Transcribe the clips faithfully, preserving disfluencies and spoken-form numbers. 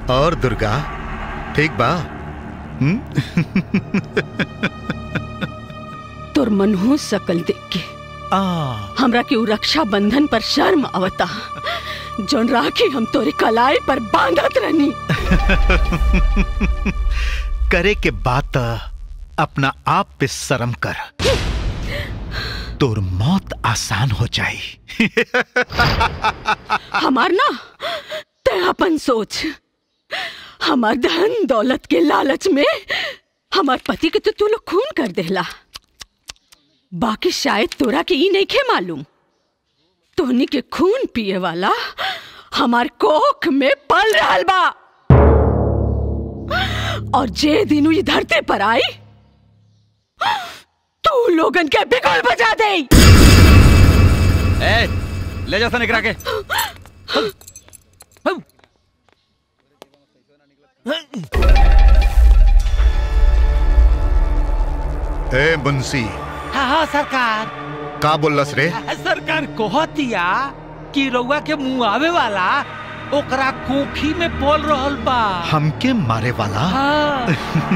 और दुर्गा ठीक बा? तोर मनहूस शकल देख के हमरा के उ रक्षा बंधन पर शर्म आवता जोन राखी हम तोरे कलाई पर बांधत रहनी। करे के बात अपना आप पे शर्म कर, तोर मौत आसान हो जाई। हमार ना ते अपन सोच, हमार धन दौलत के लालच में हमार पति के तो तू लोग खून कर देला। बाकी शायद तोरा के ई नहीं खे मालूम, तोहनी के खून पिए वाला हमार कोख में पल रहल बा। और जे दिन ई धरती पर आई तू लोगन के बिगुल बजा दे। ए, ले जा निकरा के। ए मुंशी। हाँ हाँ सरकार। का बोलस रे? सरकार कहतिया कि रउआ के मुंह आवे वाला ओकरा कोखी में बोल रहल बा। हमके मारे वाला? हाँ।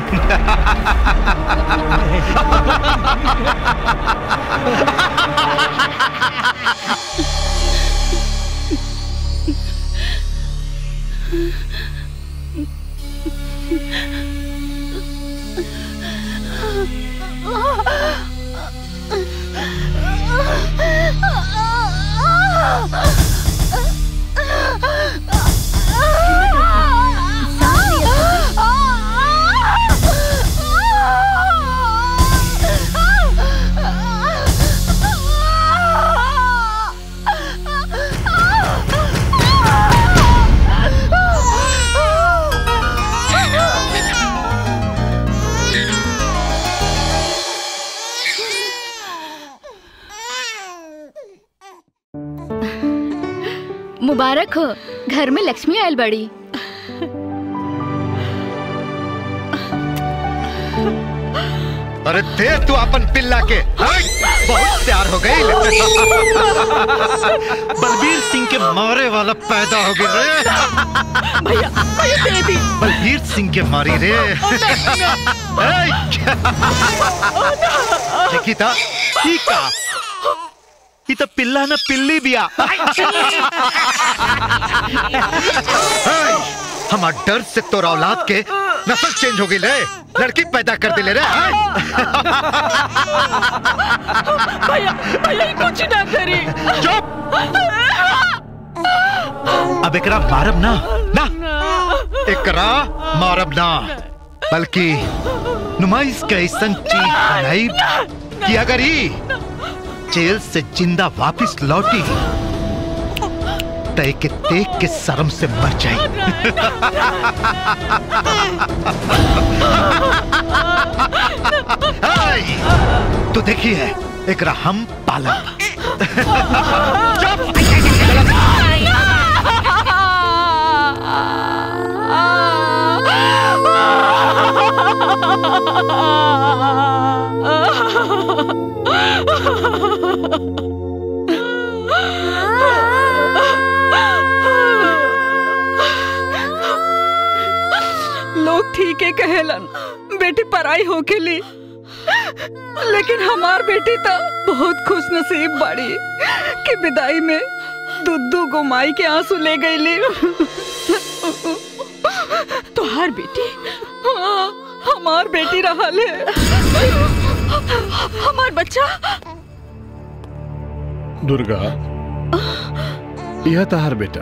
मुबारक हो, घर में लक्ष्मी आयल बड़ी। अरे दे तू अपन पिल्ला के, बहुत प्यार हो गई। बलबीर सिंह के मारे वाला पैदा हो गया रे। भैया भैया दे दी। बलबीर सिंह के मारी रे। देखी था का ये तो पिल्ला ना पिल्ली बिया। हमार डर से तो औलाद के नस्ल चेंज हो गई रे, लड़की पैदा कर दे ले रे। भैया भैया कुछ ना करी। चुप। अब एकरा मारब ना ना एकरा मारब ना, बल्कि नुमाइश के ऐसा चीज बनाई कि अगर ही जेल से जिंदा वापिस लौटी तय के देख के शर्म से मर जाए। तो देखी है एकरा हम पालब। लोग ठीक है कहेलन बेटी पराई हो के ली, लेकिन हमार बेटी तो बहुत खुश नसीब बाड़ी कि विदाई में दुद्दू गुमाई के आंसू ले गई ली। तुहार बेटी? हाँ, हमार बेटी रहा ले। हमार बच्चा। दुर्गा, यह तहार बेटा।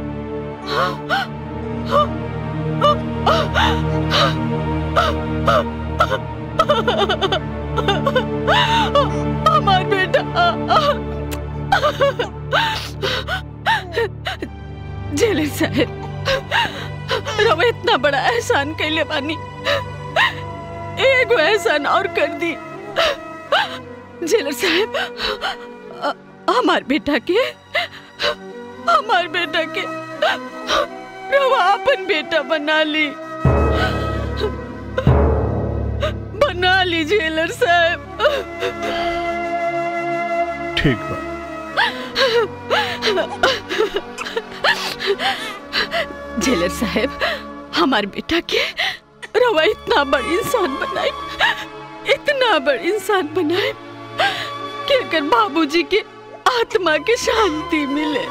हमार बेटा। जेलर साहब, रवा इतना बड़ा एहसान कैले बानी, एगो एहसान और कर दी। जेलर साहब, हमार बेटा के हमार बेटा के रवा अपन बेटा बना ली, बना ली जेलर साहब। ठीक बा। जेलर साहब, हमारे बेटा के रवा इतना बड़ी इंसान बनाए, इतना बड़ी इंसान बनाए कि अगर बाबूजी के आत्मा की शांति मिले।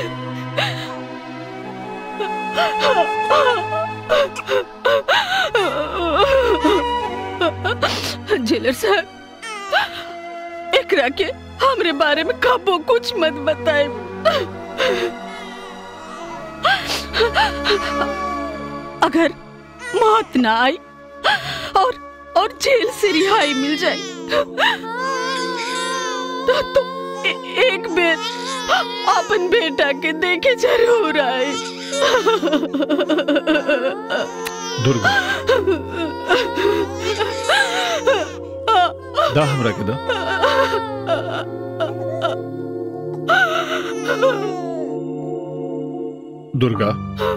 जेलर साहब, एकरा के हमरे बारे में कबो कुछ मत बताए। अगर मौत ना आई और और जेल से रिहाई मिल जाए तो तुम ए, एक बेर अपन बेटा के देखे जरूर आए। दुर्गा, दा हमरा के दा। दुर्गा,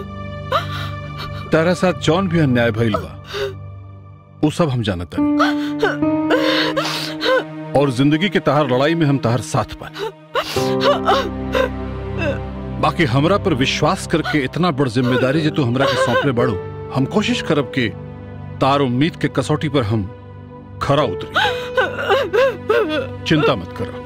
तारा साथ जौन भी अन्याय भइल बा वो सब हम जानत हनी, और जिंदगी के तहार लड़ाई में हम तहार साथ बानी। बाकी हमरा पर विश्वास करके इतना बड़ जिम्मेदारी जो तू हमरा के सौंपले बड़ो, हम कोशिश करब कि तार उम्मीद के कसौटी पर हम खरा उतरी। चिंता मत करो।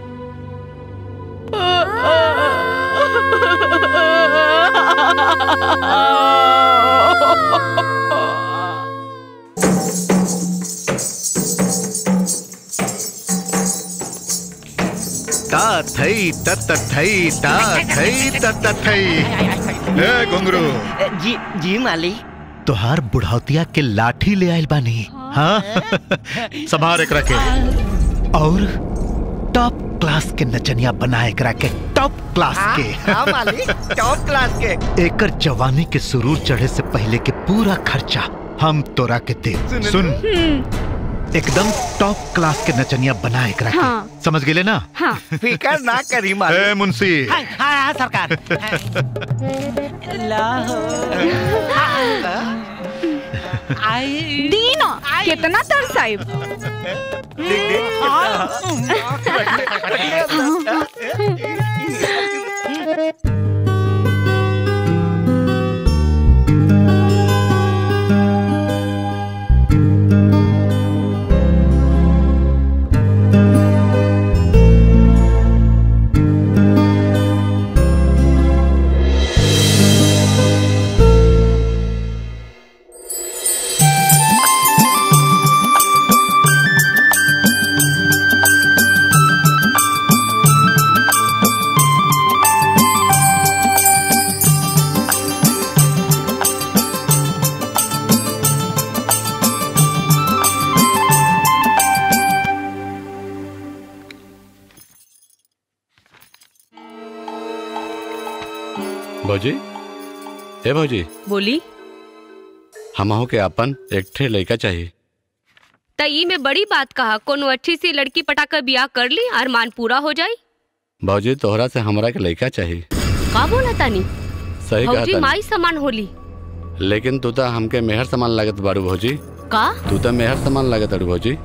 ता थई तत थई ता थई तत थई। ए घुंगरू, जी जी माली। तोहार बुढ़ौतिया के लाठी ले आइल बानी। हाँ संभार एकरा के, और टॉप क्लास के नचनिया बनाए एकरा के, टॉप क्लास के। हाँ माली, टॉप क्लास के। एकर जवानी के सुरूर चढ़े से पहले के पूरा खर्चा हम तोरा के दे। सुन, एकदम टॉप क्लास के नचनिया बनाए एकरा के। हाँ। समझ गेले ना? हाँ। फिकर ना करी माली। ए मुंशी। हाँ हाँ, हाँ सरकार। दीना कितना तरसाई। भौजी, ए भौजी, बोली। हमहू के अपन एक ठे लड़का चाहिए। तई में बड़ी बात कहा, कोनो अच्छी सी लड़की पटाकर बियाह कर ली, अरमान पूरा हो जाई। भौजी, तोहरा से हमरा के लड़का चाहिए। का बोला तानी? सही कहा भौजी, माई समान होली। लेकिन तू तो हमके मेहर समान लागत बारू भौजी। का? तू तो मेहर समान लागत अरू भौजी।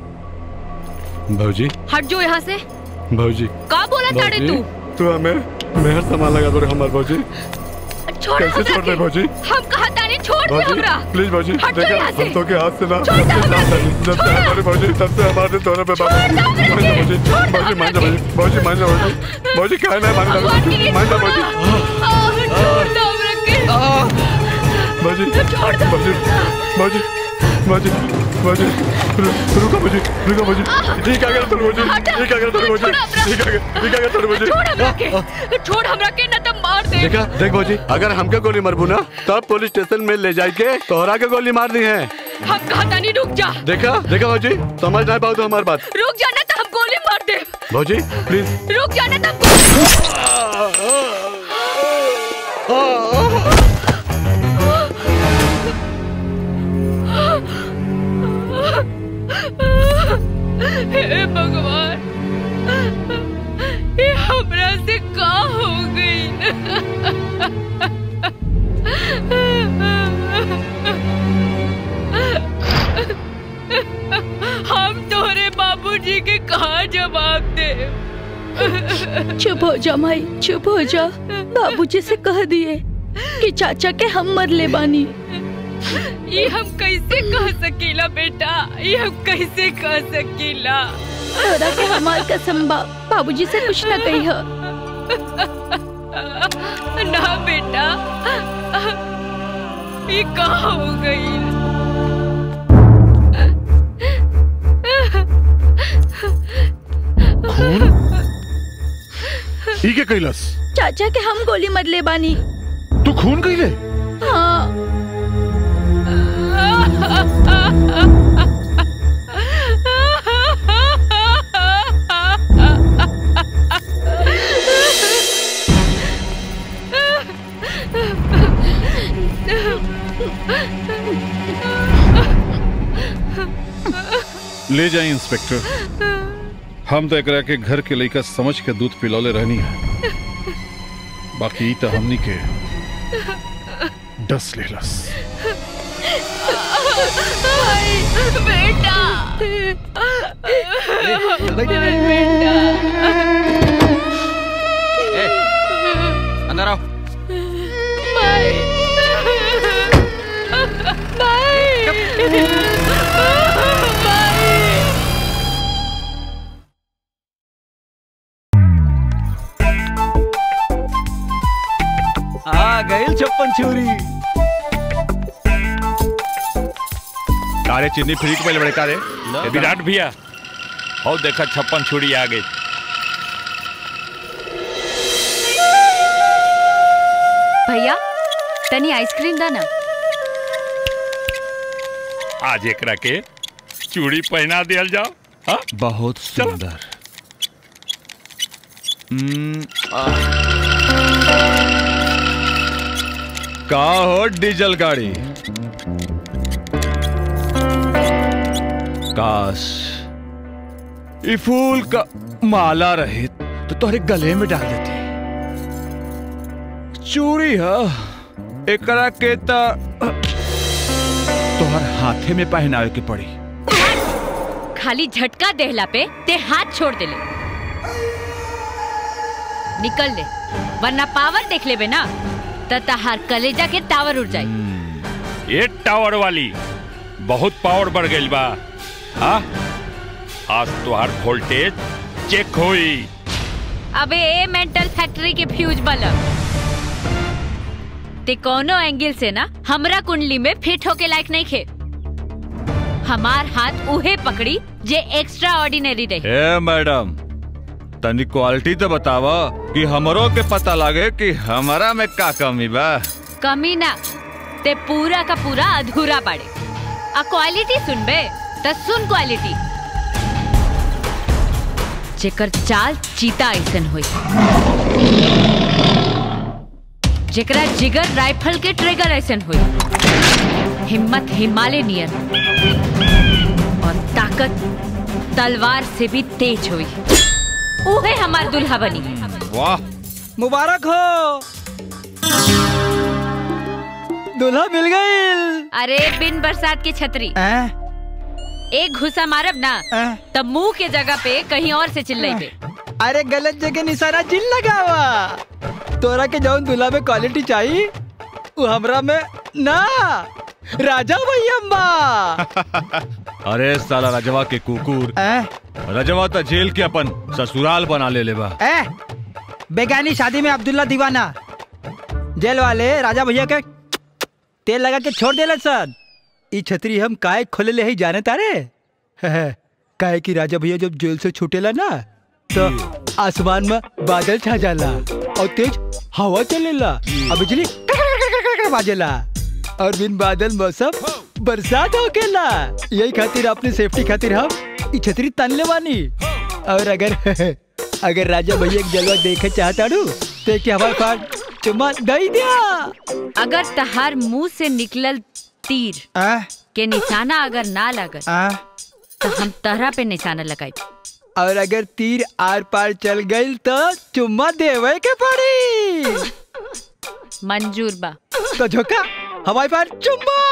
भौजी हट जो यहाँ से। भौजी का बोला ताड़े तू? तू हमें मेहर समान लगा बारू हमार भौजी। छोड़ कैसे छोड़ दे भौजी? हम कहा ताने छोड़ दे हमरा। प्लीज भौजी, देखा हम तो के हाथ से ना। छोड़ दे हमरा। जब से हमारे भौजी, तब से हमारे तोरे पे बाबू। मान जा भौजी, भौजी मान जा भौजी, भौजी मान जा भौजी, भौजी क्या है मान जा भौजी, मान जा भौजी। छोड़ दो हमरा के। भौजी, भौजी, भौजी, भौजी, भौजी, रुको भौजी, रुको भौजी। ठीक है, अगर भौजी, ठीक है, अगर भौजी, ठीक है, ठीक है, अगर भौजी। छोड़ हमरा के, छोड़ हमरा के, न तो मार दे। देखा, देख भौजी, अगर हमके गोली मारबू ना, तब पुलिस स्टेशन में ले जाए के तोहरा के गोली मार दी है। हम कहता नहीं, रुक जा। देखा, देखा भौजी, समझ नहीं पाओ तो हमारी बात। रुक जाना तो हम गोली मार दे। भौजी प्लीज रुक जाना तो। हे भगवान, ये हमरा से का हो गई। हम तोरे बाबूजी के कहाँ जवाब दे। चुप हो जा माई, चुप हो जा। बाबूजी से कह दिए कि चाचा के हम मर ले बानी। ये हम कैसे कह सकीला बेटा, ये हम कैसे कह सकीला। तोरा के हमार कसम बा, बाबूजी से कुछ ना कही हो। ना बेटा, ये कहाँ हो गई। खून ई के कैलस? चाचा के हम गोली मरले बानी। तू खून कैले? हाँ। ले जाए इंस्पेक्टर, हम तो एकरा के घर के लइका समझ के दूध पिलौले रहनी है, बाकी तो हमनी के डस लेलस। बेटा, अंदर आओ। आ गई छप्पन छुरी। कारे चिन्नी फ्री के पहले बड़े कारे विराट भैया और देखा छप्पन छुरी आ गई। भैया तनी आइसक्रीम दा ना। आज एकरा के चूड़ी पहना दिया जाओ। हा? बहुत सुंदर। का हो डीजल गाड़ी, काश ये फूल का माला रहे तो तुम्हारे गले में डाल देती। चूड़ी है एकरा के तोहर हाथे में पहनावे के पड़ी। खाली झटका देहला पे ते हाथ छोड़ दे ले। निकल ले वरना पावर देख ले बे ना तो तहार कलेजा के टावर उड़ जाए। ये टावर वाली बहुत पावर बढ़ गई बा। हाँ आज तुहार वोल्टेज चेक होई। अबे ए मेंटल फैक्ट्री के फ्यूज बल्ब ते कोनो एंगल से ना हमरा कुंडली में फिट होके लायक नहीं खे। हमार हाथ उहे पकड़ी जे एक्स्ट्रा ऑर्डिनरी रहे। ए मैडम तनी क्वालिटी तो बतावा कि हमरो के पता लगे कि हमारा में का कमी बा। कमी ना ते पूरा का पूरा अधूरा पड़े। आ क्वालिटी सुनबे तो सुन क्वालिटी। जेकर चाल चीता ऐसन होई, जेकरा जिगर राइफल के ट्रिगर ऐसन होई, हिम्मत हिमालय नियर और ताकत तलवार से भी तेज हुई। उहे हमार दुल्हा बनी। वाह मुबारक हो, दुल्हा मिल गई। अरे बिन बरसात की छतरी आ? एक घुसा मारब ना तब मुंह के जगह पे कहीं और से चिल्लाइबे। अरे गलत जगह निशाना जिन लगावा। तोरा के जौन दुल्हा में क्वालिटी चाहिए वो हमरा में ना राजा भैया। अरे साला राजवा के कुकुर, राजवा तो जेल के अपन ससुराल बना ले लेबा। ए, बेगानी शादी में अब्दुल्ला दीवाना जेल वाले राजा भैया के तेल लगा के छोड़ देला सर। ई छतरी हम काहे खोले ले ही जाने तारे। काहे कि राजा भैया जब जेल से छूटेला ना तो आसमान में बादल छा जाला और तेज हवा चलेला और बिजली बाजेला और बिन बादल मौसम बरसात होकेला। यही खातिर अपनी सेफ्टी खातिर हम ई छतरी तनले बानी। और अगर अगर राजा भैया के जलवा देखे चाहता रू तो क्या हमारे पास चुम्मा दई दिया। अगर तहार मुंह से निकलल तीर आ? के निशाना अगर ना लगल तो हम तहरा पे निशाना लगाई। और अगर तीर आर पार चल गई तो चुम्मा देवे के पड़ी। मंजूर बा तो झोंका हवाई पार चुम्मा।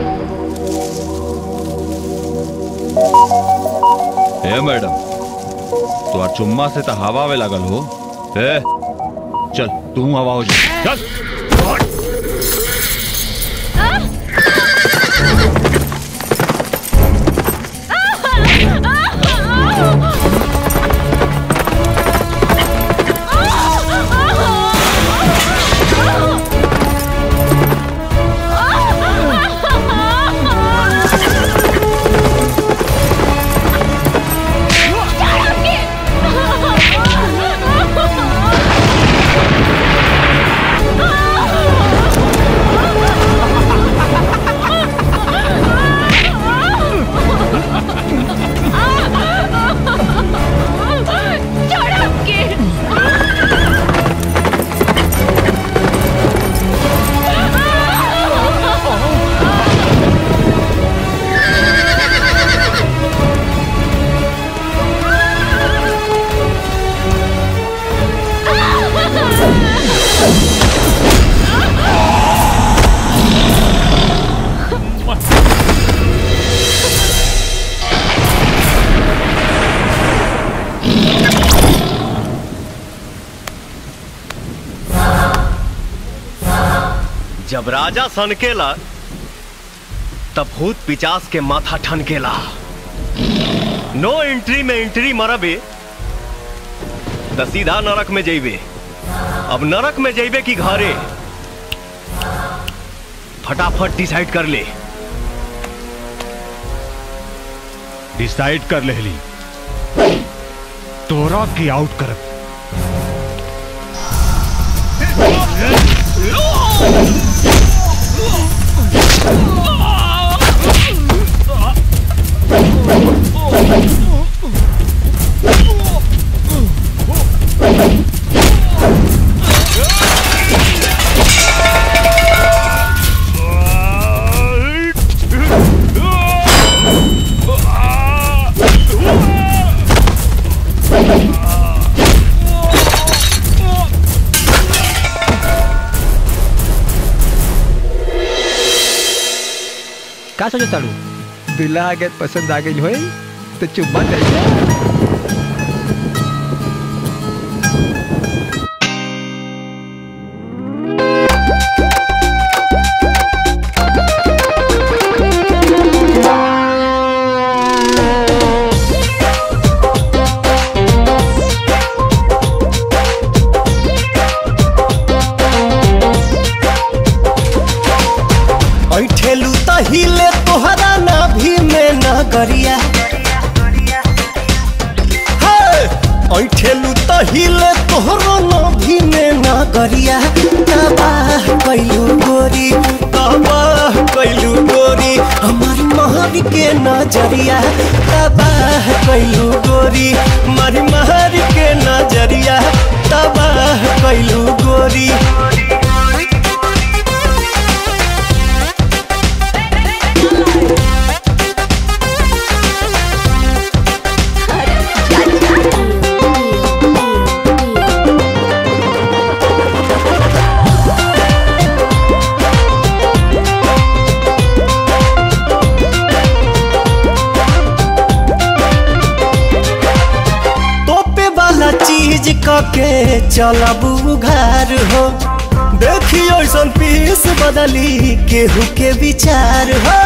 ए मैडम तो और चुम्मा से तो हवा में लगल हो। ए, चल तू हवा हो जा। चल जब राजा सनकेला तब भूत पिचास के माथा ठनकेला। नो एंट्री में एंट्री मरबे तो सीधा नरक में जेबे। अब नरक में जेबे कि घरे, फटाफट डिसाइड कर ले। डिसाइड कर ले ली तोरा की आउट कर। का सोचो ताड़ू दूल्हा अगर पसंद आ गई होए तो चुम्मा दे। हिले तोहरा नाभि में नगरिया, ऐठेलू तो हिले तोहरा नाभि में नगरिया। तबाह कैलू गोरी, तबाह कैलू गोरी हमार महर के नजरिया। तबाह कैलू गोरी हमारी महर के नजरिया। तबाह कैलू गोरी। चीज के चलबू घर हो, देखियो ऐसन पीस बदली केहू के विचार हो।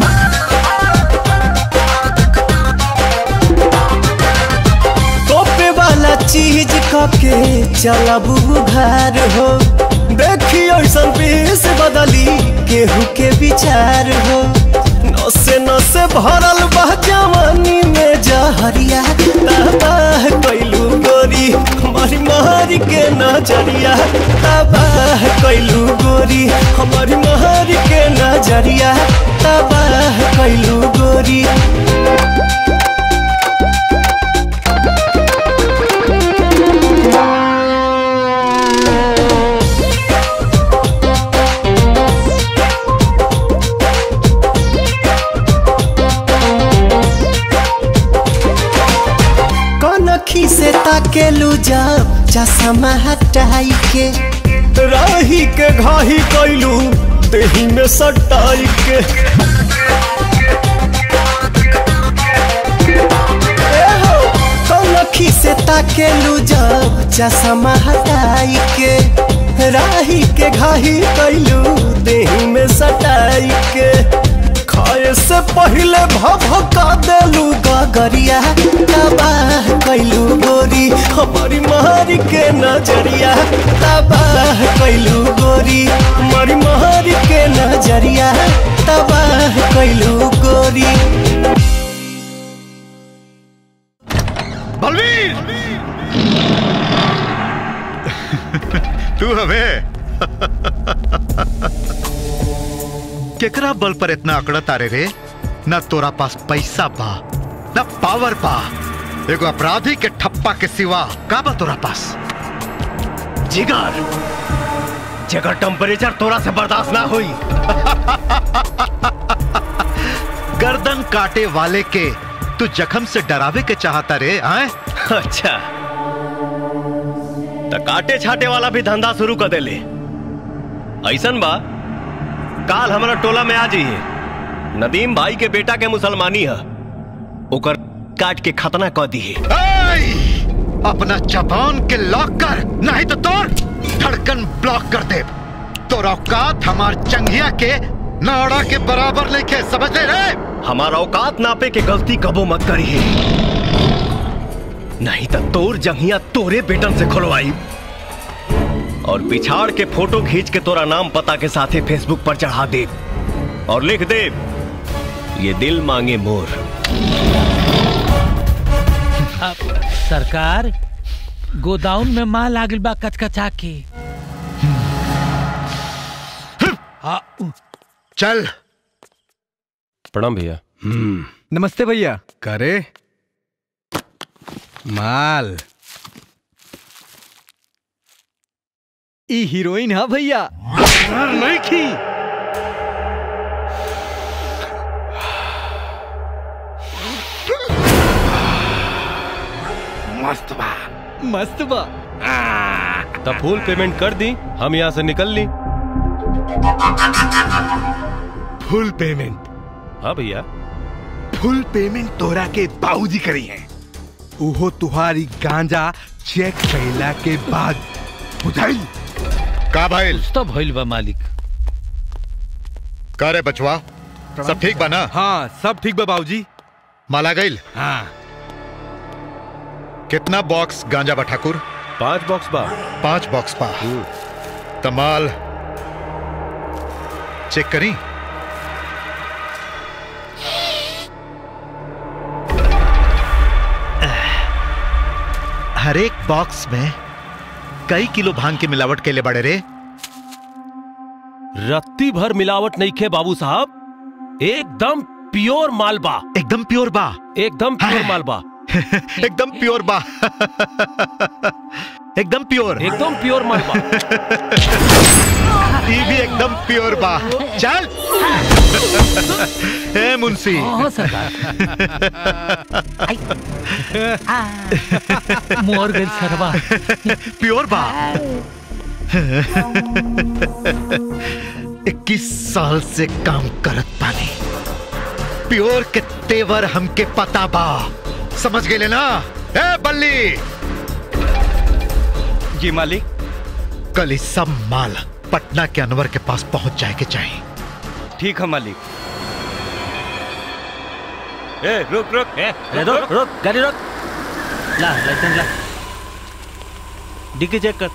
तोपे वाला चीज के चलबू घर हो, देखियो ऐसन पीस बदली केहू के विचार हो। नसे नसे भरल बा जवानी में जहरिया। तबाह कैलू गोरी हमारी महर के नजरिया। तबाह कैलू गोरी हमारी महर के नजरिया। तबाह कैलू गोरी। से ताकेलू जब चश्मा हटाई के, राही के घाही कैलू देही में सटाई के। कनखी ताकेलू जब चश्मा हटाई के राही के घाही कैलू देही में सटाई के खाए से पहले भभका देलू गगरिया तबाह कैलू गोरी हमारी मारी के नजरिया तबाह कैलू गोरी हमारी मारी के नजरिया तबाह कैलू गोरी। बलवीर तू हमें केकरा बल पर इतना अकड़त तारे रे? न तोरा पास पैसा बा न पावर बा, एगो अपराधी के ठप्पा के सिवा का बा तोरा पास? जिगर जगह टेम्परेचर तोरा से बर्दाश्त ना हुई। गर्दन काटे वाले के तू जख्म से डरावे के चाहता रे आए? अच्छा तो काटे छाटे वाला भी धंधा शुरू कर दे ले। ऐसन बा काल हमारा टोला में आ जाइए, नदीम भाई के बेटा के मुसलमानी है, ओकर काट के खतना कर दी है। अपना जबान के लॉक कर, नहीं तो तोर धड़कन ब्लॉक कर दे। तो औकात हमार चंगिया के नाड़ा के बराबर लेके समझ ले रे? हमारा औकात नापे के गलती कबो मत करी है, नहीं तो तोर जंगिया तोरे बेटन से खुलवाई और पिछाड़ के फोटो खींच के तोरा नाम पता के साथे फेसबुक पर चढ़ा दे और लिख दे ये दिल मांगे मोर। सरकार गोदाउन में माल लागल बा कचकचा के। चल। प्रणाम भैया। नमस्ते भैया। करे माल ई हीरोइन है भैया। नहीं की मस्त बा मस्त बा। तो फुल पेमेंट कर दी, हम यहाँ से निकल ली। Full payment? हाँ भैया। फुल पेमेंट तोरा के बाबूजी करी है, उहो तुहारी गांजा चेक कैला के बाद। बुझाइल का भाईल? तो भइल बा मालिक। का रे बचवा, सब ठीक बा ना? हाँ सब ठीक बा बाबूजी। माला गईल? हाँ। कितना बॉक्स गांजा बा ठाकुर? पांच बॉक्स बा। पांच बॉक्स बा। तमाल चेक करी। हर एक बॉक्स में कई किलो भांग की मिलावट के लिए बड़े रे? रत्ती भर मिलावट नहीं खे बाबू साहब, एकदम प्योर मालबा। एकदम प्योर बा? एकदम प्योर मालबा। एकदम प्योर बा। एकदम प्योर एकदम प्योर मालबा। ये भी एकदम प्योर बा। चल ए मुंशी। मोर गई सरवा। प्योर बा। इक्कीस साल से काम करत पानी, प्योर के तेवर हमके पता बा। समझ गए ना? ए बल्ली। जी मालिक। कल इस सब माल पटना के अनवर के पास पहुंच जाए के चाहिए। ठीक है मालिक। ए रुक रुक ए, ए रुक रुक गाड़ी रुक। ला लाइसेंस ला, डिक्की चेक कर।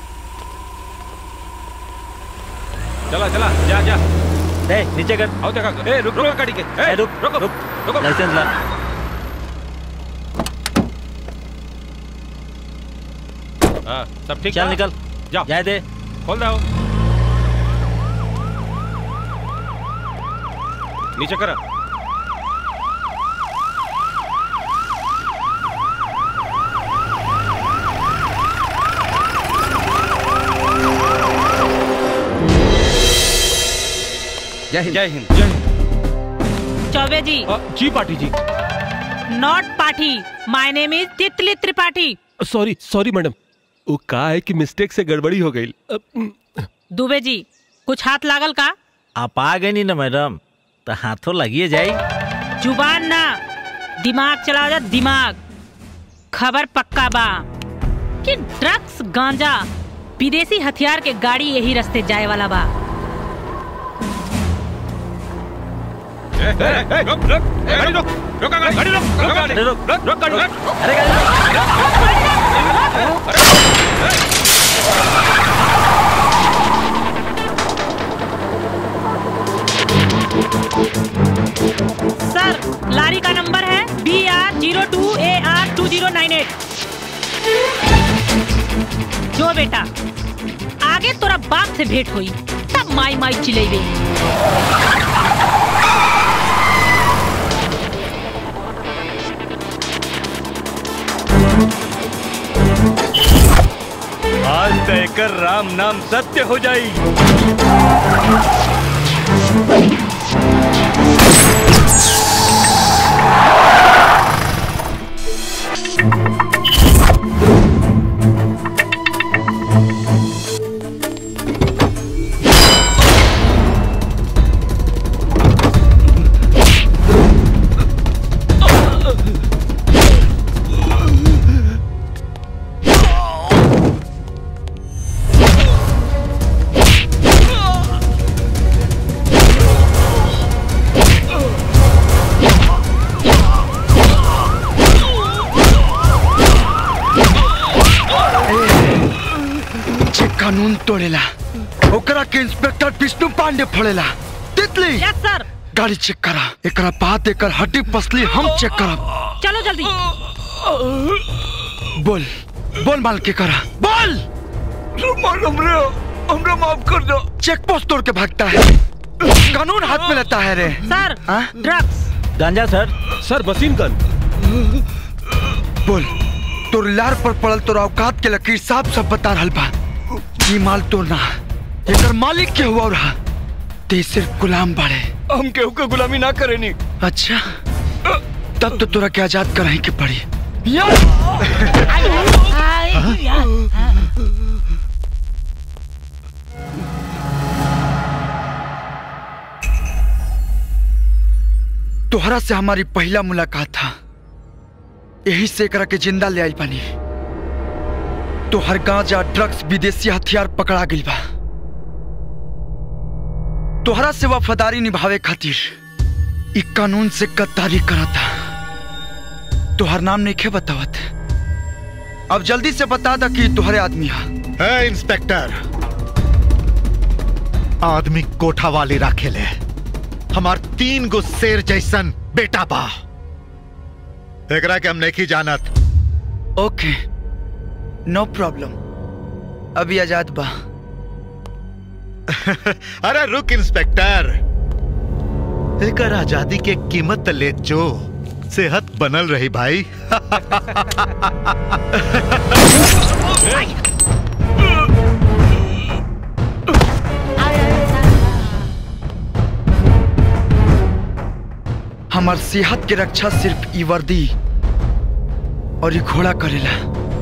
चला चला जा जा। ए नीचे कर। आओ देखा। ए रुक रुक गाड़ी के। ए रुक रुक रुक लाइसेंस ला। हाँ सब ठीक। चल निकल जाओ। जाए दे। खोल दो। नीचे कर। जय हिंद। जय हिंद। जय हिंद। चौबे जी। जी पाठी जी। नॉट पाठी, माय नेम इज तितली त्रिपाठी। सॉरी सॉरी मैडम, वो का है कि मिस्टेक से गड़बड़ी हो गई। दुबे जी कुछ हाथ लागल का? आप आ गए नहीं ना मैडम, तो हाथों लगिए जाए। जुबान ना, दिमाग चलाओ जा दिमाग। खबर पक्का बा, कि ड्रग्स गांजा विदेशी हथियार के गाड़ी यही रास्ते जाए वाला बा। रुक रुक गाड़ी रुक रुक गाड़ी रुक गाड़ी रुक रुक रुक गाड़ी रुक अरे सर लारी का नंबर है B R zero two A R two zero nine eight. जो बेटा आगे तोरा बाप से भेंट हुई तब माई माई चिल्लाई। आज तय कर राम नाम सत्य हो जाई। कानून तोड़ेला ओकरा के इंस्पेक्टर विष्णु पांडे फोड़ेला। तितली यस सर। गाड़ी चेक करा, एकरा बाद एकर हड्डी पसली हम चेक करब। चलो जल्दी। बोल बोल माल के करा बोल। हमरे हमरे माफ कर दो। चेक पोस्ट तोड़ के भागता है, कानून हाथ में लेता है रे। सर ड्रग्स गांजा सर। सर मशीन गन। बोल तोर लार पर पड़ल तोर औकात के लकीर साफ सब बता रहल बा। ये माल तोड़ना एकर मालिक के हुआ रहा ते सिर्फ गुलाम बाड़े। हम केहू के गुलामी ना करेनी। अच्छा तब तो तोरा के आजाद कराही के पड़ी। तोहरा से हमारी पहला मुलाकात था, यही से एकरा के जिंदा ले आई पानी। तो हर गांजा ड्रग्स विदेशी हथियार पकड़ा गई बा। तोहरा से वफादारी निभावे खातिर एक कानून से गद्दारी करा था। तोहर नाम नहीं खे बतावत, अब जल्दी से बता दा कि तोहरे आदमी है। ए इंस्पेक्टर, आदमी कोठा वाली राखे ले, हमार तीन गो शेर जैसन बेटा बा। एकरा के हम नहीं जानत। ओके नो प्रॉब्लम, अभी आजाद बा। अरे रुक इंस्पेक्टर, एकर आजादी के कीमत ले जो सेहत बनल रही भाई। हमार सेहत के रक्षा सिर्फ ई वर्दी और ई घोड़ा करेला।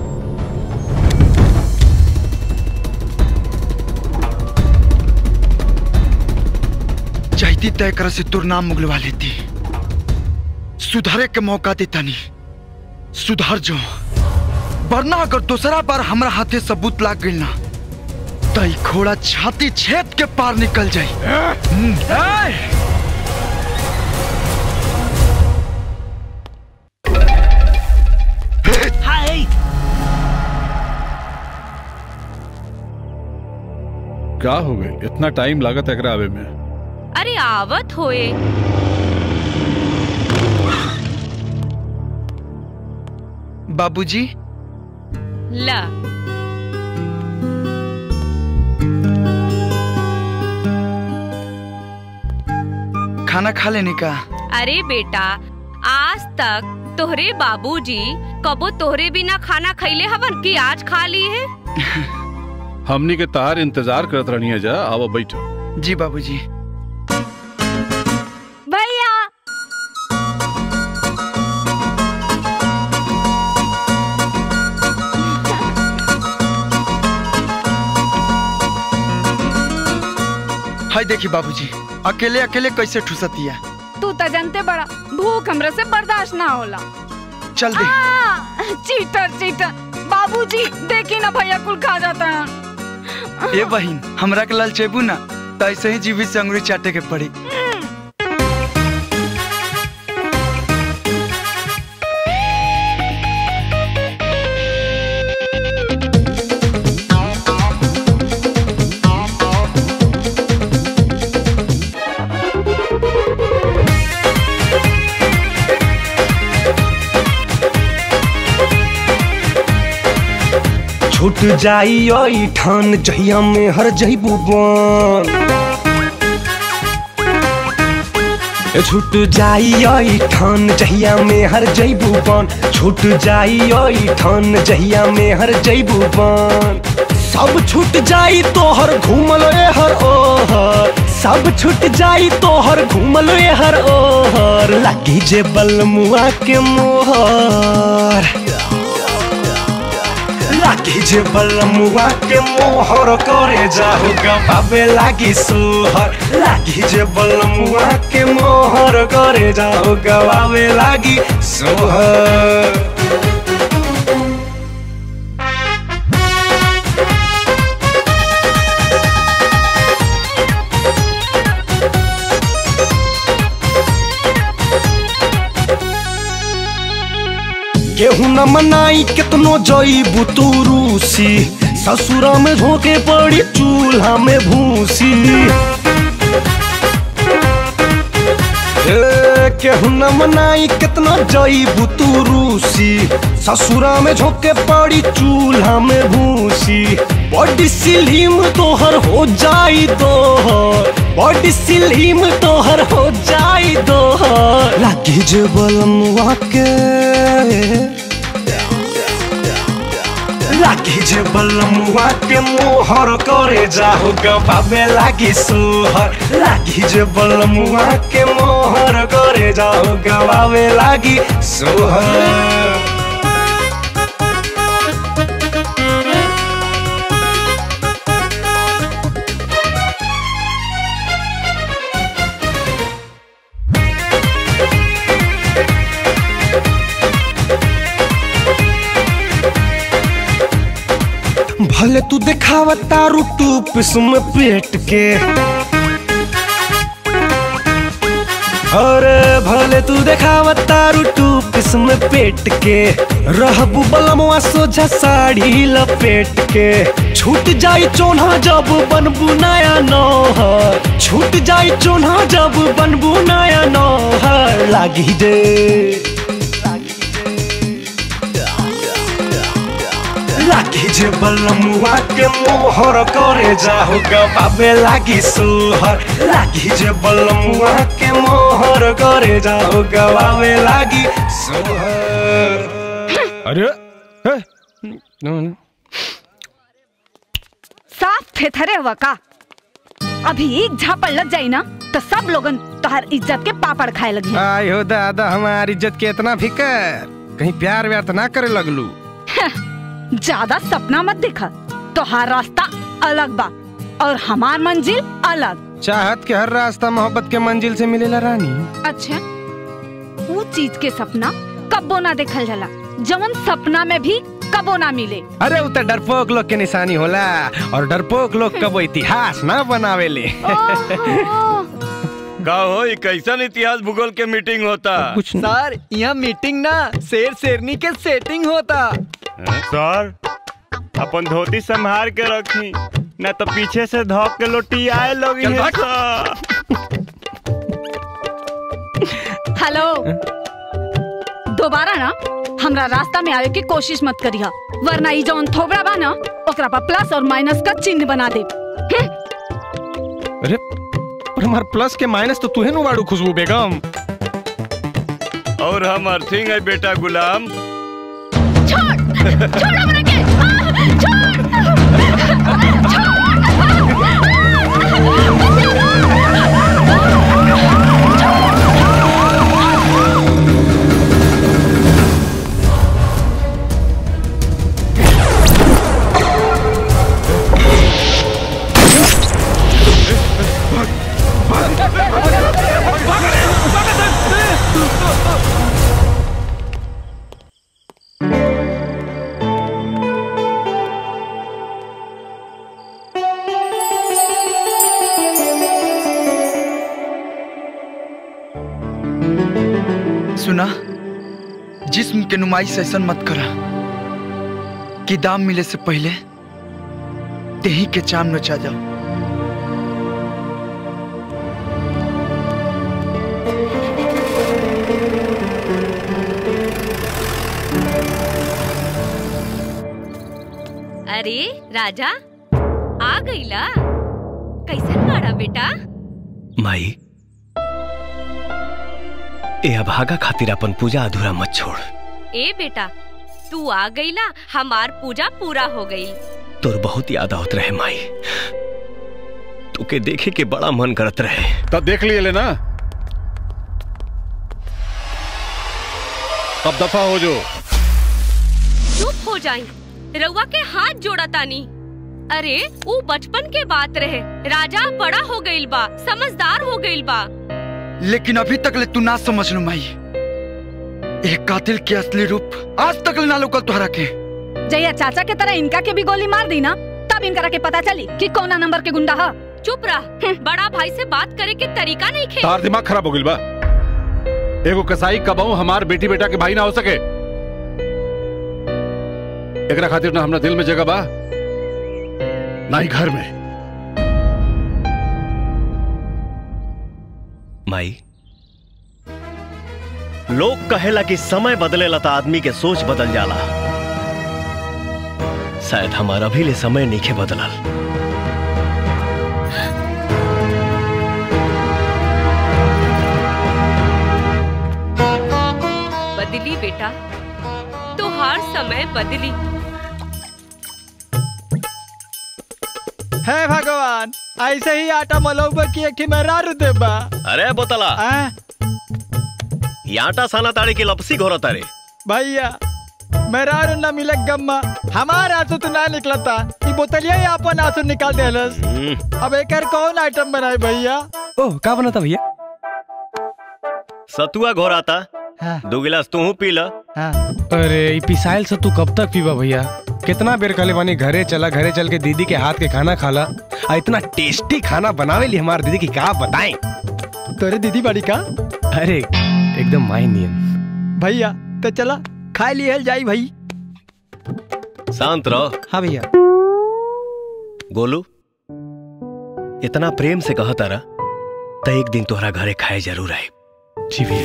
चाहती तय कर से तुर नाम मुगलवा लेती, सुधारे के मौका देता नहीं। सुधार जो, वरना अगर दूसरा बार हमरा हाथे सबूत लाग गई ना तो ई घोड़ा छाती छेद के पार निकल जाए। क्या हो गई, इतना टाइम लागत है एकरा आवे में? अरे आवत होए। बाबूजी ला खाना खा लेने का। अरे बेटा, आज तक तोहरे बाबूजी कबो तोहरे बिना खाना खैले हवन कि आज खा ली है? हमनी के तार इंतजार करत रहनी है। जा आओ बैठो। जी बाबूजी। भैया हाय देखी बाबूजी, अकेले अकेले कैसे ठुसतिया। तू तो जानते बड़ा भूख हमरा से बर्दाश्त ना होला। चल दे। चीटर चीटर बाबूजी देखी ना भैया कुल खा जाता है। ए बहिन हमरा के लाल चेबू ना तो ऐसे ही जीवित से अंगुरी चाटे के पड़ी। छूट जाई ओई ठान जहिया में हर जइबू बन। छूट जाई ओई ठान जहिया में हर जइबू बन। छूट जाई ओई ठान जहिया में हर जइबू बन। सब छूट जाई तोहर घूमल ए हर ओहर। सब छूट जाई तोहर घूमल ए हर ओहर। लागी जे बलमुआ के मोहर। लागी जे बलमुआ के मोहर करे जाहु गवावे लागी सोहर। लागी जे बलमुआ के मोहर करे जाहु गवावे लागी सोहर। केहू न मनाई कितनो जईबू तू रूसी। ससुरा में झोंके पड़ी चूल्हा में भूसी। केहू न मनाई कितना जईबू तू रूसी। ससुरा में झोंके पड़ी चूल्हा में भूसी। बॉडी स्लिम तोहर हो जाई दोहर। बॉडी स्लिम तोहर हो जाई दोहर। लागी जे बलमुआ के लागी जे बलमुआ के मोहर करे जाहु गवावे लागी सोहर। लागी जे बलमुआ के मोहर करे जाहु गवावे लागी सोहर। भले तू दिखावा तारू टूप में पेट के। अरे भले तू दिखावा तारू टूप में पेट के। रहबू बलमुआ सोझा साड़ी लपेट के। छूट जाई चोन्हा जब बनबू नया नौहर। छूट जाई चोन्हा जब बनबू नया नौहर। लागी दे लागी जे बलमुआ के मोहर करे जाहु गवावे लागी सोहर। लागी जे बलमुआ के मोहर करे जाहु गवावे लागी सोहर। अरे साफ थेथरे हुआ का। अभी एक झापड़ लग जाई ना तो सब लोगन तोहर इज्जत के पापड़ खाए लगे। आयो दादा हमारी इज्जत के इतना फिकर। कहीं प्यार व्यार तो ना करे लगलू। ज्यादा सपना मत देखा। तोहार रास्ता अलग बा और हमार मंजिल अलग। चाहत के हर रास्ता मोहब्बत के मंजिल से मिलेला रानी। अच्छा वो चीज के सपना कबो ना देखल जाला जवन सपना में भी कबो ना मिले। अरे वो तो डरपोक लोग के निशानी होला और डरपोक लोग कबो इतिहास ना बनावेले। का हो कैसन इतिहास भूगोल के मीटिंग होता? कुछ सर यहाँ मीटिंग ना शेर शेरनी के सेटिंग होता। सर अपन धोती संभाल के रखी ना तो पीछे से धोक के लोटी आए लोग। हेलो दोबारा ना हमरा रास्ता में आवे की कोशिश मत करिहा वरना ई जौन थोबड़ा बा ना ओकरा पर प्लस और माइनस का चिन्ह बना दे। अरे पर हमार प्लस के माइनस तो तू है नु बाड़ू खुशबू बेगम। और हम अर्थिंग है बेटा गुलाम। छोड़ छोड़ हमरा के छोड़ छोड़। सुना, जिस्म के नुमाइश ऐसा मत करा कि दाम मिले से पहले देही के चाम नचा जाओ। अरे राजा आ गईला, कैसन बाड़ा बेटा? माई, ए अभागा खातिर अपन पूजा अधूरा मत छोड़। ए बेटा, तू आ गईला, हमार पूजा पूरा हो गई। तोर बहुत याद आवत रहे माई, तोके देखे के बड़ा मन करत रहे। तब देख लिए लेना, अब दफा हो जो। चुप हो जाई, रउआ के हाथ जोड़ा तानी। अरे वो बचपन के बात रहे, राजा बड़ा हो गईल बा, समझदार हो गईल बा। लेकिन अभी तक ले तू ना समझ लो माई, एक कातिल के असली रूप आज तक ले ना लौकल तोहरा के। जया चाचा के तरह इनका के भी गोली मार दी ना, तब इनकरा के पता चली कि कौना नंबर के गुंडा है। चुप रह, बड़ा भाई से बात करे के तरीका नहीं खे। तार दिमाग खराब हो गईल बा। एगो कसाई कबाऊ हमार बेटी बेटा के भाई ना हो सके। एकरा खातिर ना हमरा दिल में जगह बा, ना ही घर में। माई, लोग कहेला कि समय बदलेला तो आदमी के सोच बदल जाला। शायद हमारा भी ले समय नीचे बदलल। बदली बेटा, तो हर समय बदली। हे भगवान, ऐसे ही आटा मलौबा की एक मेहरारू देबा। अरे बोतला, ये आटा साना ताड़े की लपसी घोरा तारे। भैया मेहरारू न मिले गम्मा, हमारा आंसू तो ना निकलता, ये बोतलिया ही अपन आंसू निकाल देलस। अब एकर कौन आइटम बनाए भैया? ओह, का बनता भैया? सतुआ घोराता। हाँ। दो गिलास तू पी ला। हाँ। अरे ई पिसाइल से तू कब तक पीबा भैया? कितना बेर कहले बानी घरे चला, घरे चल के दीदी के हाथ के खाना खाला। आ इतना टेस्टी खाना बनावे ली हमार दीदी की, का बताएं। तोरे दीदी बाड़ी का? अरे एकदम माई नियन। भैया तो चला खा लिए जाई भाई। शांत रहो। हाँ भैया। गोलू, इतना प्रेम से कहा तारा, तो एक दिन तोहरा घरे खाए जरूर आए। जी भैया।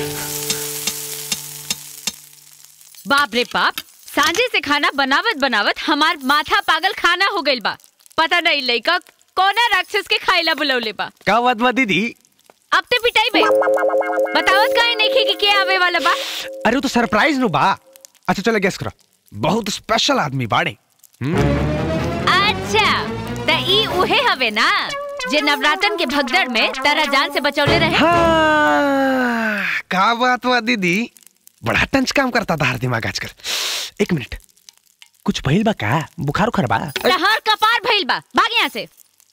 बाप रे बाप, सांझे से खाना बनावत बनावत हमार माथा पागल खाना हो गइल बा। पता नहीं लइका कोना राक्षस के खाइला बुलौले बा। का बात बा दीदी? अब ते पिटाई बे, बतावत काहे नहीं कि के आवे वाला बा? अरे वो तो सरप्राइज नु बा। अच्छा चलो गेस करो, बहुत स्पेशल आदमी बाड़े। अच्छा, त ई उहे हवे ना जे नवरात्रन के भगदड़ में तारा जान से बचौले रहे। हाँ, का बात बा दीदी? बड़ा टंच काम करता था हर दिमाग आजकल। एक मिनट, कुछ भइल बा का? बुखार उखार बा? तहर कपार भइल बा, भाग यहाँ से।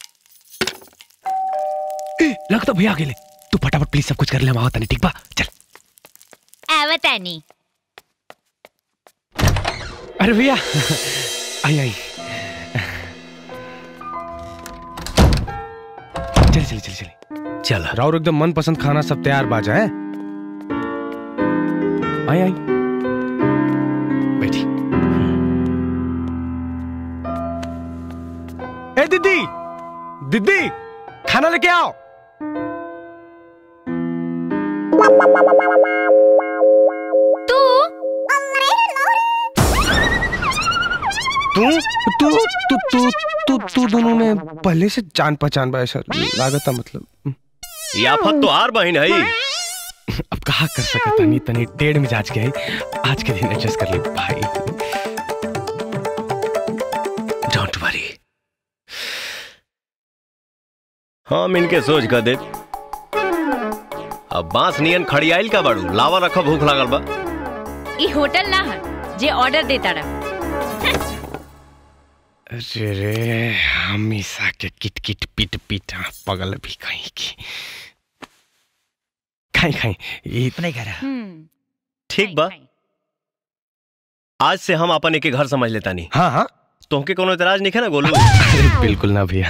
ए, लगता भैया अकेले। तू फटाफट प्लीज सब कुछ कर ले, हम आवत नहीं, ठीक बा? चल। आवतानी। अरे भैया आई आई। चल चल चल चल चल। राउर एकदम मन पसंद खाना सब तैयार बाजा है। आई आई बैठी। ए दीदी, दीदी खाना लेके आओ। तू तू तू तू तू तू तू दोनों में पहले से जान पहचान बा ऐसा लागत, मतलब ये आफत तो हार बहन है। अब कहा कर सकता नहीं, तनी टेढ़ मिजाज के है, आज के दिन एडजस्ट कर ले भाई। डोंट वरी, हम इनके सोच कर दे। अब बांस नियन खड़ियाइल का बाड़ू, लावा रखा, भूख लागल बा। ई होटल ना है जे ऑर्डर देता रहा। अरे रे, हमेशा के किट किट पिट पिट पगल भी कहीं की। खाई खाई इतना ही करा। ठीक बा, आज से हम अपन एक घर समझ लेता नहीं। हाँ हाँ, तुमके कोनो इतराज नहीं है ना गोलू? बिल्कुल ना भैया।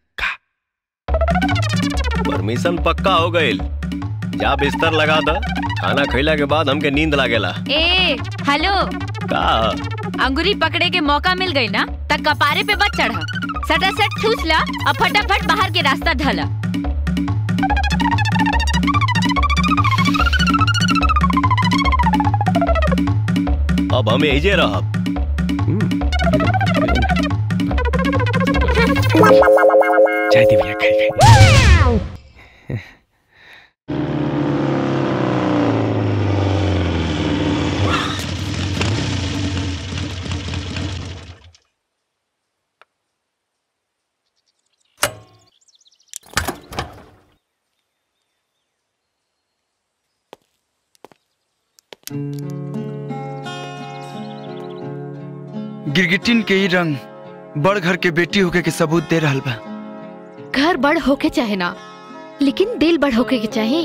परमिशन पक्का हो गई, जा बिस्तर लगा दो, खाना खैला के बाद हमके नींद लागेला। ए हेलो का अंगूरी पकड़े के मौका मिल गई ना तब कपारे पे बच चढ़ा, सटासट ठूस ला और फटाफट बाहर के रास्ता ढला। अब हमें यही रहा। चाय दे भैया, खाई खाई। गिरगिटिन के ही रंग बड़ घर के बेटी होके के सबूत दे रहल बा। घर बड़ होके चाहे ना, लेकिन दिल बड़ होके के चाहे।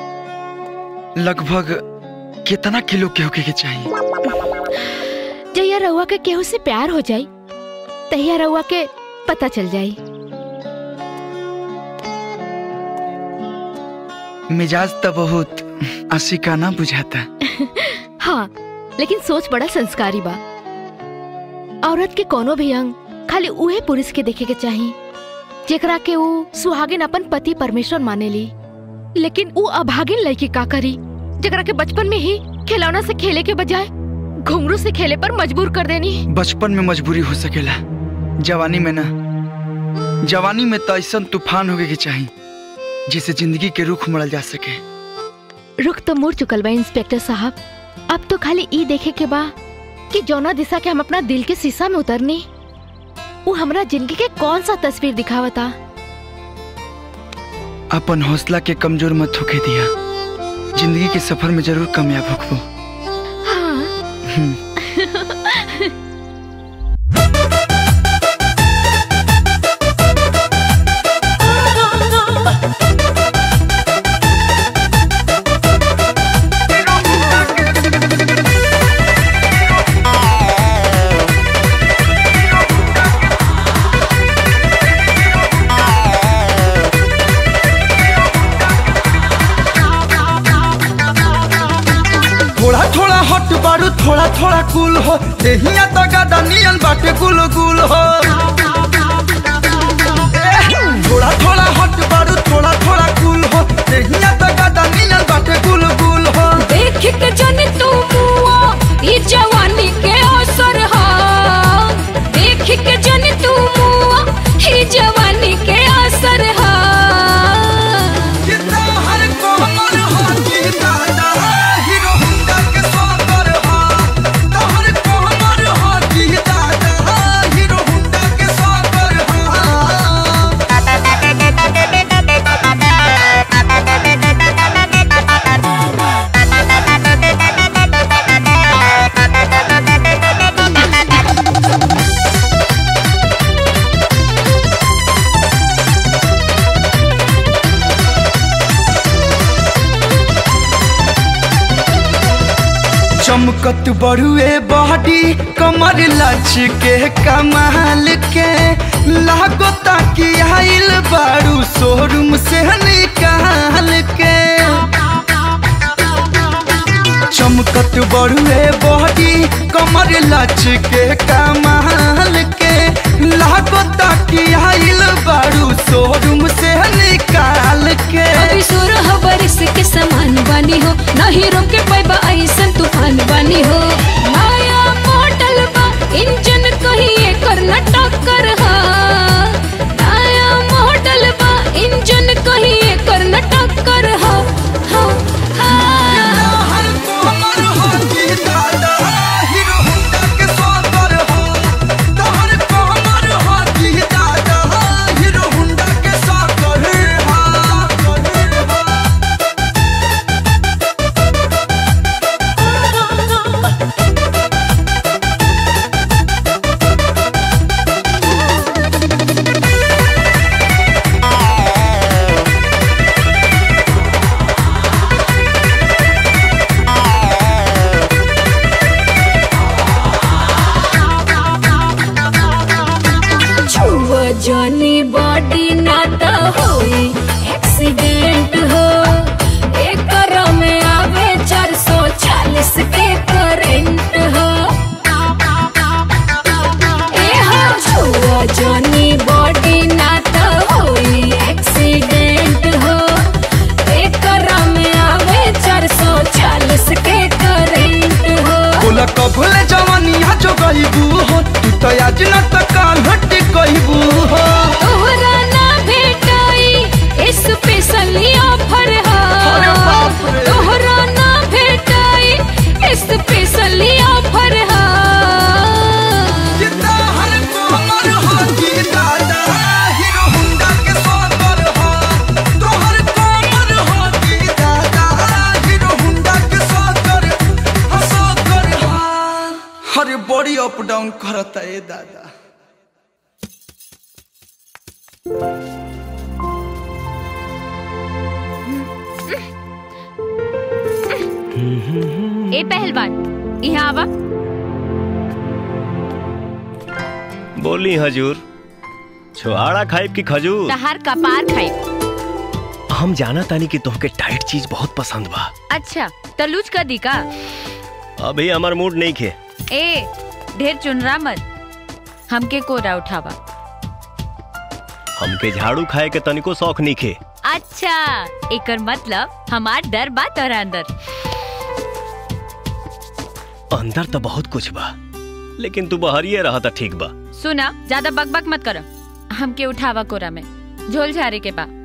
लगभग कितना किलो के होके के चाहिए? जहिया रउआ के केहू से प्यार हो जाई तहिया रउआ के पता चल जाई। मिजाज तो बहुत आशिकाना बुझाता। हाँ, लेकिन सोच बड़ा संस्कारी बा। औरत के कोनो भी अंग खाली उहे पुरुष के देखे के चाहिए जेकरा के ऊ सुहागिन अपन पति परमेश्वर माने ली। लेकिन ऊ अभागिन लड़की का करी जेकरा के बचपन में ही खिलौना से खेले के बजाय घुंघरू से खेले पर मजबूर कर देनी। बचपन में मजबूरी हो सकेला, जवानी में ना। जवानी में तो ऐसा तूफान होके के चाहिए जिसे जिंदगी के रुख मोड़ल जा सके। रुख तो मुड़ चुकल बा इंस्पेक्टर साहब। अब तो खाली ई देखे के बा कि जौना दिशा के हम अपना दिल के शीशा में उतरनी वो हमरा जिंदगी के कौन सा तस्वीर दिखावता। अपन हौसला के कमजोर मत होके दिया, जिंदगी के सफर में जरूर कामयाब होखबो। हाँ। थोड़ा थोड़ा हट बारू थोड़ा थोड़ा कूल हो, देहिया तो गादा नियन बाटे गुल गुल हो। थोड़ा थोड़ा हट बारू थोड़ा थोड़ा कूल हो, देहिया तो गादा नियन बाटे गुल गुल हो। देख के जन तू मुआ ई जवानी के असर हा, देख के जन तू मुआ ई जवानी के असर हा। चमकत बड़ुए बॉडी कमर लच के कमाल के, लागो ताकि आइल बारू शोरूम से निकाल के। चमकत बड़ुए बॉडी कमर लच के कमाल के, लागो ताकि आइल बारू शोरूम से निकाल के। अभी सोरह बरिस के समान बानी हो, नहीं रोके पैबा ऐसन तूफान बानी हो। नया मॉडल बा इंजन कहीं कर न टक्कर हा, नया मॉडल बा इंजन कहीं कर न टक्कर हा। हा, हा। अरे बॉडी अप डाउन करता है दादा। ए पहलवान यहाँ आवा। बोली हजूर, छुआड़ा खाइब की खजूर? तहार कपार खाइब। हम जाना तानी कि तुमके टाइट चीज बहुत पसंद बा। अच्छा तो लूज कर दी का? अभी हमार मूड नहीं खे। ए ढेर चुनरा मत, हमके कोरा उठावा। हमके झाड़ू खाए के तनिको शौक नहीं खे। अच्छा एकर मतलब हमार डर बा तोरा अंदर। अंदर तो बहुत कुछ बा, लेकिन तू बहरिए रहा था ठीक बा। सुना ज्यादा बकबक मत करो, हमके उठावा कोरा में, झोल झारे के बा।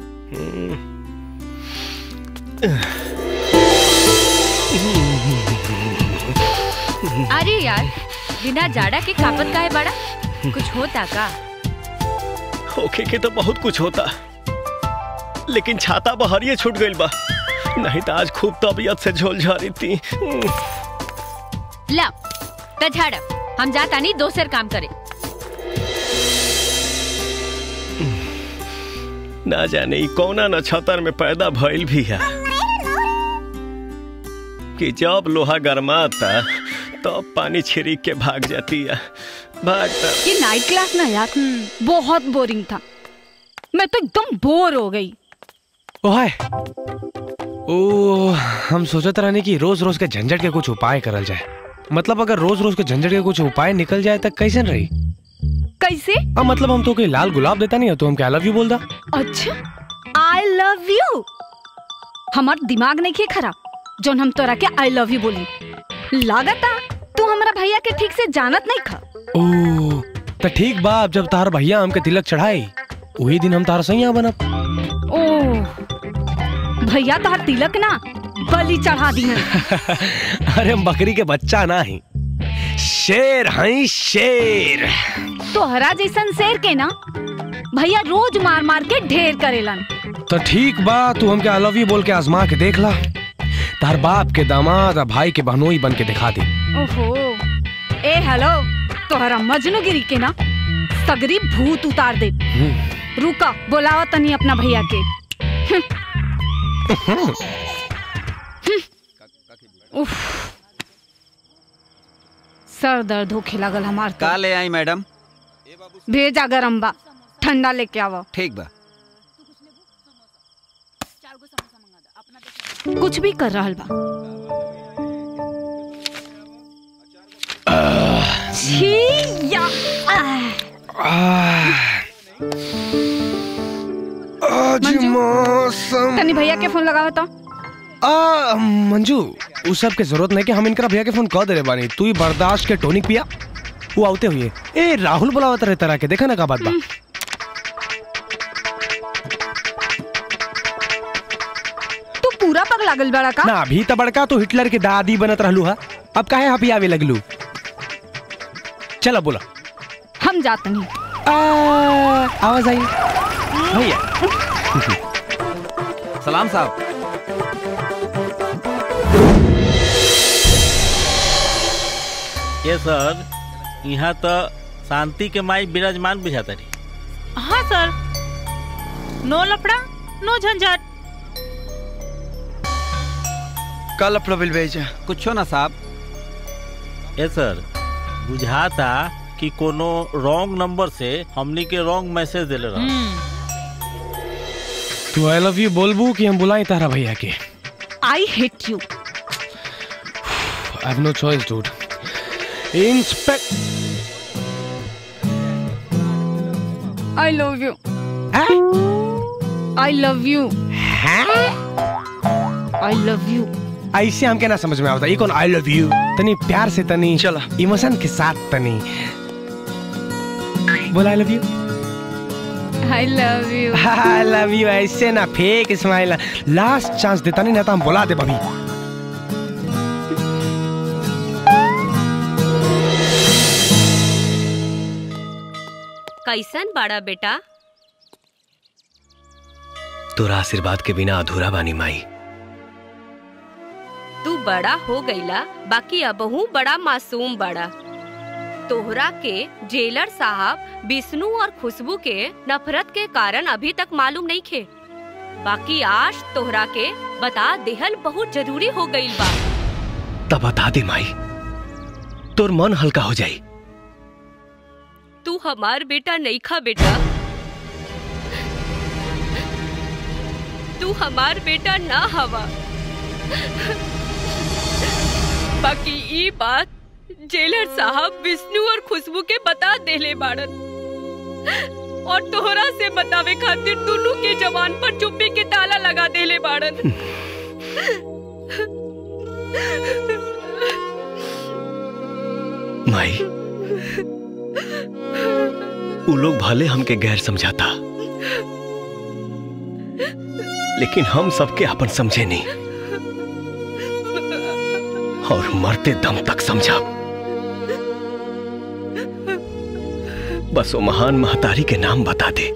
अरे यार बिना जाड़ा के कापत काहे बड़ा? कुछ होता का? होके के तो बहुत कुछ होता, लेकिन छाता बहरिए छूट गइल बा, नहीं तो आज खूब तबीयत से झोल झारी थी। ला त झाड़, हम जाता नहीं दोसर काम करे। ना जाने कौना नक्षत्र में पैदा भइल भी है कि जब लोहा गरमाता तो पानी छिड़क के भाग जाती है। भागता ये नाइट क्लास ना यार बहुत बोरिंग था, मैं तो एकदम बोर हो गई। ओए ओ हम सोचते रहने कि रोज रोज के झंझट के कुछ उपाय करल जाए। मतलब अगर रोज रोज के झंझट के कुछ उपाय निकल जाए तो कैसे रही? कैसे? अब मतलब हम तो कोई लाल गुलाब देता नहीं है तो हम क्या आई लव यू बोल दा। अच्छा आई लव यू, हमार दिमाग नहीं खे खराब जोन हम तोरा के आई लव यू बोली। लागता तू हमारा भैया के ठीक से जानत नहीं खा। ओ तो ठीक बा, अब जब तार भैया हमके तिलक चढ़ाई वही दिन हम तार सैया बनब। ओ भैया तार तिलक ना बलि चढ़ा दी है। अरे हम बकरी के बच्चा ना ही, शेर हैं शेर। तोहरा जैसन शेर के ना भैया रोज मार मार के ढेर करेलन। तो ठीक बा, तू हमके आई लव यू बोल के आजमा के देख ला, तार बाप के दामाद भाई के बहनोई बन के दिखा दे। ओहो ए हेलो, तोहरा मजनूगिरी के ना सगरी भूत उतार दे। रुका बोलावा तनी अपना भैया के। उफ, सर दर्द होखे लागल हमार। का ले आई मैडम? भेजा गरम बा, ठंडा लेके आवा। ठीक बा। कुछ भी कर रहल बा। छी या आज मौसम। तनी भैया के फोन लगावा तो। आ मंजू उस सब के जरूरत नहीं कि हम इनका भैया के फोन कह दे रे बानी, तू ही बर्दाश्त के टोनिक पिया। वो आते हुए ए राहुल बुलावत रहे तरह के, देखा ना का बात बा। तू पूरा पगला गल बड़ा का? ना अभी तो बड़का तो हिटलर के दादी बनत रहलू हा, अब काहे हापी आवे लगलू? चला बोला। हम जाते नहीं। आवाज आई भैया। सलाम साहब। ये सर यहाँ तो शांति के माई विराजमान बुझाता रही। हाँ सर, नो लफड़ा नो झंझट। का लफड़ा बिल भेजा? कुछ ना साहब। ये सर बुझाता कि कोनो रॉन्ग नंबर से हमनी के रॉन्ग मैसेज देले रहा। तू आई लव यू बोलबू कि हम बुलाई तारा भैया के? I hate you. I have no choice dude. Inspect I love you. I love you. I love you. ऐसे हमके ना समझ में आता ये कौन आई लव यू? तनी प्यार से, तनी चला इमोशन के साथ, तनी बोला I love you. I love you. I love you ऐसे ना, फेक स्माइल। लास्ट चांस देता नहीं ना तो हम बुला दे भाभी। कैसन बड़ा बेटा? तोरा आशीर्वाद के बिना अधूरा बानी माई। तू बड़ा हो गईला, बाकी अबहू बड़ा मासूम बड़ा। तोहरा के जेलर साहब विष्णु और खुशबू के नफरत के कारण अभी तक मालूम नहीं खे। बाकी आज तोहरा के बता देहल बहुत जरूरी हो गई बा। तब बता दे माई, तोर मन हल्का हो जाई। तू हमार बेटा नहीं खा बेटा, तू हमार बेटा ना हवा। बाकी ये बात जेलर साहब विष्णु और खुशबू के बता देले बाड़न और तोहरा से बतावे खातिर दोनों के जवान पर चुप्पी के ताला लगा देले बाड़न। माई, वो लोग भले हमके गैर समझाता, लेकिन हम सबके अपन समझे नहीं और मरते दम तक समझा। बस वो महान महतारी के नाम बता दे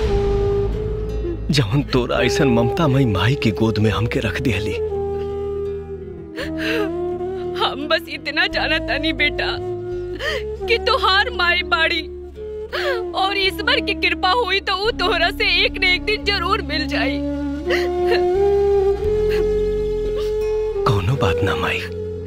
जवन तोरा ऐसन ममतामयी माई की गोद में हमके रख दिहली। हम बस इतना जानता नहीं बेटा कि तोहार माई बाड़ी और ईश्वर की कृपा हुई तो वो तोहरा से एक न एक दिन जरूर मिल जाई। कोनो बात ना माई,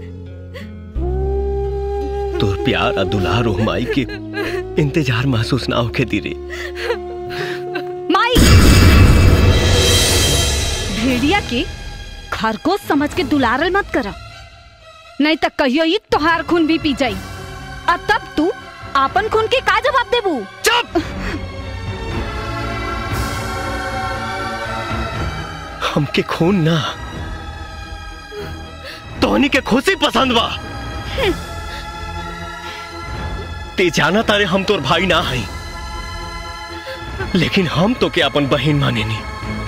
तोर प्यार और दुलार हो माई के इंतजार महसूस ना होके दीरे। माई, भेड़िया के खरगोश समझ के दुलारल मत करा, नहीं तो कहियो ये तोहार खून भी पी जाई और तब तू आपन खून के का जवाब देबू? चुप! हमके खून ना, तोहनी के खुशी पसंद बा। ते जाना तारे हम तोर भाई ना हई, लेकिन हम तो के अपन बहन माने नी।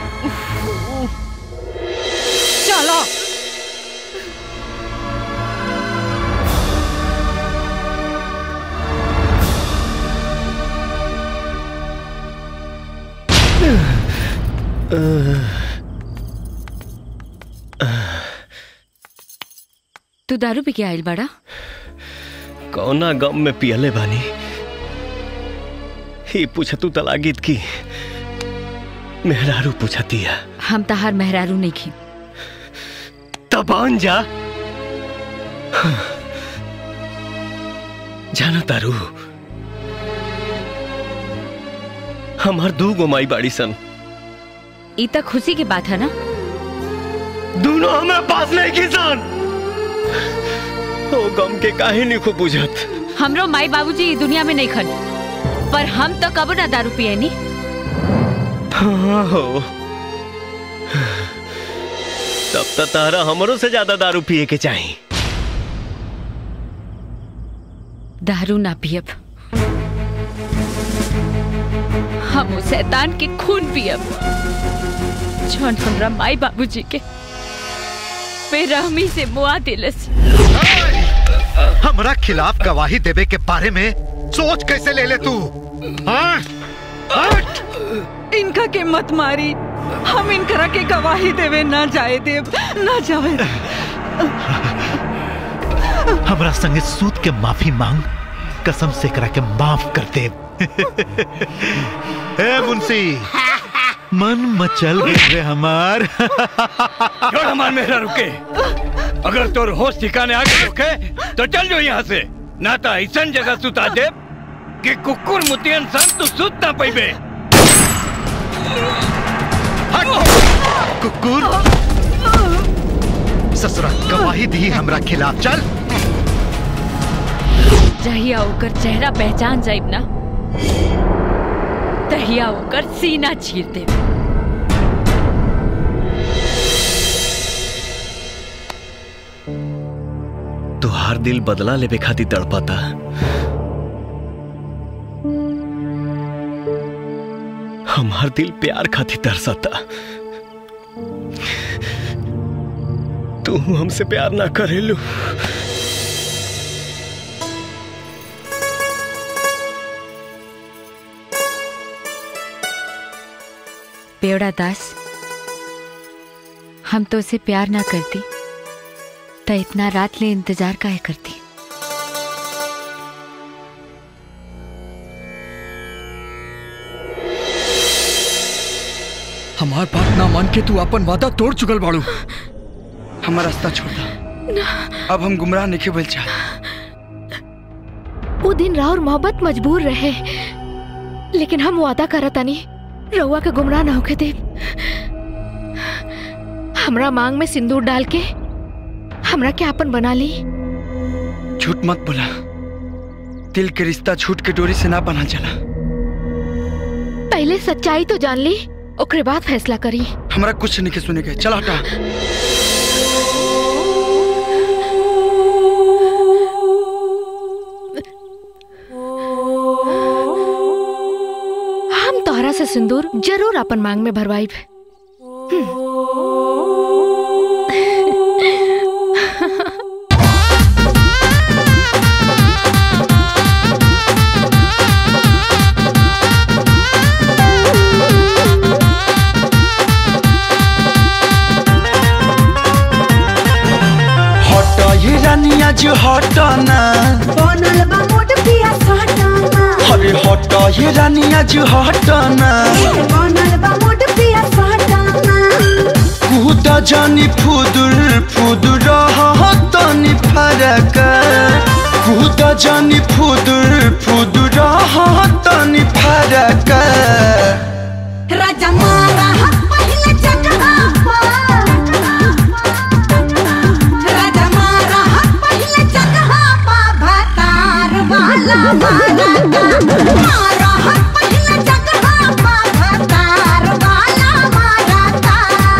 चलो तू दारू पी के आइल बड़ा? कौना गम में पियले बानी ही पूछतू तलागीत की मेहरारू पूछती है। हम तहार मेहरारू नहीं खी। तबान जा जाना तारू, हमार दू गो माई बाड़ी सन। ई तक खुशी की बात है ना? दोनों हमें पास नहीं की सन। ओ गम के काहे नहीं खूब बुझत। हमरो माई बाबूजी ई दुनिया में नहीं खन, पर हम तो कब ना दारू पिए नी। हाँ हो, तब तो तारा हमरों से ज्यादा दारू पिए के चाहिए। दारू ना पियब, हम उस शैतान के खून पियब जौन हमरा माई बाबूजी के बेरहमी से मुआ दिलस। हमरा खिलाफ गवाही देवे के बारे में सोच कैसे ले ले तू? हाँ? इनका के मत मारी, हम इनकरा के गवाही देवे ना जाए देव, ना जाए। हमरा संगे सूद के माफी मांग, कसम से करा के माफ कर दे। ए मुंशी, मन मचल गए हमार। छोड़ हमार मेहरा रुके। अगर तोर होश ठिकाने आगे रुके तो चल जो यहाँ से, ना तो ऐसा जगह सुता दे कि कुकुर मुतियन सन तू सुत ना पैबे। कुकुर ससुरा गवाही दी हमरा खिलाफ। चल जहिया होकर चेहरा पहचान जाइब ना, तहिया होकर सीना चीर दे। तुहार दिल बदला लेवे खातिर तड़पाता, हमार दिल प्यार खातिर तरसता। तू हमसे प्यार ना करेलू। बेवड़ा दास, हम तो उसे प्यार ना करती तो इतना रात ले इंतजार काहे करती? हमार बात ना मान के तू अपन वादा तोड़ चुकल बाड़ू। हमारा रास्ता छोड़ दा। अब हम गुमराह नहीं बोल चाह। वो दिन राउर मोहब्बत मजबूर रहे, लेकिन हम वादा करतानी रउआ के गुमराह ना होके दे। हमरा मांग में सिंदूर डाल के हमरा के आपन बना ली। झूठ मत बोला। दिल के रिश्ता झूठ के डोरी से ना बना चला। पहले सच्चाई तो जान ली, ओकरे बाद फैसला करी। हमरा कुछ नहीं के सुने के। चल हटा। हम तोहरा से सिंदूर जरूर अपन मांग में भरवाइब। रानिया जो हटाना बनल बा मोट पिया सटाना। अरे हटा ये रानिया जो हटाना बनल बा मोट पिया सटाना। कूदा जानी फुदुर फुदुर हतानी फरक। कूदा जानी फुदुर फुदुर हतानी फरक। राजा मारा पहले जगह वाला मारा मारा पहले जगह भतार वाला मारा था।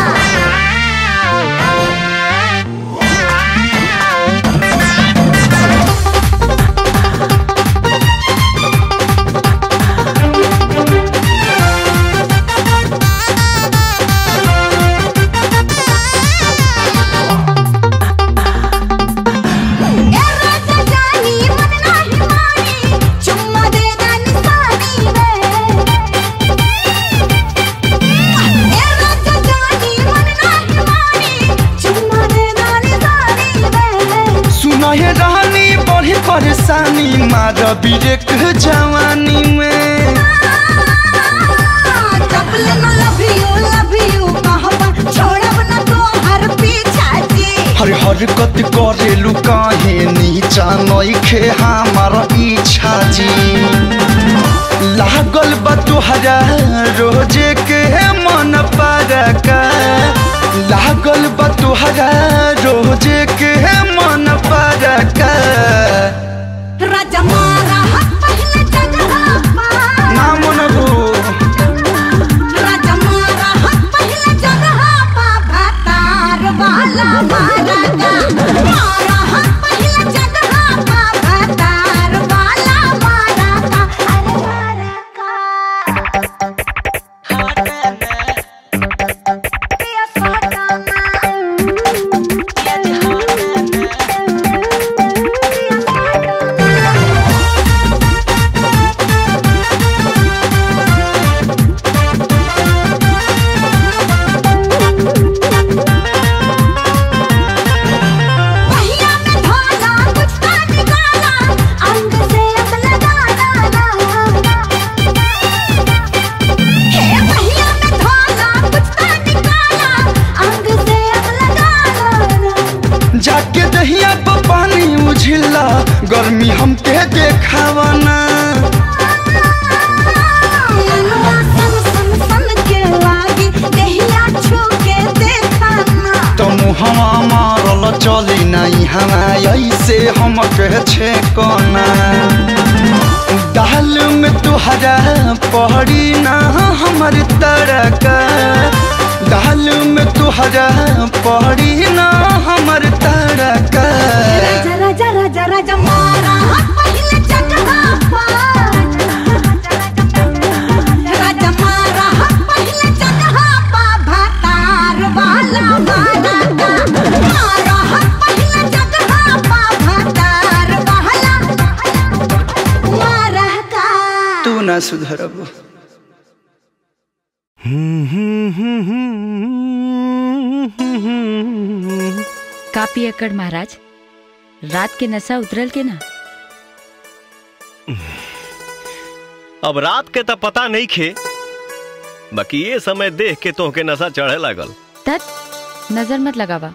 परेशानी मारा बिरेक जवानी में। हर हरकत करेलू काहे नीचा नइखे हमारा इच्छा जी। लागल बा तुहरा रोजे के मन परका। लागल बा तुहरा रोजे के मन परका। राजा मारा पहले जगह ना मनबू। राजा मारा पहले जगह भतार वाला मारा मारा पहले जगह भतार वाला मारा का। अरे मारा का पिया सटाना। जाके दहिया पर पानी उझिला गर्मी हमके देखावना। तो मुहवा मारल चली नहीं हवा ऐसे हमके छेकना। दाल में तुहरा पड़ी ना हमारी तड़का। दाल में तुहरा पड़ी ना हमार तड़का। राजा राजा राजा राजा मारा पहले जगह राजा मारा पहले जगह भतार वाला मारा मारा पहले जगह भतार वाला मारा का। तू ना सुधरबू। का पियकड़ महाराज, रात के नशा उतरल के ना? अब रात के तो पता नहीं खे, बाकी ये समय देख के तो के नशा चढ़े लागल। तत नजर मत लगावा।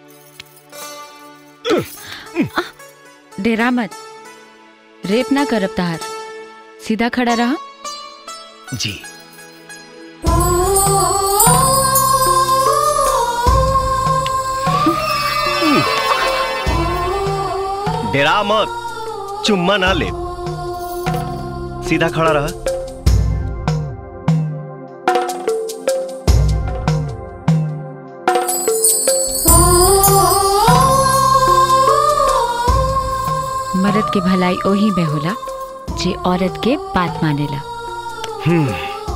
डेरा मत, रेप ना करब तहार, सीधा खड़ा रहा। जी डेरा मत, चुम्मा ना ले, सीधा खड़ा रहा। मर्द के भलाई ओही में होला जे औरत के बात मानेला। हम्म,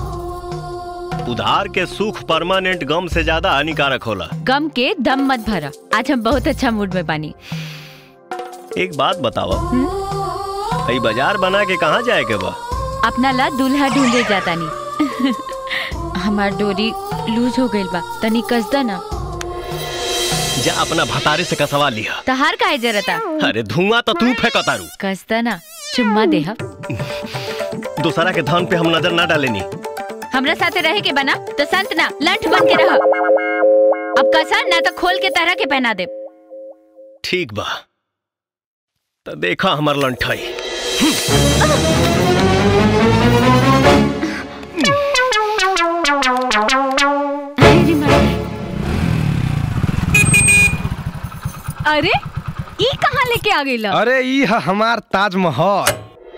उधार के सुख परमानेंट गम से ज्यादा हानिकारक होला। गम के दम मत भरा। आज हम बहुत अच्छा मूड में बानी। एक बात बताओ, कई बाजार बना के कहाँ जाए के बा? अपना ला दूल्हा ढूंढे जाता नहीं। हमार डोरी लूज हो गइल बा, तनी कसदा ना। जा अपना भतारे से कसवा लिया। तहार काहे जरता? अरे धुआं तो तू फेंकतारू। कसदा ना, चुम्मा देहा। दूसरा के धन पे हम नजर ना डालेनी। हमरा साथे रहे के बना तो संत ना लंठ बन के रह। अब कसा ना तो खोल के तरह के पहना दे। ठीक बा, तो देखा हमार लंठाई। अरे ई कहाँ लेके आ गई? अरे ई है हमार ताजमहल।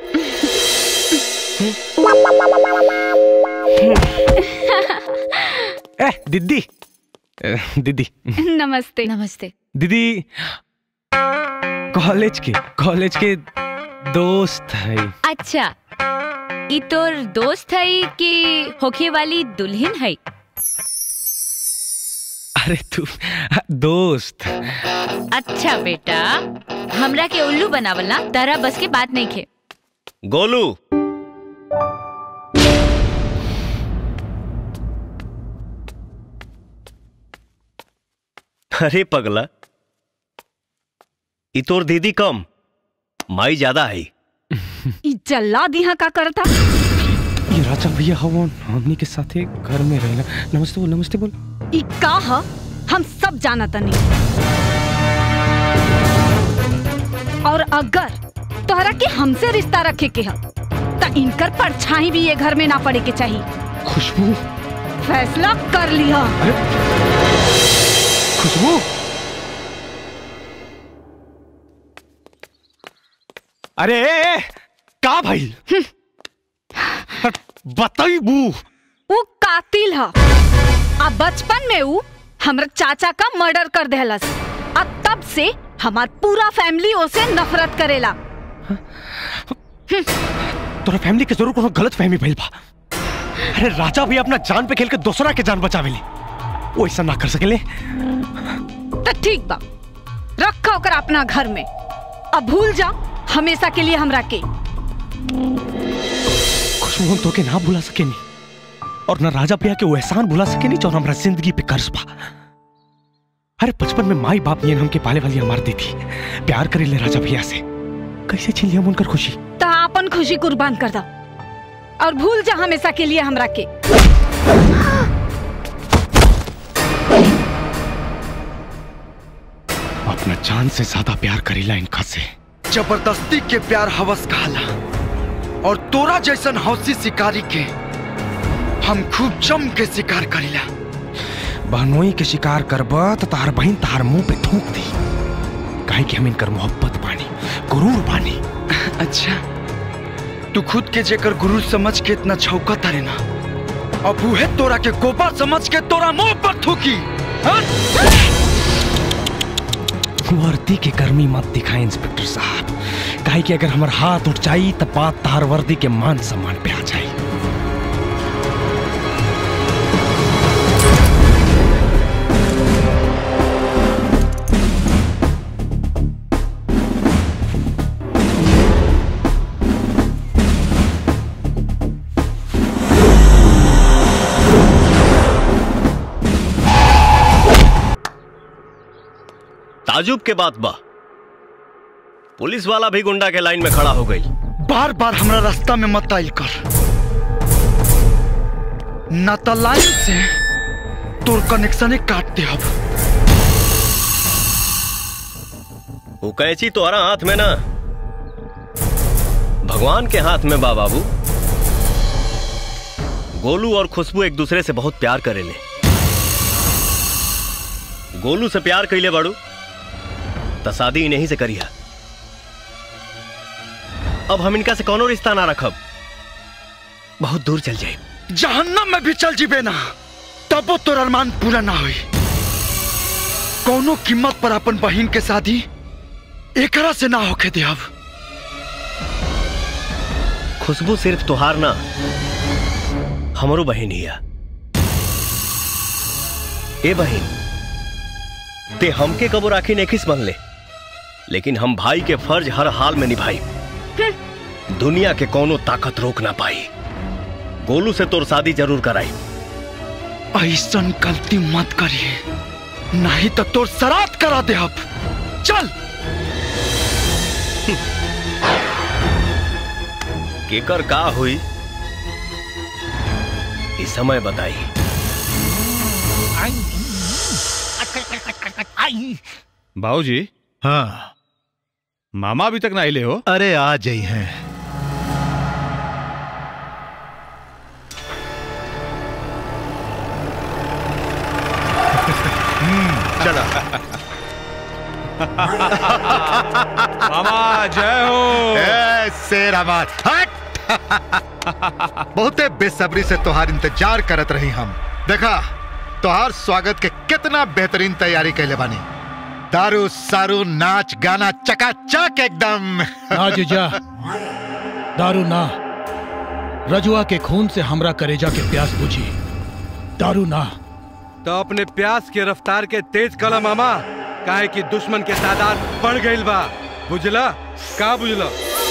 ए दीदी, दीदी नमस्ते। नमस्ते दीदी, कॉलेज के कॉलेज के दोस्त है। अच्छा, ई तोर दोस्त है कि होखे वाली दुल्हन है? अरे तू दोस्त। अच्छा बेटा, हमरा के उल्लू बनावल ना तारा बस के बात नहीं खे। गोलू, अरे पगला, ई तोर दीदी कम, माई ज्यादा है। ई जल्ला दिहा का करता? ये राजा भैया हवन हमनी के साथे घर में रहना। नमस्ते बोल, नमस्ते बोल। ई का ह? हम सब जाना तनी। और अगर तोहरा के हमसे रिश्ता रखे के ह त इनकर परछाई भी ये घर में ना पड़े के चाहिए। खुशबू, फैसला कर लिया। खुशबू, अरे का भाई बताई बू? वो कातिल है। अब बचपन में वो हमरा चाचा का मर्डर कर देहलस। अब तब से हमार पूरा फैमिली उसे नफरत करेला। तोरा फैमिली के जरूर कोनो गलत फहमी भइल बा। अरे राजा भी अपना जान पे खेल के दूसरा के जान बचावेले, वो ऐसा ना कर सकेले। तो ठीक बा, रखा ओकर अपना घर में। अब भूल जा हमेशा के लिए हमरा के। खुशबू, हम तो के ना भुला सकेनी और ना राजा भैया के वो एहसान भुला सकेनी जो हमरा जिंदगी पे कर्ज बा। अरे बचपन में माई बाप ये हमके पाले वाली हमार दी थी, प्यार करे ले राजा भैया से, कैसे छीन लिया उनकर खुशी? तो अपन खुशी कुर्बान कर दो और भूल जा हमेशा के लिए हमरा के। अपना जान से ज्यादा प्यार करेला इनका से। जबरदस्ती के प्यार हवस कहला, और तोरा जैसन हौसी शिकारी के हम खूब जम के शिकार करीला। बहनोई के शिकार करबा तो तार बहन तार मुंह पे थूक दी, काहे कि हम इनकर मोहब्बत बानी, गुरूर बानी। अच्छा, तू खुद के जेकर गुरु समझ के इतना छौका तारे ना, अब उहे तोरा के गोबर समझ के तोरा मुंह पर थूकी। वर्दी के गर्मी मत दिखाए इंस्पेक्टर साहब, काहे कि अगर हमार हाथ उठ जाई तब बात तार वर्दी के मान सम्मान पे आ जाई। ताजुब के बात बा, पुलिस वाला भी गुंडा के लाइन में खड़ा हो गई। बार बार हमरा रास्ता में मत आइल कर, ना तो लाइन से तोर कनेक्शन काट दे। अब वो कैची तोहरा हाथ में ना भगवान के हाथ में बा बाबू। गोलू और खुशबू एक दूसरे से बहुत प्यार करेले। गोलू से प्यार कैले बाड़ू तो शादी इन्हीं से करिया। अब हम इनका से कौनो रिश्ता ना रखब, बहुत दूर चल जाए। जहन्नम में भी चल जीबे ना तब वो तोर अरमान पूरा ना हुई। कौनो कीमत पर अपन बहन के शादी एकरा से ना होके दे। अब खुशबू सिर्फ तुहार ना हमरो बहन ही है। ए बहन ते हमके कबो राखी ने किस बन ले, लेकिन हम भाई के फर्ज हर हाल में निभाई। दुनिया के कोनो ताकत रोक ना पाई। गोलू से तोर शादी जरूर कराई। ऐसा गलती मत करिए, नहीं तो तोर श्राद्ध करा दे। अब चल। केकर का हुई इस समय बताई। बाबूजी। हाँ मामा अभी तक ना आइले हो? अरे आ जाई हैं। चला। मामा जय हो। ए शेराबाद हट। बहुते बेसब्री से तोहार इंतजार करत रही हम। देखा तोहार स्वागत के कितना बेहतरीन तैयारी कैले बानी। दारू सारू नाच गाना चकाचक एकदम। ना जीजा, दारू ना। रजुआ के खून से हमरा करेजा के प्यास बुझी, दारू ना। तो अपने प्यास के रफ्तार के तेज कला मामा, काहे कि दुश्मन के तादाद बढ़ गईल बा। बुझला का बुझला?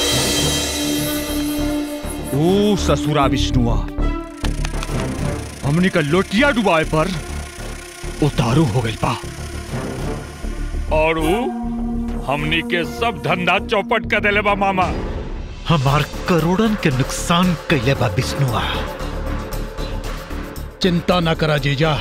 ओ ससुरा विष्णुआ, हमनी का लोटिया डुबाए पर उतारू हो गई बा, और हमनी के सब धंधा चौपट कर देले बा मामा। हमार करोड़न के नुकसान कैले बा विष्णुआ। चिंता न करा जीजा,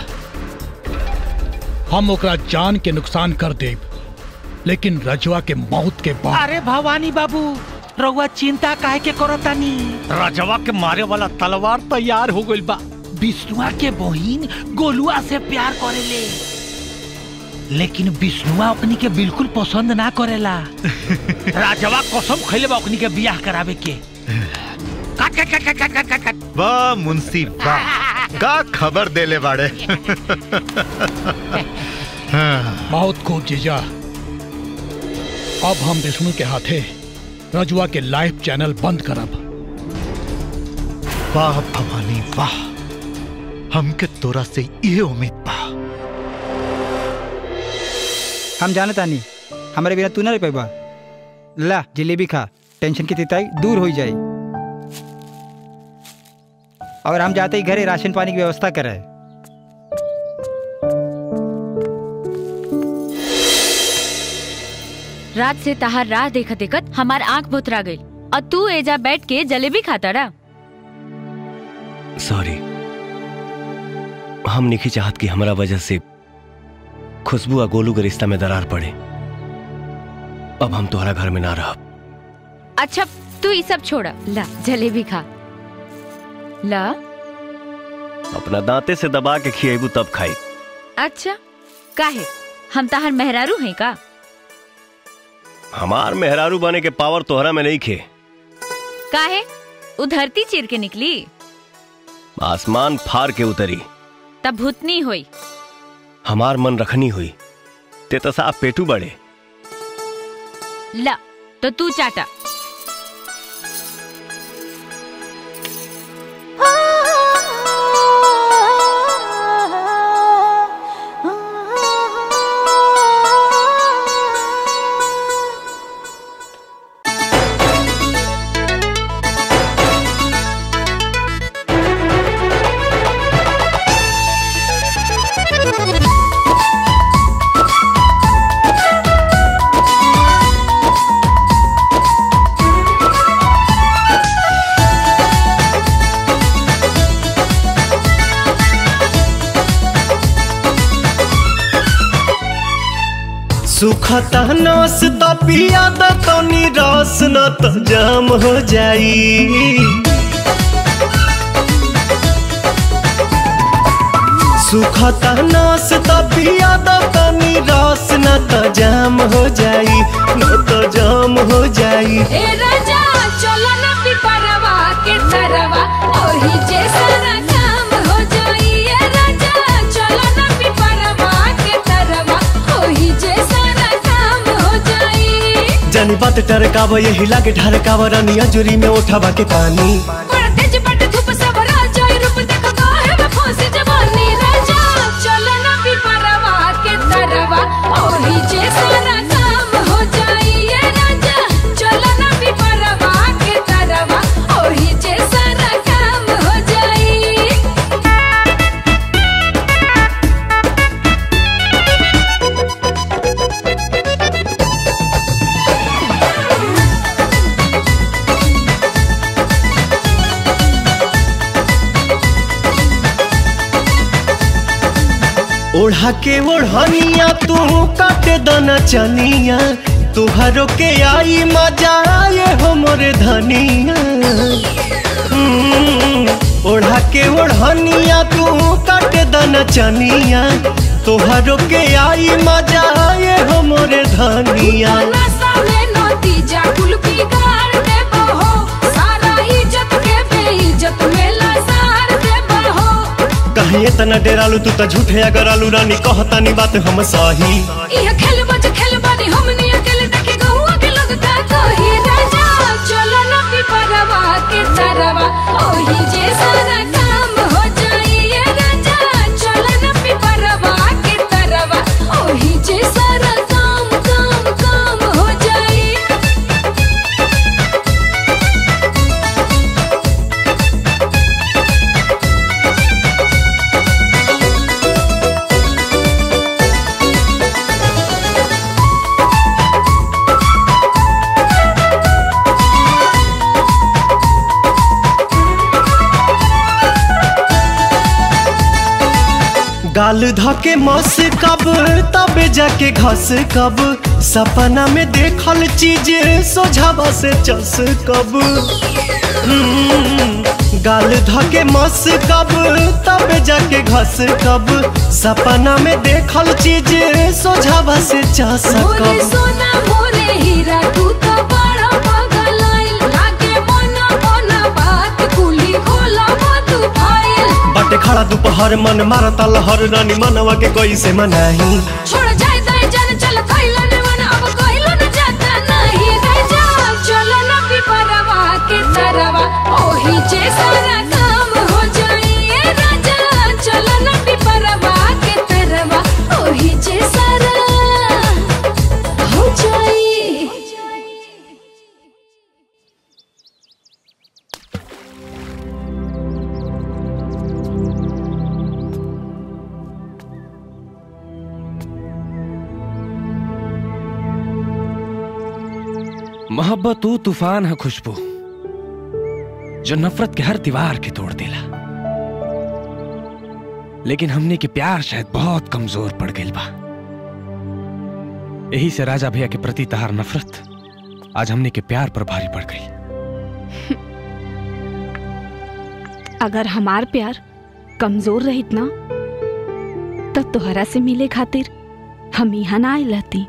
हम ओकरा जान के नुकसान कर देब, लेकिन रजुआ के मौत के बाद। अरे भवानी बाबू, रउआ चिंता काहे के करतानी? रजवा के मारे वाला तलवार तैयार हो गइल बा। विष्णुआ के बहिन गोलुआ से प्यार करेले, लेकिन विष्णुआ ओकनी के बिल्कुल पसंद ना करेला। राजवा कसम खइले बा ओकनी के बियाह करावे के। काट काट काट काट काट काट काट। वाह मुंशी वाह, का खबर देले बाड़े। बहुत खूब जीजा, अब हम विष्णु के हाथे रजुआ के लाइव चैनल बंद करब। वाह भवानी वाह, हमके तोरा से ये उम्मीद बा। हम जाने तानी हमारे बिना तू ना रह पाएबा। ला जलेबी खा, टेंशन की तिताई दूर हो जाए। और हम जाते ही घरे राशन पानी की व्यवस्था करे। रात से तहार राह देखत देखत हमार आंख भुतरा गई, और तू एजा बैठ के जलेबी खाता रहा। सॉरी, हम नहीं चाहत कि हमारा वजह से खुशबू और गोलू के रिश्ता में दरार पड़े। अब हम तुम्हारा घर में ना रह। अच्छा तू ये सब छोड़ा, ला जलेबी खा। ला अपना दांते से दबा के खिएबू तब खाई। अच्छा काहे, हम तहार मेहरारू हैं का? हमार मेहरारू बने के पावर तोहरा में नहीं खे। काहे, उ धरती चीर के निकली, आसमान फार के उतरी, तब भूतनी हुई। हमार मन रखनी हुई, ते तो साफ पेटू बड़े। ला तो तू चाटा। सुखता नस त पिया द तनी रस न त जाम हो जाई। सुखता नस त पिया द तनी रस न त जाम हो जाई, न त जाम हो जाई। ए राजा चलो ना पिपरवा के तरवा ओही जे सारा काम हो जाई। ए राजा चलो ना पिपरवा के तरवा ओही जे सारा काम हो जाई। जानी बात टरकाव यही लागे ढरकाव रानिया जुरी में उठावा के पानी। बड़ा तेज बट धूप सब राजा रूप देखो काहे में फंसी जवानी। राजा चलो ना पिपरवा के तरवा ओही जे सारा काम हो जाई। ए राजा चलो ना पिपरवा के तरवा ओही जे सारा काम हो जाई। ओढ़ा के ओढ़निया तू काटे दना चनिया, तुहरो के आई मजा आए हो मोरे धनिया। हम्म, ओढ़ा के ओढ़निया तू काटे दना चनिया, तुहरो के आई मजा आए हो मोरे धनिया। नशा में नतीजा कुल बिगाड़ देबो हो, सारा इज्जत के बेइज्जत में लसार देबो हो। कहीं इतना डेरालू तू त झूठे अगर आलू रानी कहतानी बात हम सही। इह खेल बज खेल बानी हमनी अकेले देखे गहुआ के लोग का कही। राजा चलो ना पिपरवा के तरवा ओही जे सारा काम हो जाई। ए राजा चलो ना पिपरवा के तरवा ओही जे सारा काम काम काम हो जाई। गाल धके मस कब तबे जाके घस कब, सपना में देखल चीज सोझावा से चस कब। हम्म, गाल धके मस कब तबे जाके घस कब, सपना में देखल चीज सोझावा से चस मोरे कब। सोना मोरे हीरा तू तो बड़ा पागल आइल, लागे मना मना बात कुली खोला मत फाइल। बटे खड़ा दोपहर मन मारता लहर रानी मनवा के कोई से मनाही। छोड़ जाए दाई जान चल कइलो ने मन अब कइलो न जाता नहीं। राजा चलो ना पिपरवा के तरवा ओही जे सारा काम हो जाई। ए राजा चलो ना पिपरवा के तरवा ओही जे सारा हो जाई। मोहब्बत तू तूफान है खुशबू जो नफरत के हर दीवार के तोड़ देला। लेकिन हमने के प्यार शायद बहुत कमजोर पड़ गई बा। यही से राजा भैया के प्रति तहार नफरत आज हमने के प्यार पर भारी पड़ गई। अगर हमार प्यार कमजोर रहित ना तब तोहरा से मिले खातिर हम यहाँ ना आए रहती।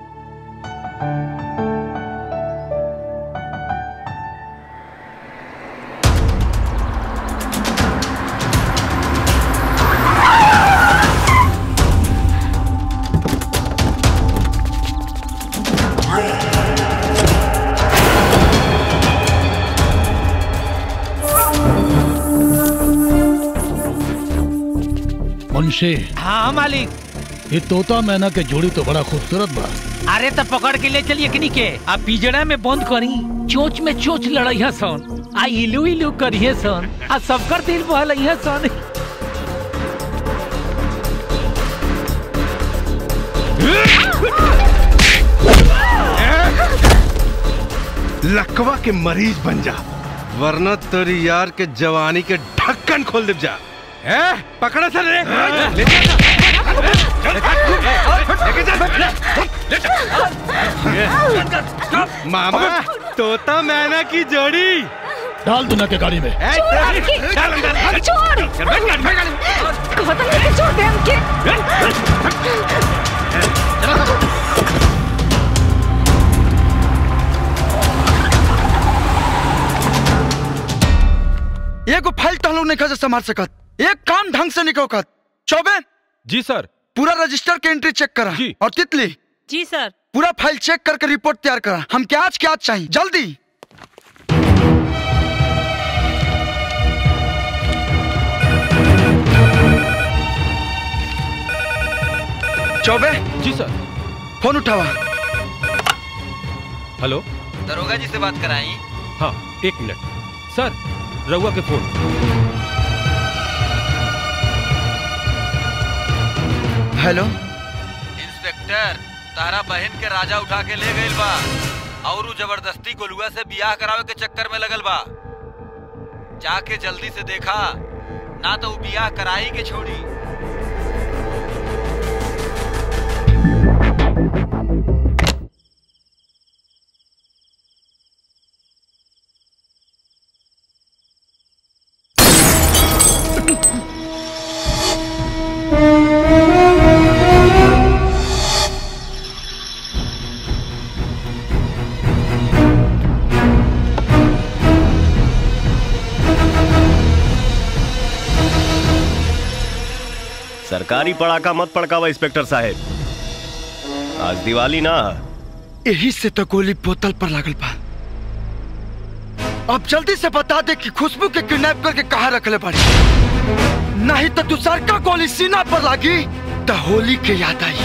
मुंशी। हाँ मालिक। ये तोता मैना के जोड़ी तो बड़ा खूबसूरत बा। अरे तब पकड़ के ले चलिए किनी के आ पिजड़ा में बंद करी, चोच में चोच लड़ाइया सन, आ इलू इलू करिए सन, आ सबकर दिल बहलइया सन। लकवा के मरीज बन जा, वरना तेरी यार के जवानी के ढक्कन खोल दे जा। ए, पकड़ा सर रे, ले जा। मामा तोता मैना की जोड़ी डाल दूना के गाड़ी में। छोड़ छोड़ दे हमके। एगो फाइल तो लोग नहीं खा संभाल सकत, एक काम ढंग से निकल कर। चौबे जी सर। पूरा रजिस्टर के एंट्री चेक करा। जी। और तितली जी सर। पूरा फाइल चेक करके रिपोर्ट तैयार करा। हम क्या आज क्या आज चाहिए जल्दी। चौबे जी सर। फोन उठावा। हेलो दरोगा जी से बात कराई। हाँ एक मिनट सर, रउआ के फोन। हेलो इंस्पेक्टर, तारा बहन के राजा उठा के ले गइल बा और उ जबरदस्ती गोलुआ से बियाह करावे के चक्कर में लगल बा। जाके जल्दी से देखा, ना तो उ बियाह कराई के छोड़ी। सरकारी पड़ाका मत पड़कावा इंस्पेक्टर साहब, आज दिवाली ना। यही से तो गोली बोतल पर लागल बा। अब जल्दी से बता दे कि खुशबू के किडनैप करके कहाँ रखले पड़े, नहीं तो दूसर का गोली सीना पर लागी तो होली के याद आई।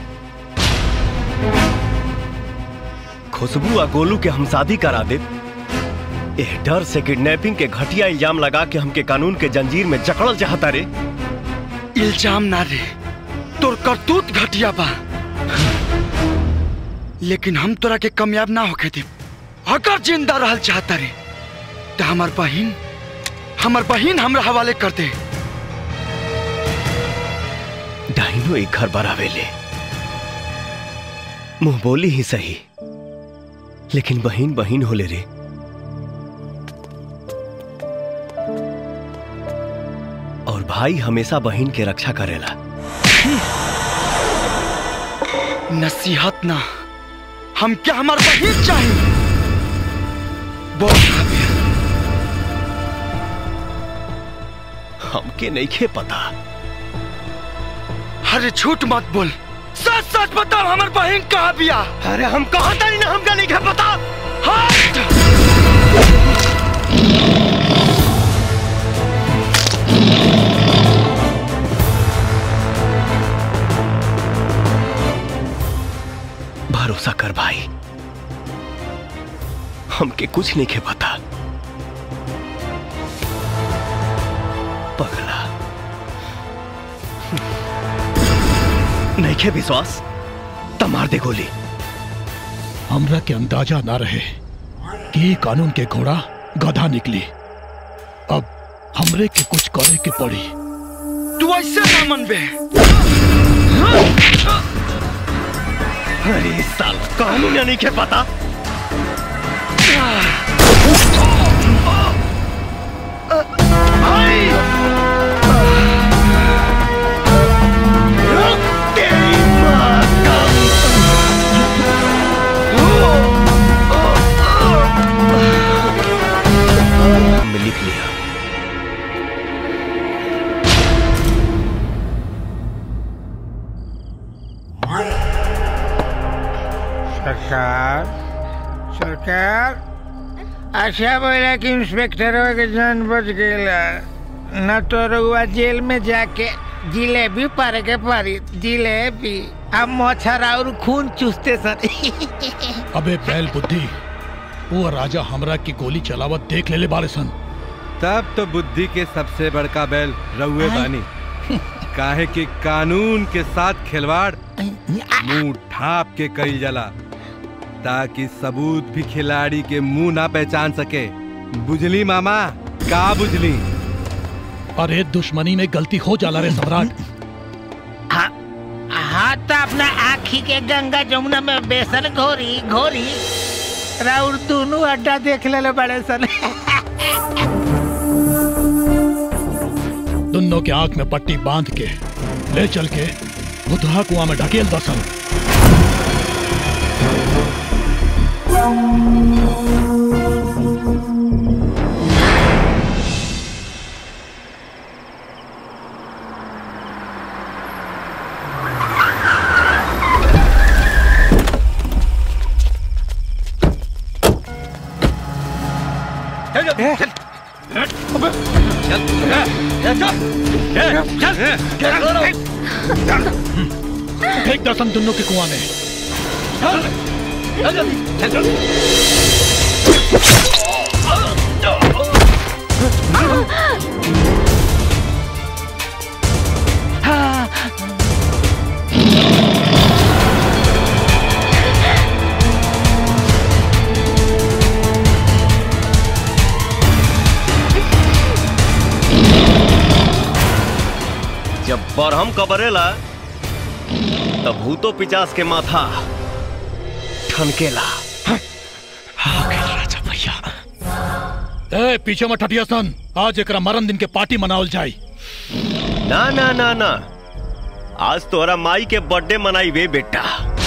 खुशबू और गोलू के हम शादी करा दे, एह डर से किडनैपिंग के घटिया इल्जाम लगा के हमके कानून के जंजीर में जकड़ल चाहता रे। इल्जाम ना रे, तोर करतूत घटिया बा, लेकिन हम तोरा के कामयाब ना होके दे। अगर जिंदा रहल चाहता रे तो हमार बहिन हमार बहिन हमरा हवाले कर दे। डाइनो एक घर बरावेले, मुंह बोली ही सही, लेकिन बहिन बहिन होले रे। और भाई हमेशा बहिन के रक्षा करेला। नसीहत ना, हम क्या हमार बहिन चाहिए बोल। हमके नहीं खे पता। अरे झूठ मत बोल, सच सच बताओ हमार बहिन कहाँ बिया। अरे हम कहा था ना, हमका नहीं खे पता। हट! भरोसा कर भाई, हमके कुछ नहीं खे पता। पगला नहीं खे विश्वास तो मार दे गोली। हमरा के अंदाजा ना रहे कि कानून के घोड़ा गधा निकली। अब हमरे के कुछ करे के पड़ी। तू ऐसे ना मन बे। अरे साल कानून नहीं के पता। मैं लिख लिया। सरकार सरकार अच्छा बोला कि इंस्पेक्टर के जान बच गया, न तो रउआ जेल में जाके जिलेबी पारे के पारी जिलेबी। अब मच्छर और खून चूसते सन। अबे बैल बुद्धि, वो राजा हमरा की गोली चलावत देख ले ले बारे सन। तब तो बुद्धि के सबसे बड़का बैल रउए बानी। काहे कि कानून के साथ खिलवाड़ मुंह ढाप के कईल जाला, ताकि सबूत भी खिलाड़ी के मुंह ना पहचान सके। बुझली मामा? का बुझली? अरे दुश्मनी में गलती हो जाला रे सम्राट। हाँ अपना आँखी के गंगा जमुना में बेसन घोरी घोरी राउर दोनों अड्डा देख ले बड़े सन। दोनों के आंख में पट्टी बांध के ले चल के बुधहा कुआं में ढकेल दसन। फेंक दसन दोनों के कुआं में। जब बरहम कबरेला तब भूतो पिचास के माथा ठनकेला। राजा भैया ए पीछे मत हटिया सन। आज एक मरण दिन के पार्टी मनावल जाई। ना ना ना ना, आज तोरा माई के बर्थडे मनाई वे बेटा।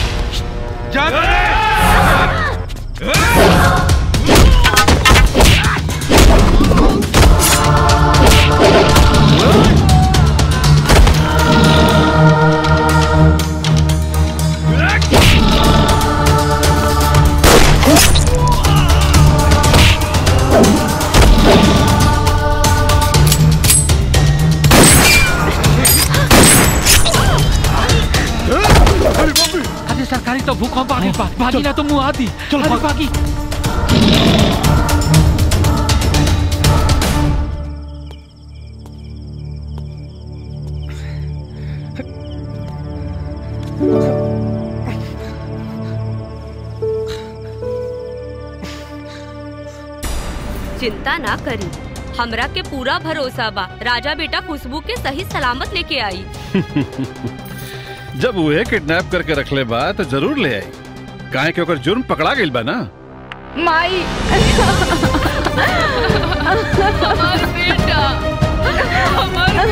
सरकारी तो भूकंप आ गई। भागी ना तो मुँह आती। चलो भागी। चिंता ना करी, हमरा के पूरा भरोसा बा। राजा बेटा खुशबू के सही सलामत लेके आई। जब वो किडनैप करके रख ले बा तो जरूर ले आई। काहे के ओकर जुर्म पकड़ा गइल बा ना। माई हमार बेटा, हमार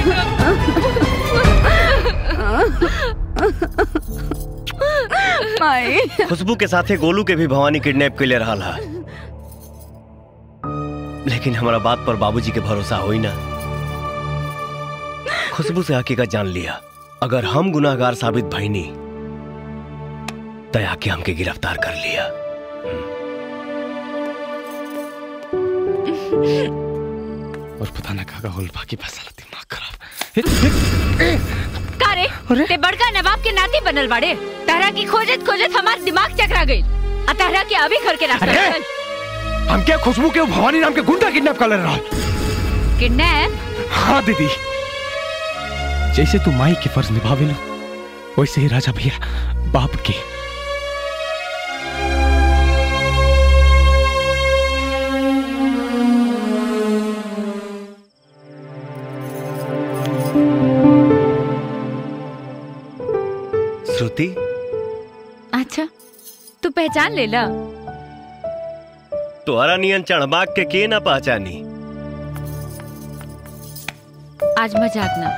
बेटा। माई खुशबू के साथे गोलू के भी भवानी किडनैप के ले रहा है, लेकिन हमारा बात पर बाबूजी के भरोसा होई ना। खुशबू से हकीकत जान लिया। अगर हम गुनाहगार साबित भईनी तय आके हमके गिरफ्तार कर लिया। और पता ना का होल बाकी फैसला दिमाग खराब। का रे ते बड़का नवाब के नाती बनल बाड़े। तारा की खोजत खोजत हमार दिमाग चकरा गई। आ तारा के अभी घर के रास्ता हम क्या खुशबू के भवानी नाम के गुंडा किडनैप कर ले रहा। किडनैप? हाँ दीदी, जैसे तू माई के फर्ज निभावे लो वैसे ही राजा भैया बाप के। श्रुति, अच्छा तू पहचान ले ला। तोहरा नियन चढ़बाग के के ना पहचानी। आज मजाक ना,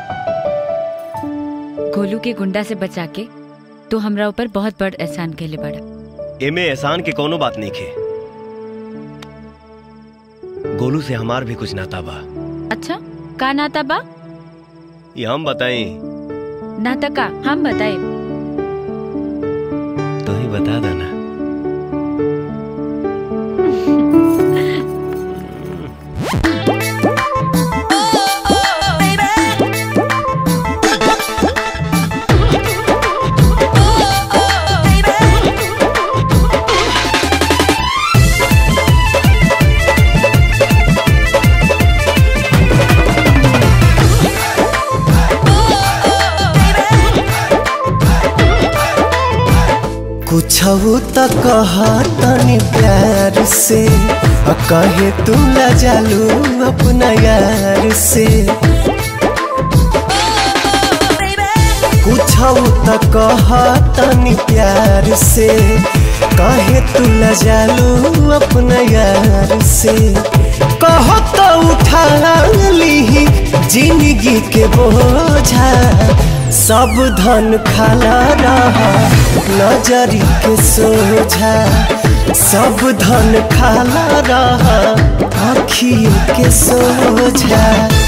गोलू के गुंडा से बचा के तो हमरा ऊपर बहुत बड़ एहसान केले बड़ा। एमे एहसान के कोनो बात नहीं खे। गोलू से हमार भी कुछ नाता बा। अच्छा का नाता बा? ये हम बताई। नाता का हम बताए। तो ही बता देना। कुछऊ तो कहा तनी प्यार से, कहे तू लजालू अपना यार से। कुछ हऊ त कहतनी प्यार से काहे तू लजालू अपना यार से कहो तो उठा ली जिंदगी के बोझा सब धन खाला रहा नजरी के सोझा सब धन खाला रहा आँखियों के सोझा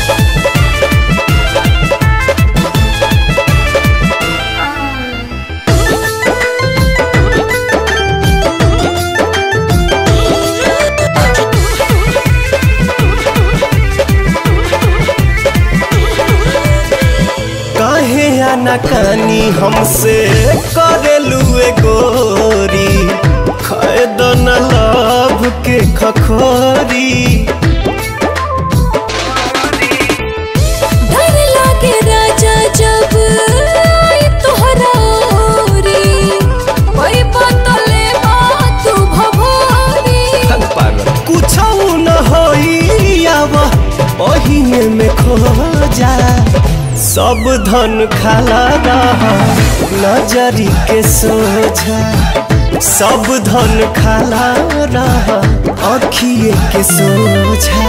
कानी हमसे करेलू गोरी खैदन लाभ के खखोरी डर लागे राजा जब आई तोहरा ओरी कोई बतले बात भभोरी कुछ न होई आव ओहिए में खो जा सब धन खाला रहा नजरी के सोझा सब धन खाला रहा आँखिए के सोझा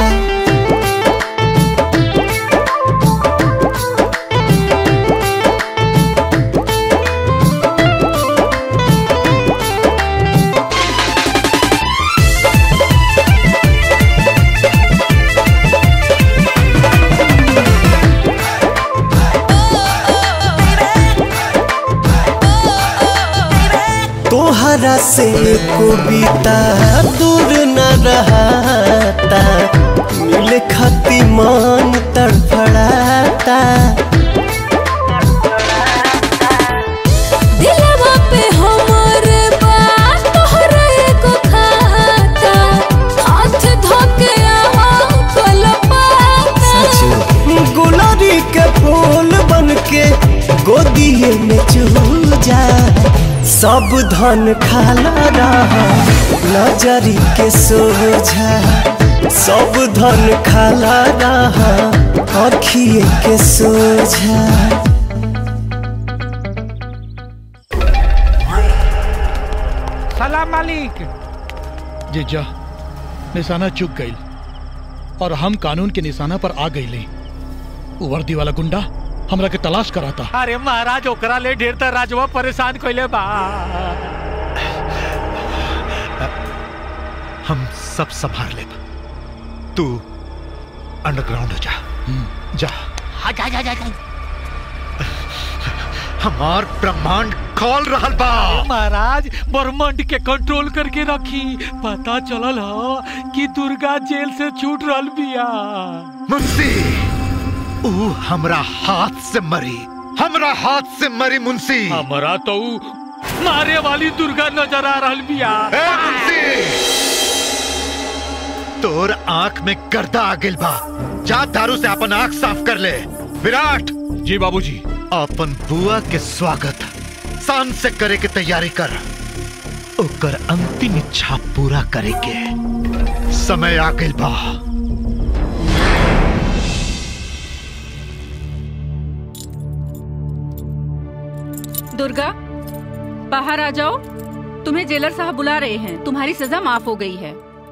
तोहरा से कविता दूर न रहता मिले खाती मन तड़फड़ाता दिलवा पे हमर बात तोहरा एको खाता हाथ धोके आवा कलपाता गुलारी के फूल बन के गोदिए में चूजा सब धन खाला रहा नजरी के सोझा सब धन खाला रहा आँखिए के सोझा सलाम मालिक। जीजा निशाना चुक गई और हम कानून के निशाना पर आ गई ले। वर्दी वाला गुंडा हमरा के तलाश कराता। अरे महाराज ओकरा ले ढेर तर राजवा परेशान कइले बा। हम सब संभाल ले। तू अंडरग्राउंड हो जा। जा हाँ, जा जा जा जा हमार ब्रह्मांड खोल रहल बा। महाराज ब्रह्मांड के कंट्रोल करके रखी। पता चलल हो कि दुर्गा जेल से छूट रहल बिया। मुंशी ऊ हमरा हाथ से मरी हमरा हाथ से मरी मुंशी। हमरा तो ऊ मारे वाली दुर्गा नजर आ रहल बिया। ए मुंशी तोर आंख में गर्दा आ गेल बा। जा दारू से अपन आंख साफ कर ले। विराट। जी बाबूजी। अपन बुआ के स्वागत शान से करे के तैयारी कर। ओकर अंतिम इच्छा पूरा करे के समय आ गेल बा। दुर्गा बाहर आ जाओ। तुम्हें जेलर साहब बुला रहे हैं। तुम्हारी सजा माफ हो गई है।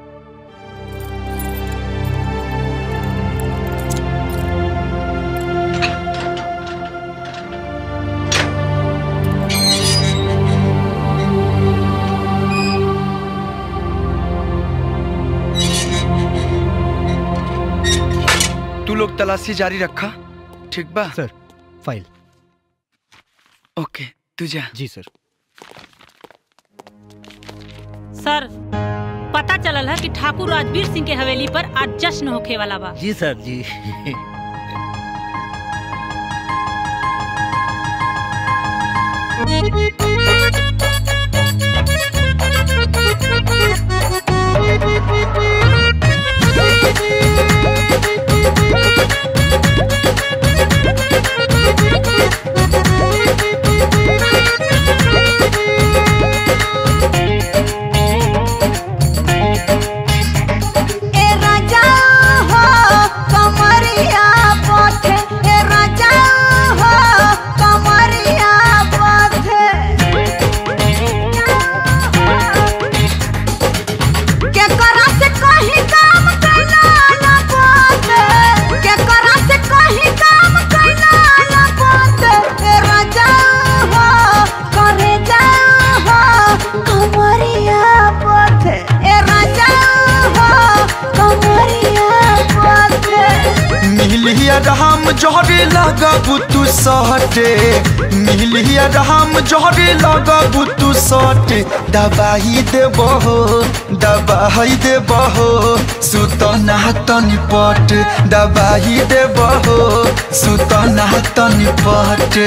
तू लोग तलाशी जारी रखा। ठीक बा सर। फाइल। ओके तू जा। जी सर। सर पता चलल है कि ठाकुर राजवीर सिंह के हवेली पर आज जश्न होखे वाला बा। जी सर जी। ए राजा हो कमरिया पोथे ए राजा हो कमरिया जहरे लगबू तू सटे मिलिया राम जहरे लगबू तू सटे दबाई देबो दबाई देबो सुतना तनी पट दबाई देबो सुतना तनी पट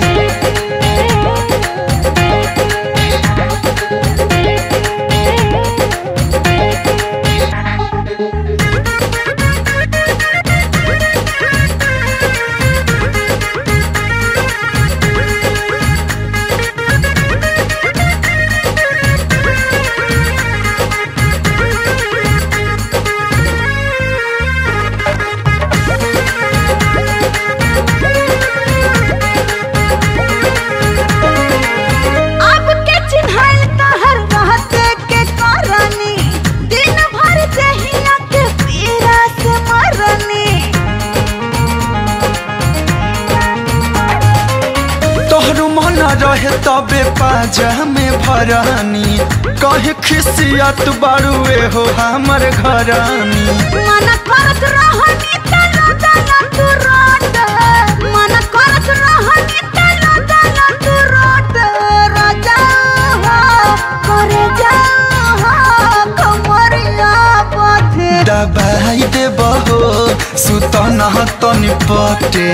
रहे तबे पाजा में भरानी कहे खिसियत बारुए हो हमर घरानी मन करत रहनी तलो तलो तू रोट मन करत रहनी तलो तलो तू रोट राजा करे जा कमरिया पथे दबाई देबो सुतना तनी पटे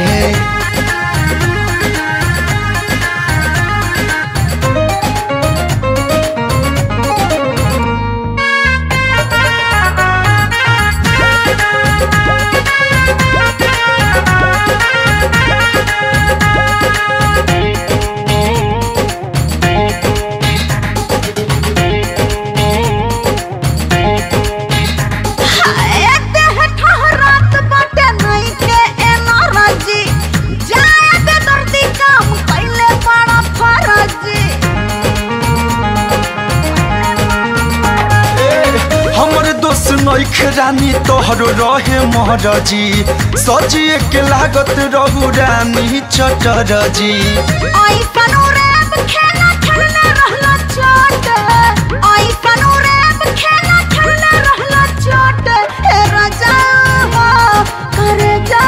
रानी तोहरो रहे महरजी सजिए के लागत रहू रानी चटरजी आई कनो रेब खेला खेलना रहला चोट आई कनो रेब खेला खेलना रहला चोट हे राजा करे जा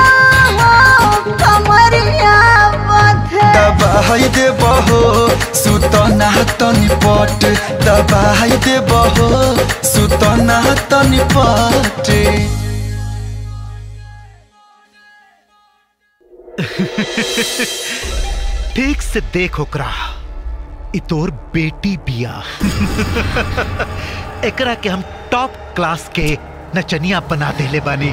कमरिया पथे दबाई देबो सुतना तनी पट दबाई देबो सुतना तनी पट ठीक से देख ओकरा इ तोर बेटी बिया एकरा के हम टॉप क्लास के नचनिया बना देले बानी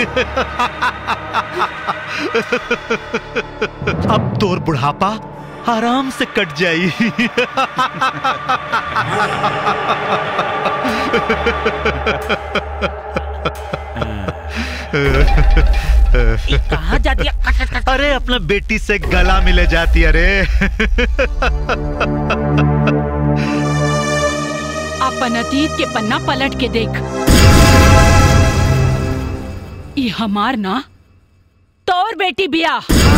अब तोर बुढ़ापा आराम से कट जाई कहाँ जाती है? अरे अपना बेटी से गला मिले जाती अरे अपन अतीत के पन्ना पलट के देख ये हमार ना तोर बेटी बिया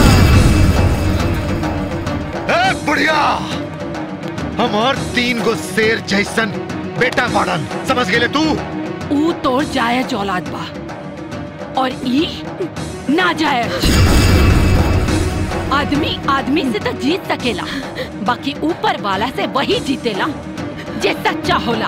ए बुढ़िया हमार तीन गो शेर जैसन बेटा मॉडल समझ गेले तू ऊ तोर जायज औलाद बा और ई ना जायज आदमी आदमी से तो जीत सकेला बाकी ऊपर वाला से वही जीतेला जे सच्चा होला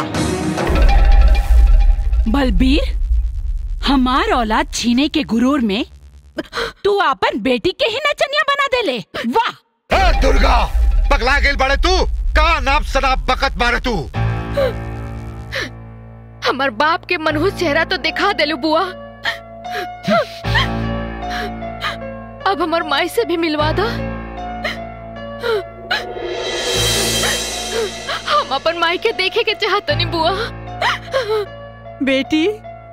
बलबीर हमार औलाद छीने के गुरूर में तू अपन बेटी के ही नचनिया बना देले वाह ए दुर्गा पगला गेल बड़े तू का नाप शराब बकत मारे तू हमार बाप के मनहूस चेहरा तो दिखा देलू बुआ अब हमार माई से भी मिलवा दो हम अपन माई के देखे के चाहतनी बुआ बेटी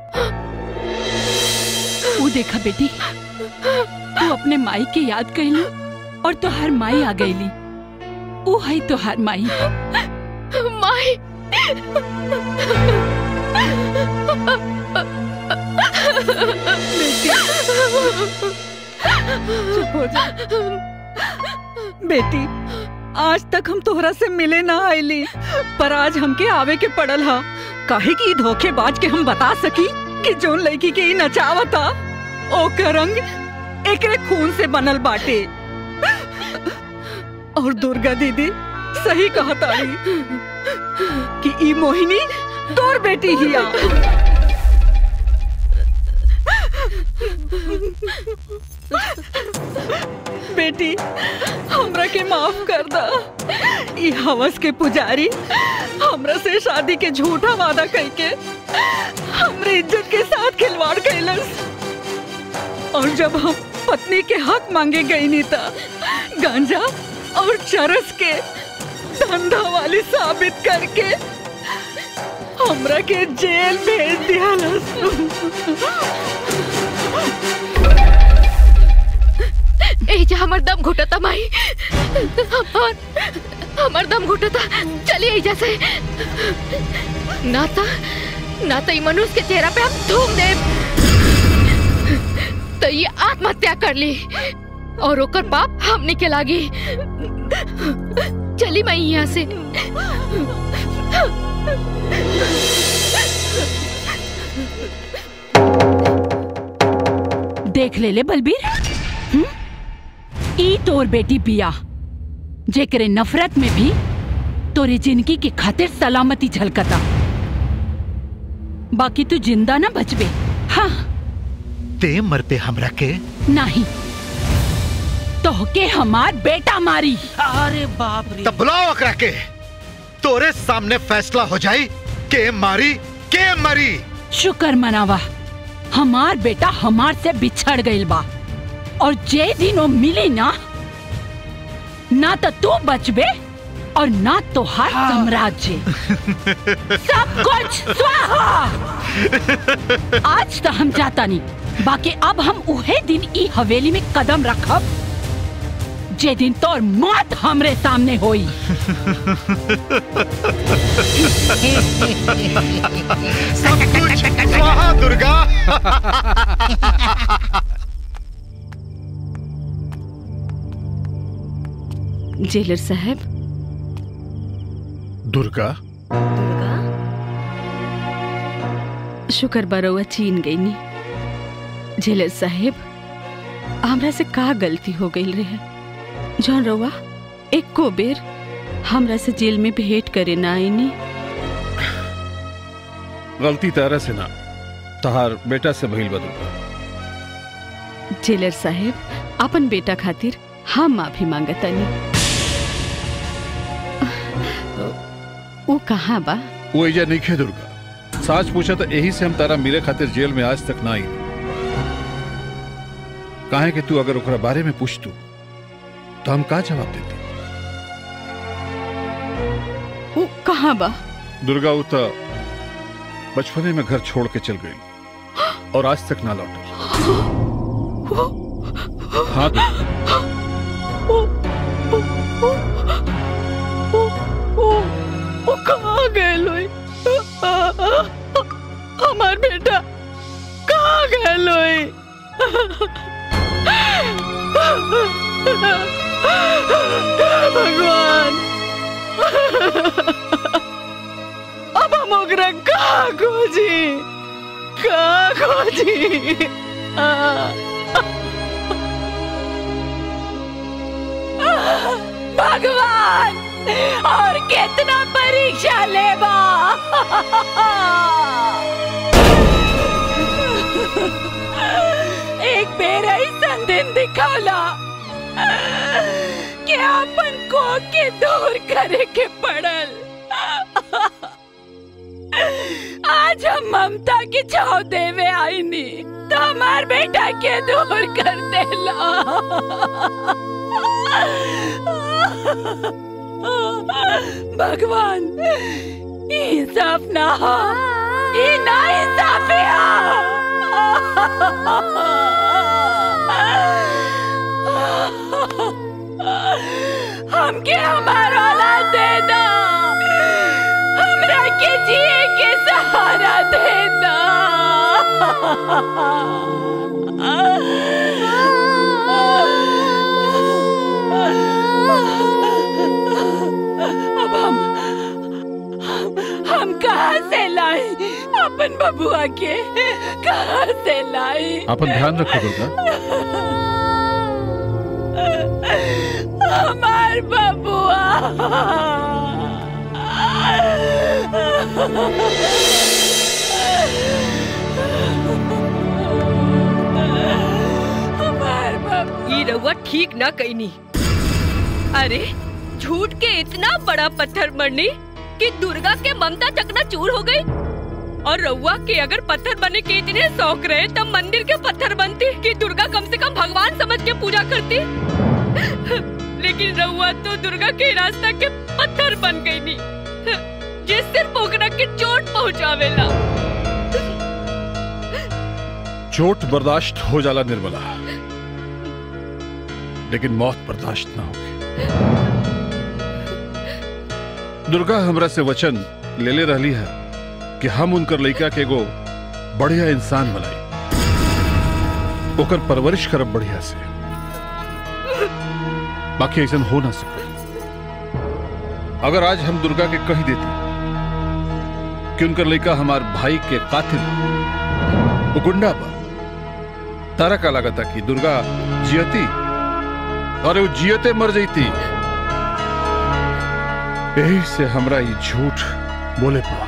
वो देखा बेटी तू अपने माई के याद कैलू और तोहार माई आ गईली वो है तोहार माई माई चुप हो जा बेटी आज तक हम तोहरा से मिले ना आईली पर आज हमके आवे के पड़ल हा काहे की धोखेबाज के हम बता सकी कि जोन लड़की के ही नचावता ओकर रंग एकरे खून से बनल बाटे। और दुर्गा दीदी सही कहा तारी कि ई मोहिनी तोर बेटी हिया। बेटी हमरा के माफ कर दा। ई हवस के पुजारी हमरा से शादी के झूठा वादा करके हमरे इज्जत के साथ खिलवाड़ कैलस। और जब हम पत्नी के हक मांगे गई नीता गांजा और चरस के धंधा वाली साबित करके हमरा के जेल भेज दिया। एजा हमर दम घुटता माई, हमर हमर दम घुटता। चलिए एजा से, नाता नाता ई मनुष्य के चेहरा पे हम थूम दे तो ये आत्महत्या कर ली और ओकर पाप हमने के लागी। चली मैं यहाँ से। देख ले ले बलबीर, हुँ? ई तोर बेटी बिया जेकरे नफरत में भी तोरी जिंदगी की खातिर सलामती झलकता। बाकी तू जिंदा ना बचबे। हाँ ते मर पे हमरा के नहीं तो के हमार बेटा मारी। अरे बाप रे। तब बुलाओ अकरा के, तोरे सामने फैसला हो जाई के मारी के मरी। शुक्र मनावा हमार बेटा हमार से बिछड़ गइल बा और जे दिन वो मिली ना ना तो तू बचबे और ना तो हर साम्राज्य सब कुछ स्वाहा। आज तो हम जाता नहीं, बाकी अब हम उहे दिन ई हवेली में कदम रखब जे दिन तोर मौत हमरे सामने होई। सब कुछ स्वाहा दुर्गा। जेलर साहब। दुर्गा दुर्गा शुक्र बरौआ चीन गई नी। जेलर साहब हमरा से का गलती हो गई रहे जौन रउआ एको बेर हमरा से जेल में भेंट करे ना आईनी। गलती तारा से ना तहार बेटा से भइल बा दुर्गा। जेलर साहब अपन बेटा खातिर हम माफी मांगतानी। वो कहाँ बा? वो एजा नहीं खे दुर्गा। साच पूछा तो यही से हम तारा मिले खातिर जेल में आज तक ना आई। काहे कि तू अगर ओकरा बारे में पूछतू तो हम का जवाब देती? वो कहाँ बा? दुर्गा वो तो बचपने में घर छोड़ के चल गई और आज तक ना लौटी। हाँ दुर्गा। वो कहाँ गए लोई? हमार बेटा कहाँ गए लोई? भगवान अब हम ओकरा कहाँ खोजी कहाँ खोजी? भगवान और कितना परीक्षा लेबा? एक बेर ऐसा दिन दिखाला कि अपन को के दूर करे के पड़ल। आज हम ममता की छाव देवे आईनी तो हमार बेटा के दूर कर देला। भगवान इंसाफ ना हो, ये ना इंसाफी हमके हमारा औलाद दे दो, हमरा के जिए के सहारा दे दो। अब हम हम कहाँ से लाई अपन बबुआ के? कहाँ से लाई? अपन ध्यान रखो दुर्गा। हमार बबुआ। ये रउआ ठीक ना कईनी। अरे झूठ के इतना बड़ा पत्थर मरनी कि दुर्गा के ममता चकना चूर हो गई। और रउआ के अगर पत्थर बनने के इतने शौक रहे तब मंदिर के पत्थर बनती कि दुर्गा कम से कम भगवान समझ के पूजा करती। लेकिन रउआ तो दुर्गा के रास्ता के पत्थर बन गई नी, जिस सिर्फ ओकरा के चोट पहुंचावेला। चोट बर्दाश्त हो जाला निर्मला, लेकिन मौत बर्दाश्त ना होगी। दुर्गा हमरा से वचन ले ले रही है कि हम उनकर लड़का के एगो बढ़िया इंसान बनाई, ओकर परवरिश करब बढ़िया से। बाकी ऐसा हो ना सके। अगर आज हम दुर्गा के कही देती कि उनकर लड़का हमार भाई के कातिल वो गुंडा बा, तारा का लगा था कि दुर्गा जियती और वो जियते मर जाती। यही से हमरा ये झूठ बोले पा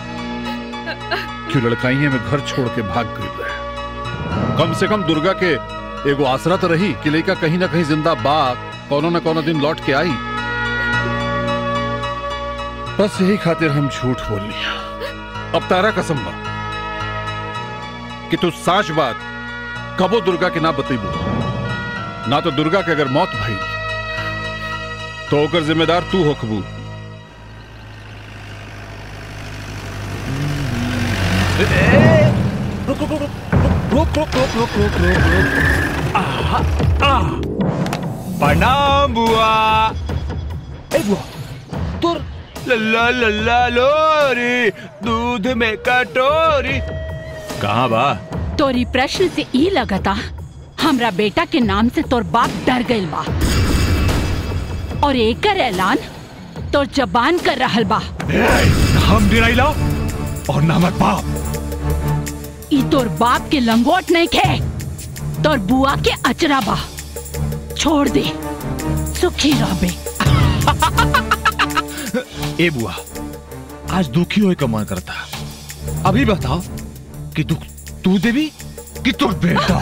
कि लड़काइये में घर छोड़ के भाग गई रहे। कम से कम दुर्गा के एगो आसरा तो रही कि लड़का कहीं ना कहीं जिंदा बा, कोनो न कोनो दिन लौट के आई। बस यही खातिर हम झूठ बोल लिया। अब तारा कसम बा कि तू साच बात कबो दुर्गा के ना बतेबू, ना तो दुर्गा के अगर मौत भई तो ओकर जिम्मेदार तू होखबू। रुक रुक रुक रुक रुक रुक रुक रुक रुक आहा आ प्रणाम बुआ। ए बुआ तोर लल्ला लल्ला लोरी दूध में कटोरी कहाँ बा? तोरी प्रश्न से ई लगता हमरा बेटा के नाम से तोर बाप डर गइल बा और एकर ऐलान तोर जबान कर रहल बा। हम डिराइला और नामक बाप। ई तोर बाप के लंगोट नहीं खे, तोर बुआ के अचरा बा। छोड़ दे, सुखी रहबे। ए बुआ आज दुखी होए का मन करता। अभी बताओ कि दुख तू देवी कि तोर बेटा?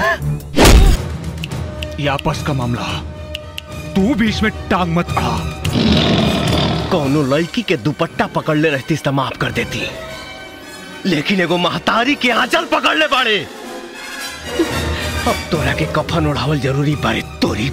ये आपस का मामला, तू बीच में टांग मत अड़ा। कौनो लड़की के दुपट्टा पकड़ ले रहती तो माफ कर देती, लेकिन एगो महतारी के आंचल पकड़ ले बाड़े। अब तोरा के कफन उड़ावल जरूरी बारे तोरी।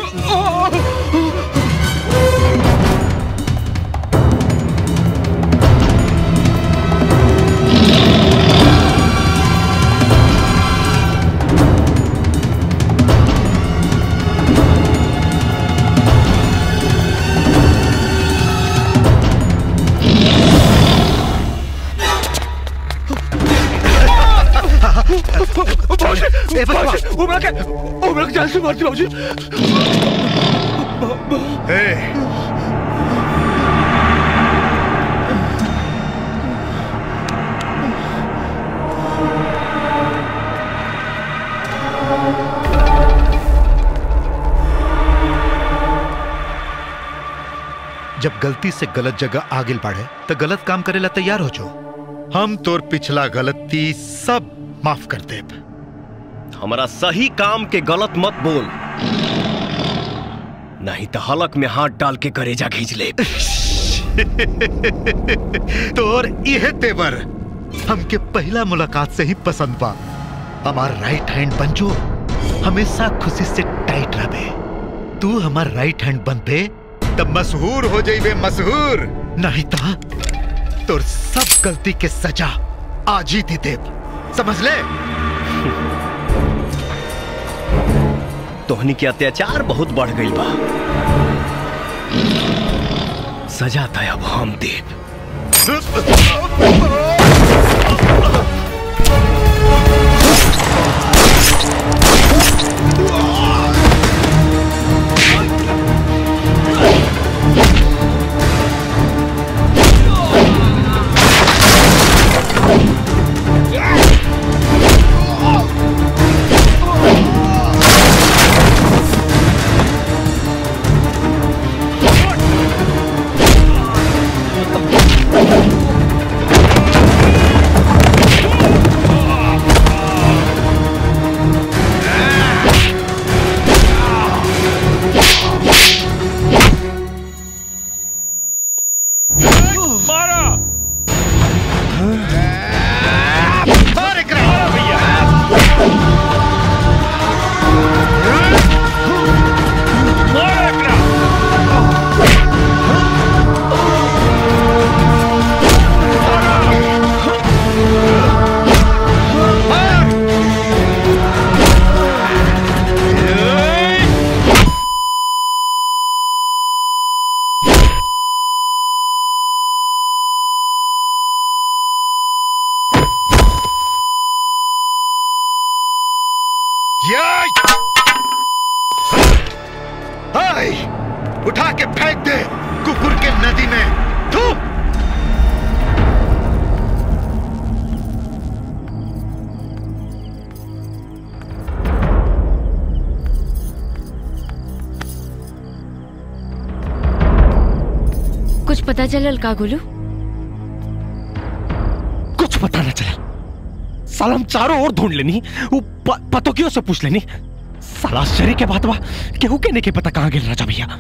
ए बचवा उमरा के उमरा के जान से मारती बाबूजी। ए जब गलती से गलत जगह आगे बढ़े तो गलत काम करेला तैयार हो जाओ। हम तोर पिछला गलती सब माफ कर दे। हमारा सही काम के गलत मत बोल, नहीं तो हलक में हाथ डाल के करेजा खींच ले। तोर यह तेवर हमके पहला मुलाकात से ही पसंद बा। हमार राइट हैंड बन जो, हमेशा खुशी से टाइट रहे। तू हमार राइट हैंड बन पे तब मशहूर हो जाइबे, मशहूर। नहीं था तोर सब गलती के सजा आज ही दे देव, समझ ले। तोहनी के अत्याचार बहुत बढ़ गई बा, सजा तय अब हम देव। हाय, उठा के फेंक दे कुकुर के नदी में। थू। कुछ पता चलल का गोलू? कुछ पता न चला। साला हम चारों ओर ढूंढ लेनी, वो प, पतो क्यों से पूछ लेनी। साला आश्चर्य के बात बा, केहू के नहीं के पता कहाँ गेल राजा भैया।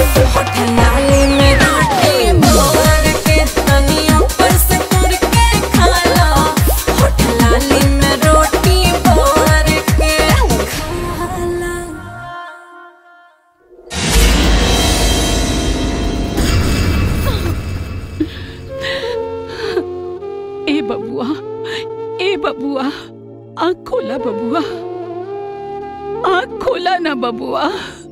होठ लाली में रोटी बोर के तनी ऊपर से तुर के ए बबुआ, ए बबुआ, आँख खोला बबुआ, आँख खोला ना बबुआ।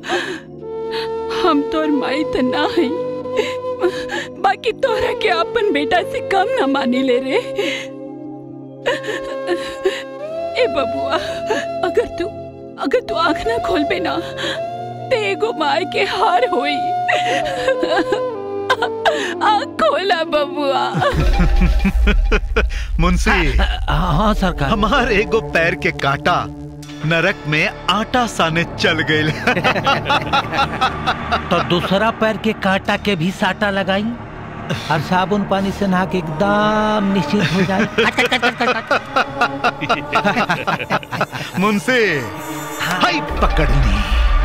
हम तोर माई त ना है, बाकी तोरा के अपन बेटा से कम ना मानी ले रे। ए बबुआ, अगर तू अगर तू आँख ना खोलबे ना ते एगो माय के हार होई। आँख खोला बबुआ। मुंशी। हाँ सरकार। हमार एगो पैर के कांटा नरक में आटा साने चल गए। तो दूसरा पैर के कांटा के भी साटा लगाई और साबुन पानी से नहा के एकदम निश्चित हो जाए। मुंशी, हाय पकड़नी।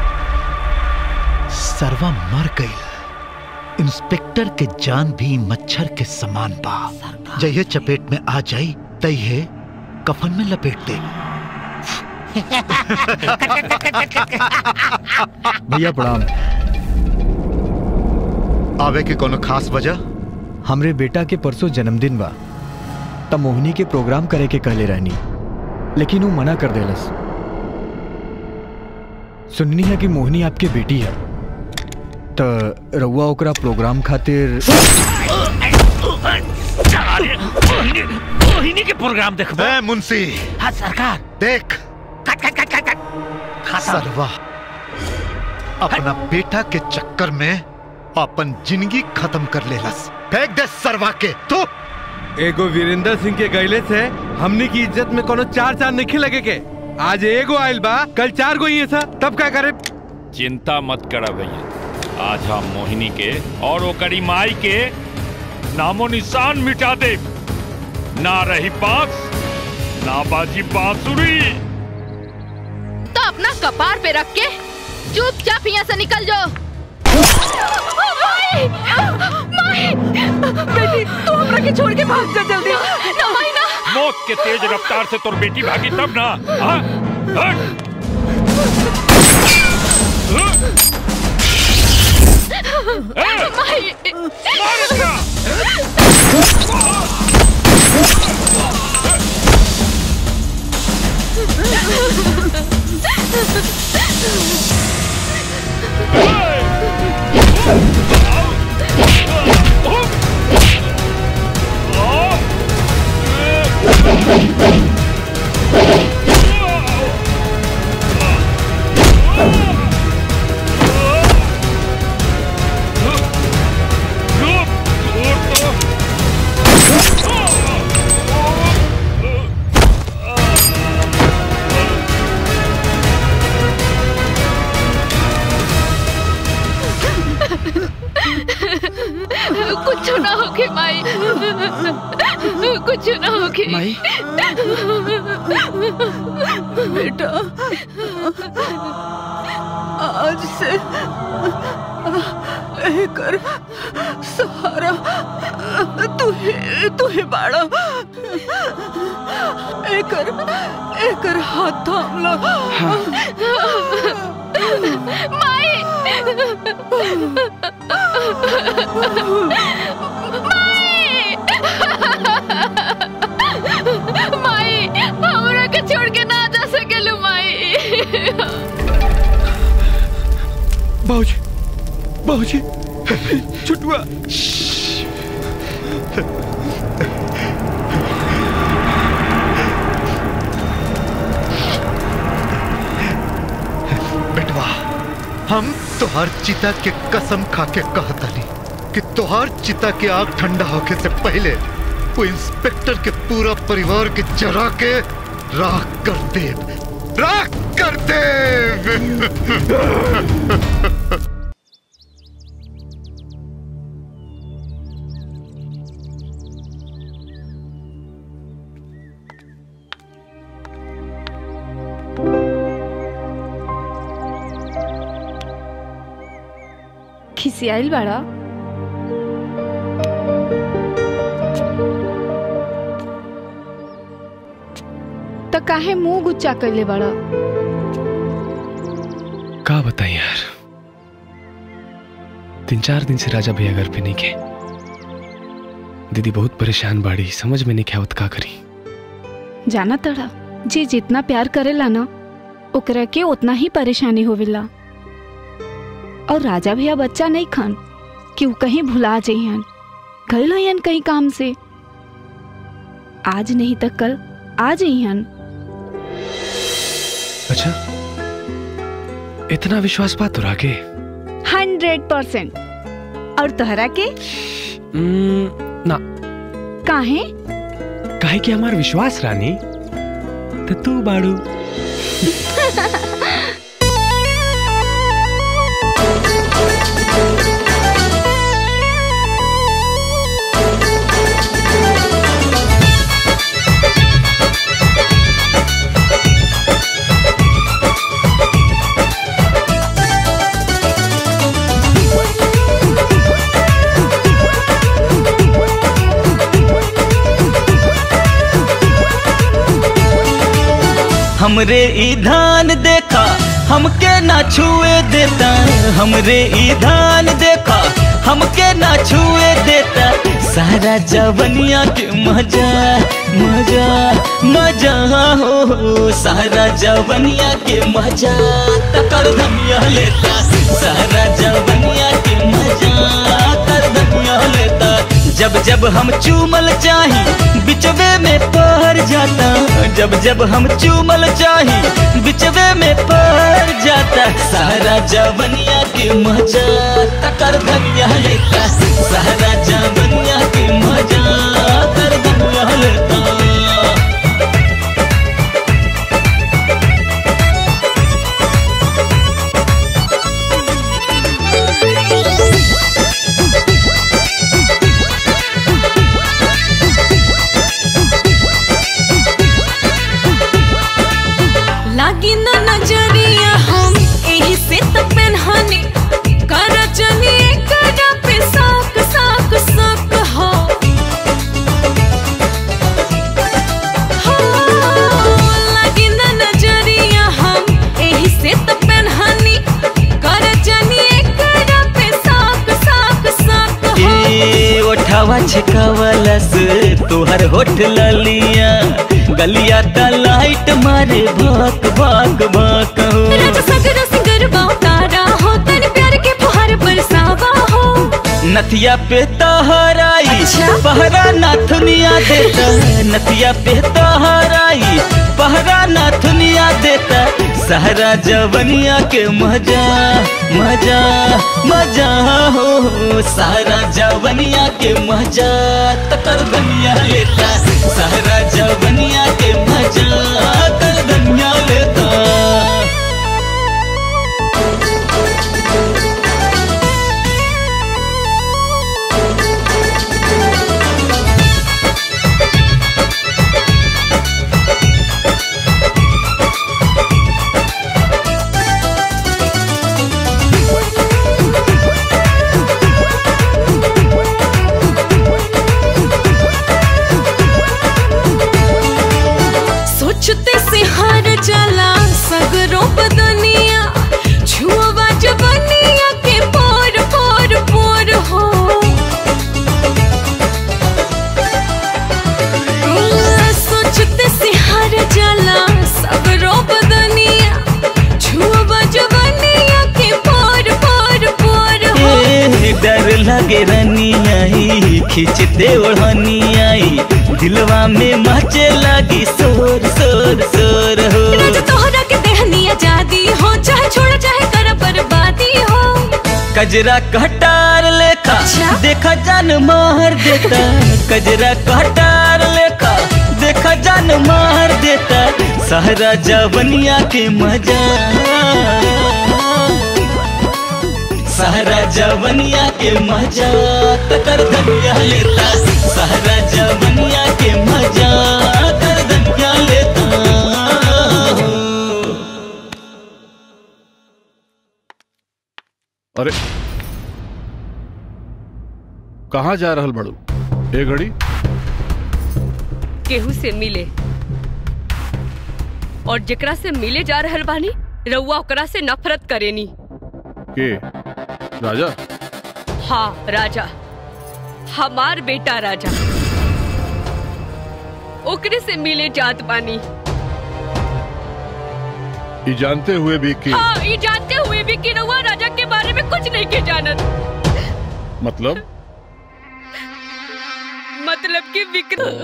सरवा मर गई। इंस्पेक्टर के जान भी मच्छर के समान बा। जय चपेट में आ जाई तय कफन में लपेट दे। भैया प्रणाम। आवे के कोनो खास वजह? हमरे बेटा के परसों जन्मदिन बा, तब मोहिनी के प्रोग्राम करे के कहले रहनी, लेकिन वो मना कर देलस। सुननी है कि मोहिनी आपके बेटी है, तो रउआ ओकरा प्रोग्राम खातिर मोहिनी के प्रोग्राम देखबो। ए मुंशी। हाँ सरकार। देख कट कट कट कट कट। सरवा अपना बेटा के चक्कर में अपन जिंदगी खत्म कर लेलस। फेंक दे सरवा के। तू एगो वीरेंद्र सिंह के गैले से हमनी की इज्जत में कोनो चार चार नहीं लगे के। आज एगो आयल बा, कल चार गो ही था, तब क्या करे? चिंता मत करा भैया, आज हम मोहिनी के और ओकरी माई के नामो निशान मिटा दे। ना रही बांस, ना बाजी बांसुरी। तो अपना कपार पे रख के चुपचाप यहाँ से निकल जाओ। माई! माई! बेटी, तू हमरा के छोड़ के भाग जा जल्दी। ना माई ना। मौत के तेज रफ्तार से तोर बेटी भागी तब ना। हाँ? हट! माई! मार इसका! कुछ ना होके माई, कुछ ना होके माई। बेटा, आज से एकर सहारा तुहे तुहे बाड़ा। एकर एकर हाथ थाम लो। माई! माई! हमरा के छोड़ के ना जा सकेलू माई। बाबूजी, बाबूजी, छुटुआ। बेटवा, हम तोहार चिता के कसम खा के कहतनी कि तोहार चिता के आग ठंडा होके से पहले वो इंस्पेक्टर के पूरा परिवार के जरा के राख कर दे, राख कर दे। खिसियाइल बाड़ा? तो काहे मुंह गुच्चा कैले बाड़ा? का बताएं यार, तीन चार दिन से राजा भैया घर पे नहीं के। दीदी बहुत परेशान बाड़ी, समझ में नहीं आवत का करी। जाना तड़ा जे जितना प्यार करेला ना ओकरा के उतना ही परेशानी होवेला। और राजा भैया बच्चा नहीं खान कि वो कहीं भुला जइहन, गइल हन कहीं काम से, आज नहीं तो कल आ जइहन। अच्छा, इतना विश्वास बात तोरा के? Hundred percent. और तोहरा के? ना। काहे? काहे कि हमार विश्वास रानी तो तू बाड़ू। हमरे ई धान देखा हमके ना छुए देता, हमरे ई धान देखा हमके ना छुए देता, सारा जवनिया के मजा मजा मजा हो, सारा जवनिया के मजा कर धनिया लेता, सारा जवनिया के मजा कर धनिया लेता। जब जब हम चूमल चाही बिचवे में पहर जाता, जब जब हम चूमल चाही बिचवे में पहर जाता, सारा जवनिया के मजा कर धनिया लेता, सारा जवनिया के मजा कर धनिया लेता। लागी ना नजरिया हम एही से तो पेनहानी कर जनी एकरा पे साक साक साक हो, लागी ना नजरिया हम एही से तो पेनहानी कर जनी एकरा पे साक साक साक हो। ए ओठावा छकावलस तोहर होठ ललिया, गलिया ता लाइट मारे भाक भाक भाक हो, राजा सगर सिंगर बाउतारा हो, तन प्यार के फुहार बरसावा हो। नथिया पे तहराई अच्छा? पहरा नाथुनिया देता, नथिया पे तहराई पहरा नाथुनिया देता, सारा जवनिया के मजा मजा मजा हो, सारा जवनिया के मजा कर धनिया लेता, सारा जवनिया के मजा कर धनिया लेता। सोचते से हार जाला सगरों बदनिया, छुआ जवनिया के पोर पोर पोर हो, सोचते से हार जाला सगरों बदनिया, छुआ जवनिया के पोर पोर पोर हो। डर लगे रनियाई खींचते ओढ़नियाई, दिलवा में मचे लगी शोर शोर शोर हो, राजा तोहरा के देहनी आजादी हो, चाहे छोड़ चाहे कर बर्बादी हो। कजरा कटार लेखा देखा जान मार देता, कजरा कटार लेखा देखा जान मार देता, सारा जवनिया के मजा सारा जवनिया के मजा कर धनिया लेता, सारा जवनिया के मजा कर धनिया लेता। अरे कहाँ जा रहल बड़ू ए घड़ी? केहू से मिले, और जेकरा से मिले जा रहल बानी रउआ ओकरा से नफरत करेनी। के राजा? हाँ राजा, हमार बेटा राजा। ओकरे से मिले जात बानी। ये जानते हुए भी कि हाँ, ये जानते हुए भी कि रउआ राजा के बारे में कुछ नहीं के जानत। मतलब मतलब कि विक्रम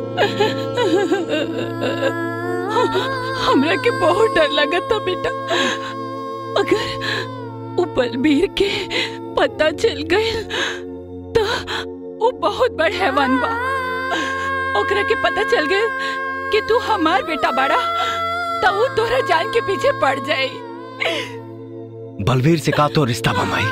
हमरा के बहुत डर लगा था बेटा। अगर वो बलबीर के पता चल गए तो वो बहुत बड़ हैवान बा। ओकरा के पता चल गए कि तू हमार बेटा बड़ा तो वो तोरा जान के पीछे पड़ जाए। बलबीर से का तो रिश्ता बमाई?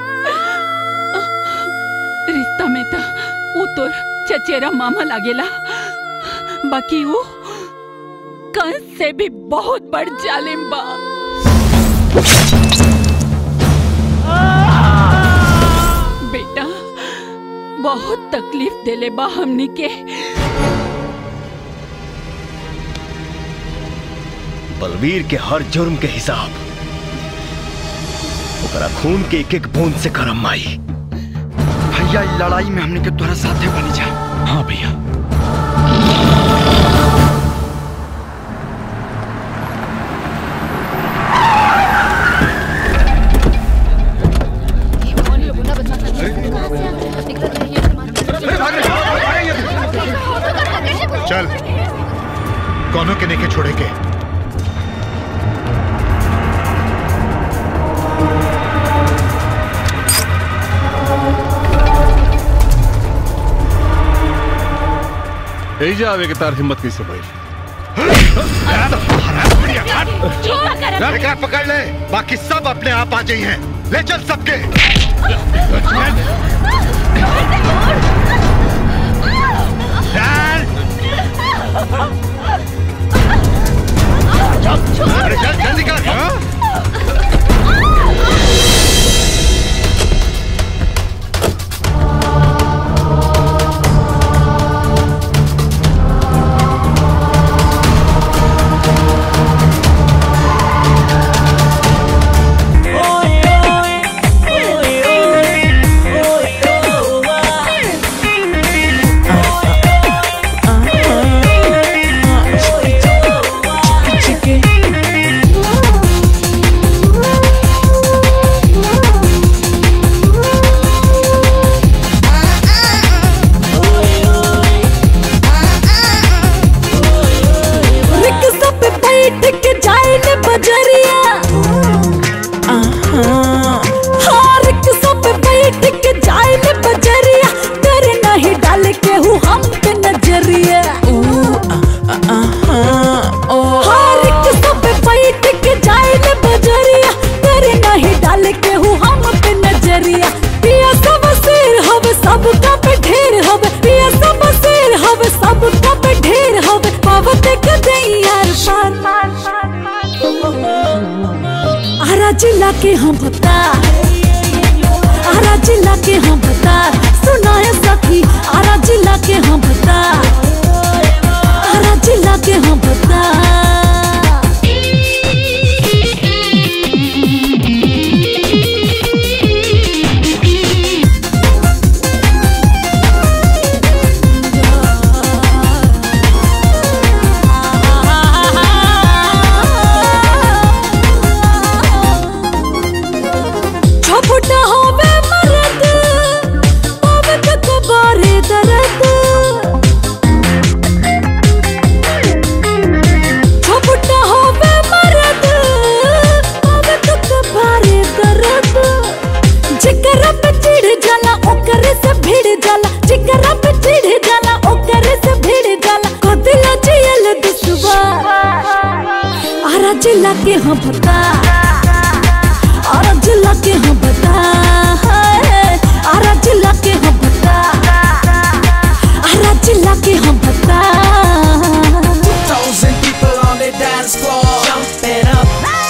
रिश्ता में तो वो तोर चचेरा मामा लागेला, बाकी वो कंस से भी बहुत बड़ जालिम बा। बेटा बहुत तकलीफ देले बा हमनी के। बलबीर के हर जुर्म के हिसाब ओकरा खून के एक एक बूंद से करम माई। भैया लड़ाई में हमने के तोरा साथे बनी जा। हाँ भैया। चल कौनों के नेके छोड़े के। एजा आवे के तार हिम्मत कैसे भाई? एकरा पकड़ ले, बाकी सब अपने आप आ जाई हैं। ले चल सबके। अरे चल जल्दी कर। जिला के हम बता, आरा जिला के हम बता, सुनाए सखी आरा जिला के हम बता, आरा जिला के हम बता। जिला के हम बता, और जिला के हम बता, और जिला के हम बता, और जिला के हम बता। two thousand people on the dance floor, jump it up.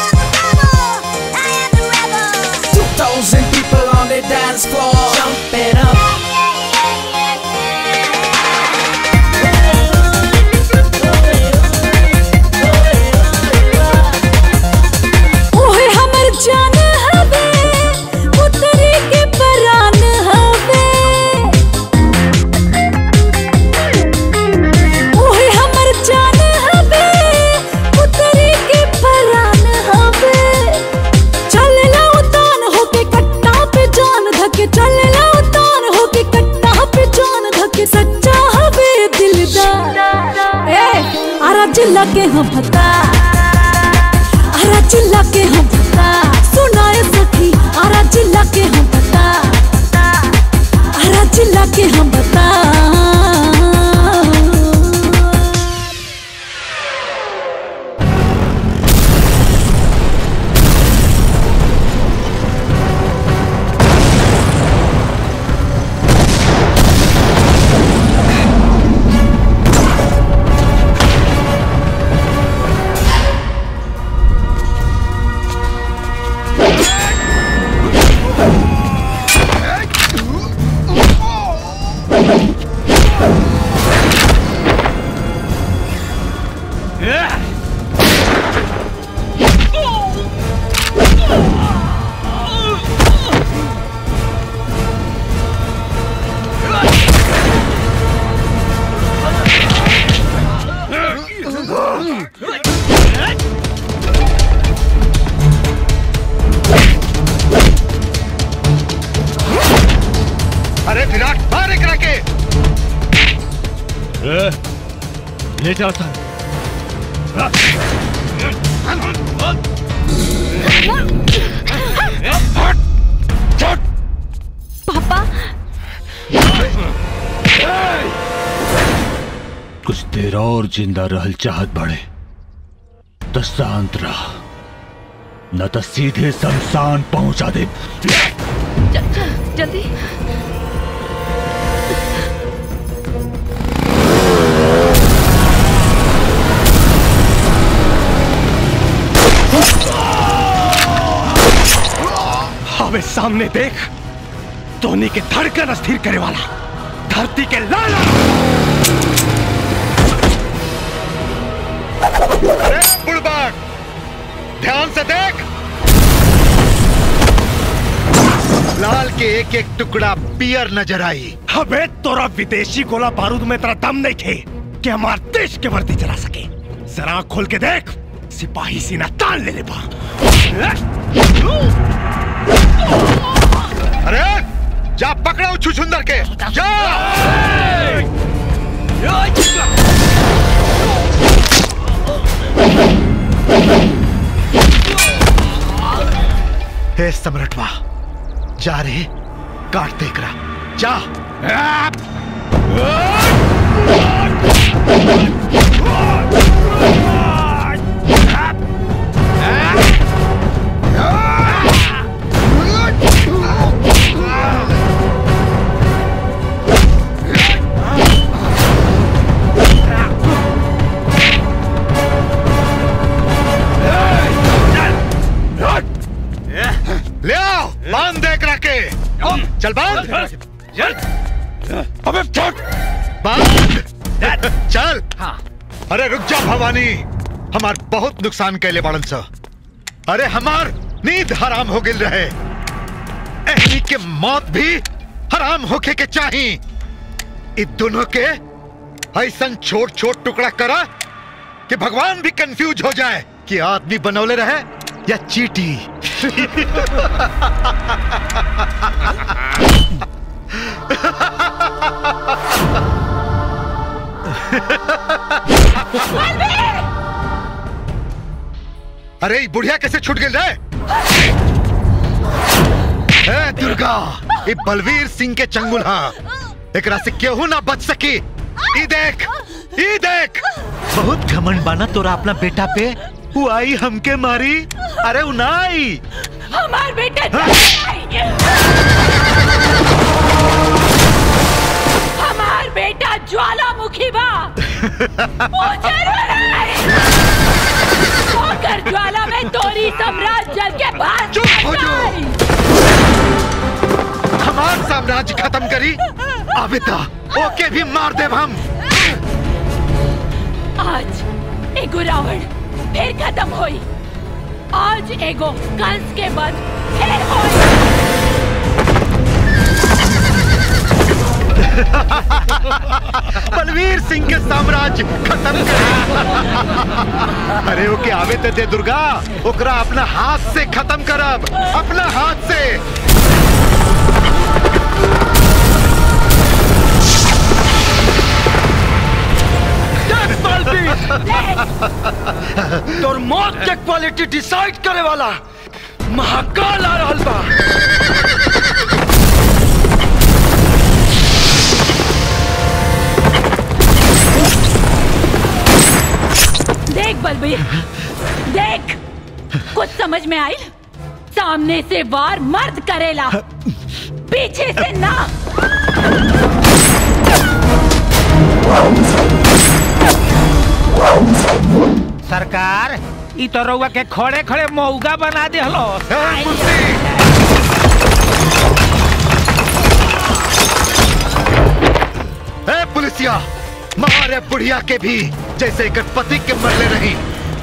two thousand people on the dance floor, jump it up. चिल्ला के हम भता आरा चिल्ला के हम भता सुनाए सखी आरा चिल्ला के हम भता आरा चिल्ला के हम भता अरे विराट मार एक राके ले जाओ सर। पापा कुछ देर और जिंदा रहल चाहत बड़े तो शांत रह, न तो सीधे शमशान पहुंचा दे। जल्दी हमें सामने देख, धोनी के धड़कन अस्थिर करे वाला धरती के लाला। अरे बुड़बक, ध्यान से देख, लाल के एक एक टुकड़ा पियर नजर आई। हमें तोरा विदेशी गोला बारूद में तेरा दम नहीं थे कि हमारे देश के वर्दी जला सके। जरा आँख खोल के देख, सिपाही सीना तान ले ले बा। अरे जा पकड़ो छुछुंदर के, जा। हे सम्राटवा, जा रे, काट देख रहा, जा। ले आओ, बांध देख रखे, चल बांध। अबे छोड़, बांध, चल। अरे रुक जा भवानी, हमार बहुत नुकसान कैले बाड़न सा। अरे हमार नींद हराम हो गिल रहे, एहनी के मौत भी हराम होके के चाही। इ दोनों के ऐसन छोट छोट टुकड़ा करा कि भगवान भी कंफ्यूज हो जाए कि आदमी बनौले रहे या चीटी। अरे बुढ़िया कैसे छूट गई रे? ए दुर्गा, ये बलवीर सिंह के चंगुल हाँ, एकरा से केहू ना बच सकी। ई देख, ई देख, बहुत घमंड बाना तोरा अपना बेटा पे। वो आई हमके मारी, अरे वो ना आई, हमार बेटा हमार बेटा ज्वालामुखी बा। होकर ज्वाला में तोरी साम्राज्य जल के पास। चुप हो जाओ, हमार साम्राज्य खत्म करी आबिता, ओके भी मार देव हम। आज एगो रावण फिर खत्म होई, आज एगो कंस के बाद फिर होई। बलवीर सिंह के साम्राज्य खत्म कर। अरे ओके आवे ते दे दुर्गा, ओकरा अपना हाथ से खत्म करब, अपना हाथ से। बलवीर तोर मौत के क्वालिटी डिसाइड करे वाला महाकाल आ रहल बा। देख बलबीर, देख, कुछ समझ में आई? सामने से वार मर्द करेला, पीछे से ना। सरकार, ई तो रउआ के खड़े खड़े मौगा बना दे हलो। ए पुलिसिया, मारे बुढ़िया के भी जैसे एक पति के मरले रही।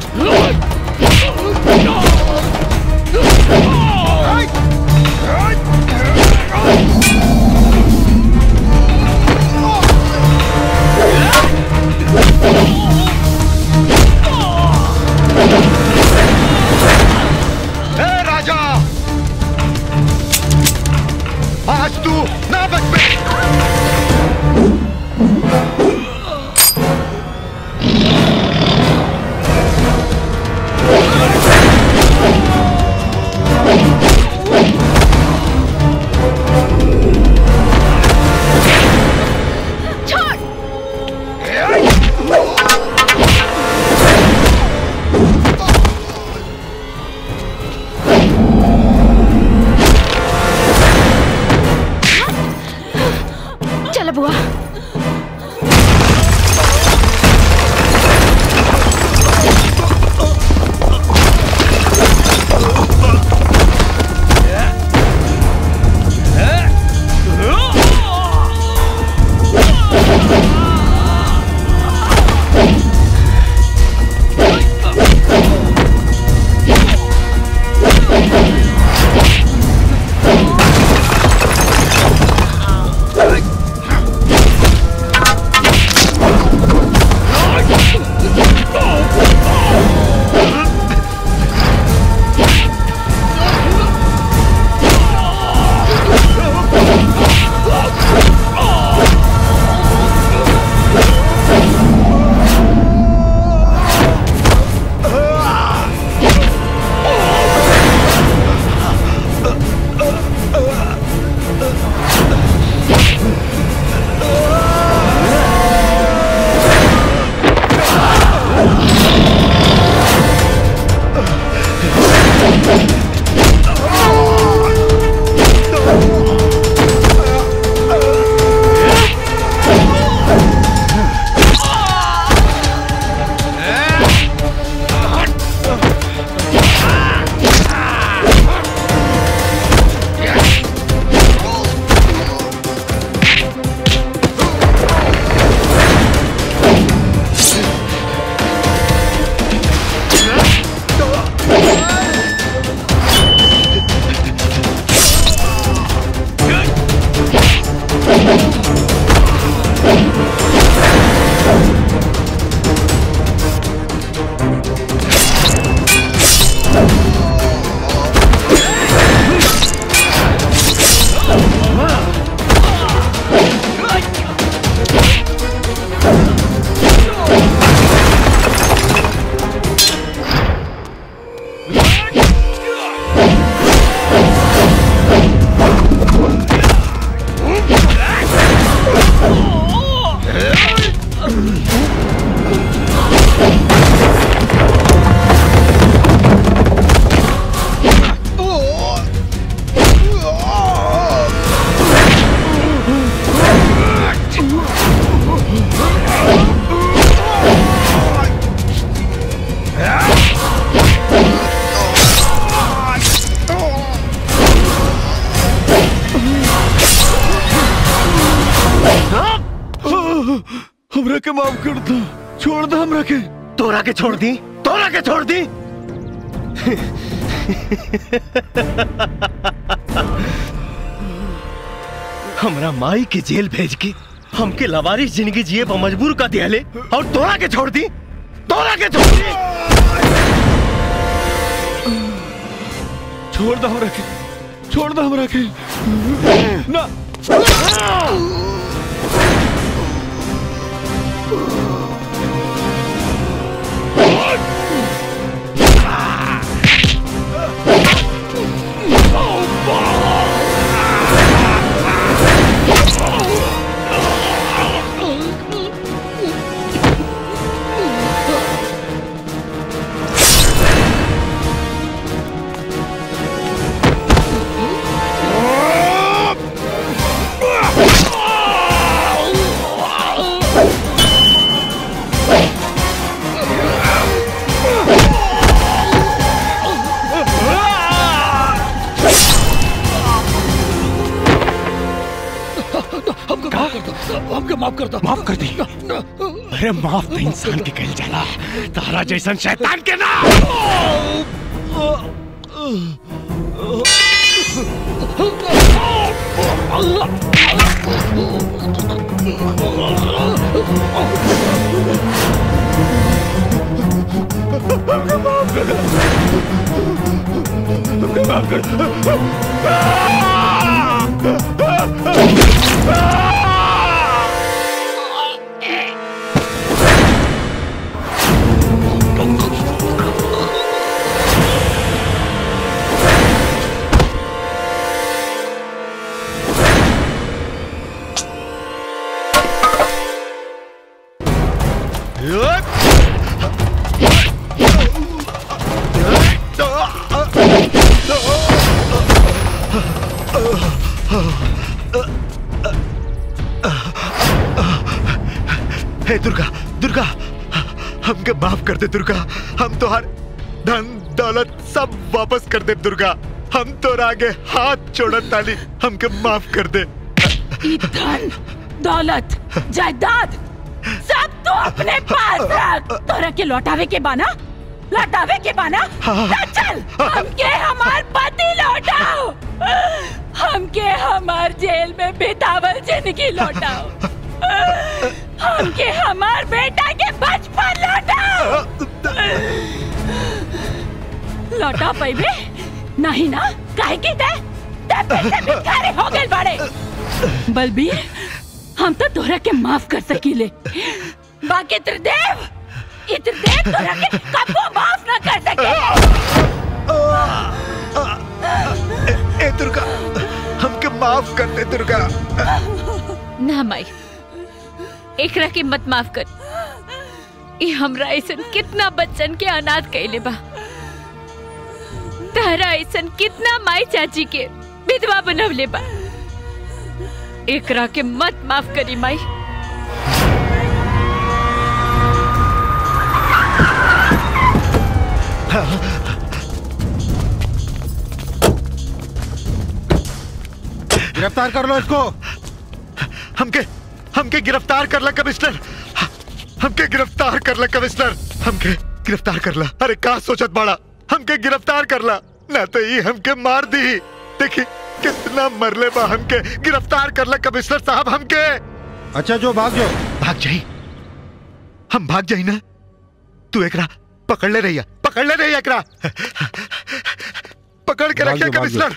ए राजा, आज तू ना बच पे। चल बुआ। हमरा के माफ कर दो, छोड़ दो हमरा के। तोरा के छोड़ दी, तोरा के छोड़ दी। हमरा माई के जेल भेज के हमके लवारिस जिंदगी जिए पर मजबूर कर दिया ले, और तोरा के छोड़ दी, तोरा के छोड़ दी। छोड़ दो हमरा के, छोड़ दो हमरा के ना। कर दो माफ कर दी। अरे माफ तो इंसान के कहल जाला, तारा जैसन शैतान के ना। माफ कर दो, माफ कर दो। हे दुर्गा, दुर्गा, हमके माफ कर दे दुर्गा। हम तो हर धन दौलत सब वापस कर दे दुर्गा। हम तो आगे हाथ छोड़त ताली, हमके माफ कर दे। ई धन दौलत जायदाद सब तो अपने पास रख। तोरा के लौटावे के बाना, लौटावे के बाना। ना चल, हमके हमार पति लौटाओ, हमके हमार जेल में बितावल जिंदगी लौटाओ, हमके हमार बेटा के बचपन लौटाओ। लौटा पैबे नहीं ना? काहे की दे दे पैसे भिखारी हो गए बड़े। बलबीर, हम तो तोरा के माफ कर सकीले, बाकी त्रिदेव, त्रिदेव तोरा के कबो माफ ना कर सके। ए, ए दुर्गा, हमके माफ कर दे दुर्गा। ना माई, एकरा के मत माफ कर। ये हमरा ऐसन कितना बच्चन के अनाथ कैले बा। तारा ऐसन कितना माई चाची के विधवा बनवले बा। एकरा के मत माफ करी माई। गिरफ्तार कर लो इसको। हमके हमके गिरफ्तार कर ला कमिश्नर, हमके गिरफ्तार कर ला कमिश्नर, हमके गिरफ्तार कर ला। अरे का सोचत बाड़ा, हमके गिरफ्तार कर ला, ना तो ये हमके मार दी। देखी कितना मरले बा, हमके गिरफ्तार कर ला कमिश्नर साहब हमके। अच्छा जो भाग जाओ। भाग जाई, हम भाग जाई ना। तू एकरा पकड़ ले रही, पकड़ ले रही एकरा, पकड़ के रखिए कमिश्नर।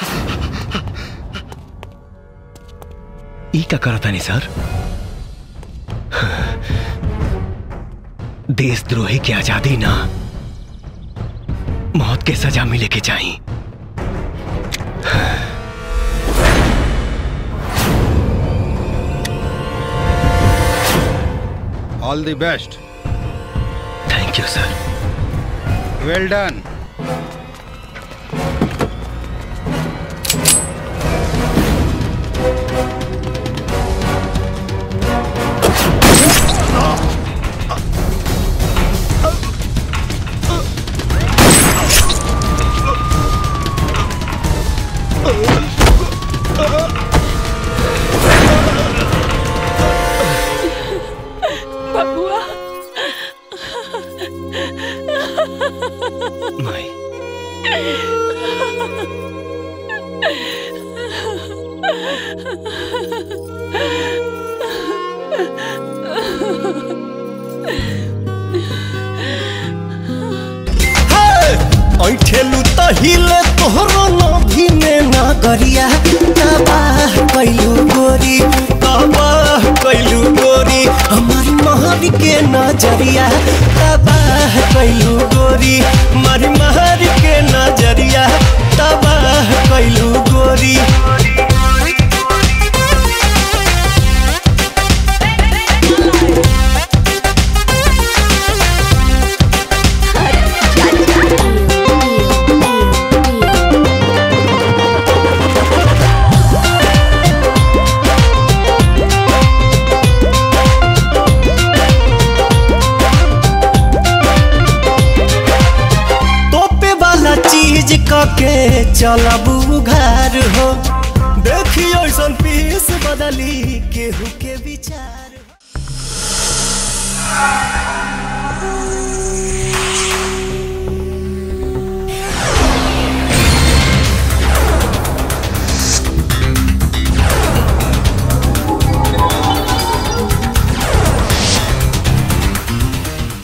ई का करता नहीं सर? देशद्रोही की आजादी ना, मौत के सजा मिले के चाहिए। All the best. Thank you sir. Well done. बबुआ, माई, ऐठेलू तो हिले तोहरो नभी में ना गरिया। तबाह कैलू गोरी, तबाह कैलू गोरी, हमारी महर के नजरिया। तबाह कैलू गोरी, हमारी महर के नजरिया। तबाह कैलू गोरी। चीज के चलबू घर हो, देखियो ऐसन पीस बदली केहू के विचार। Bye.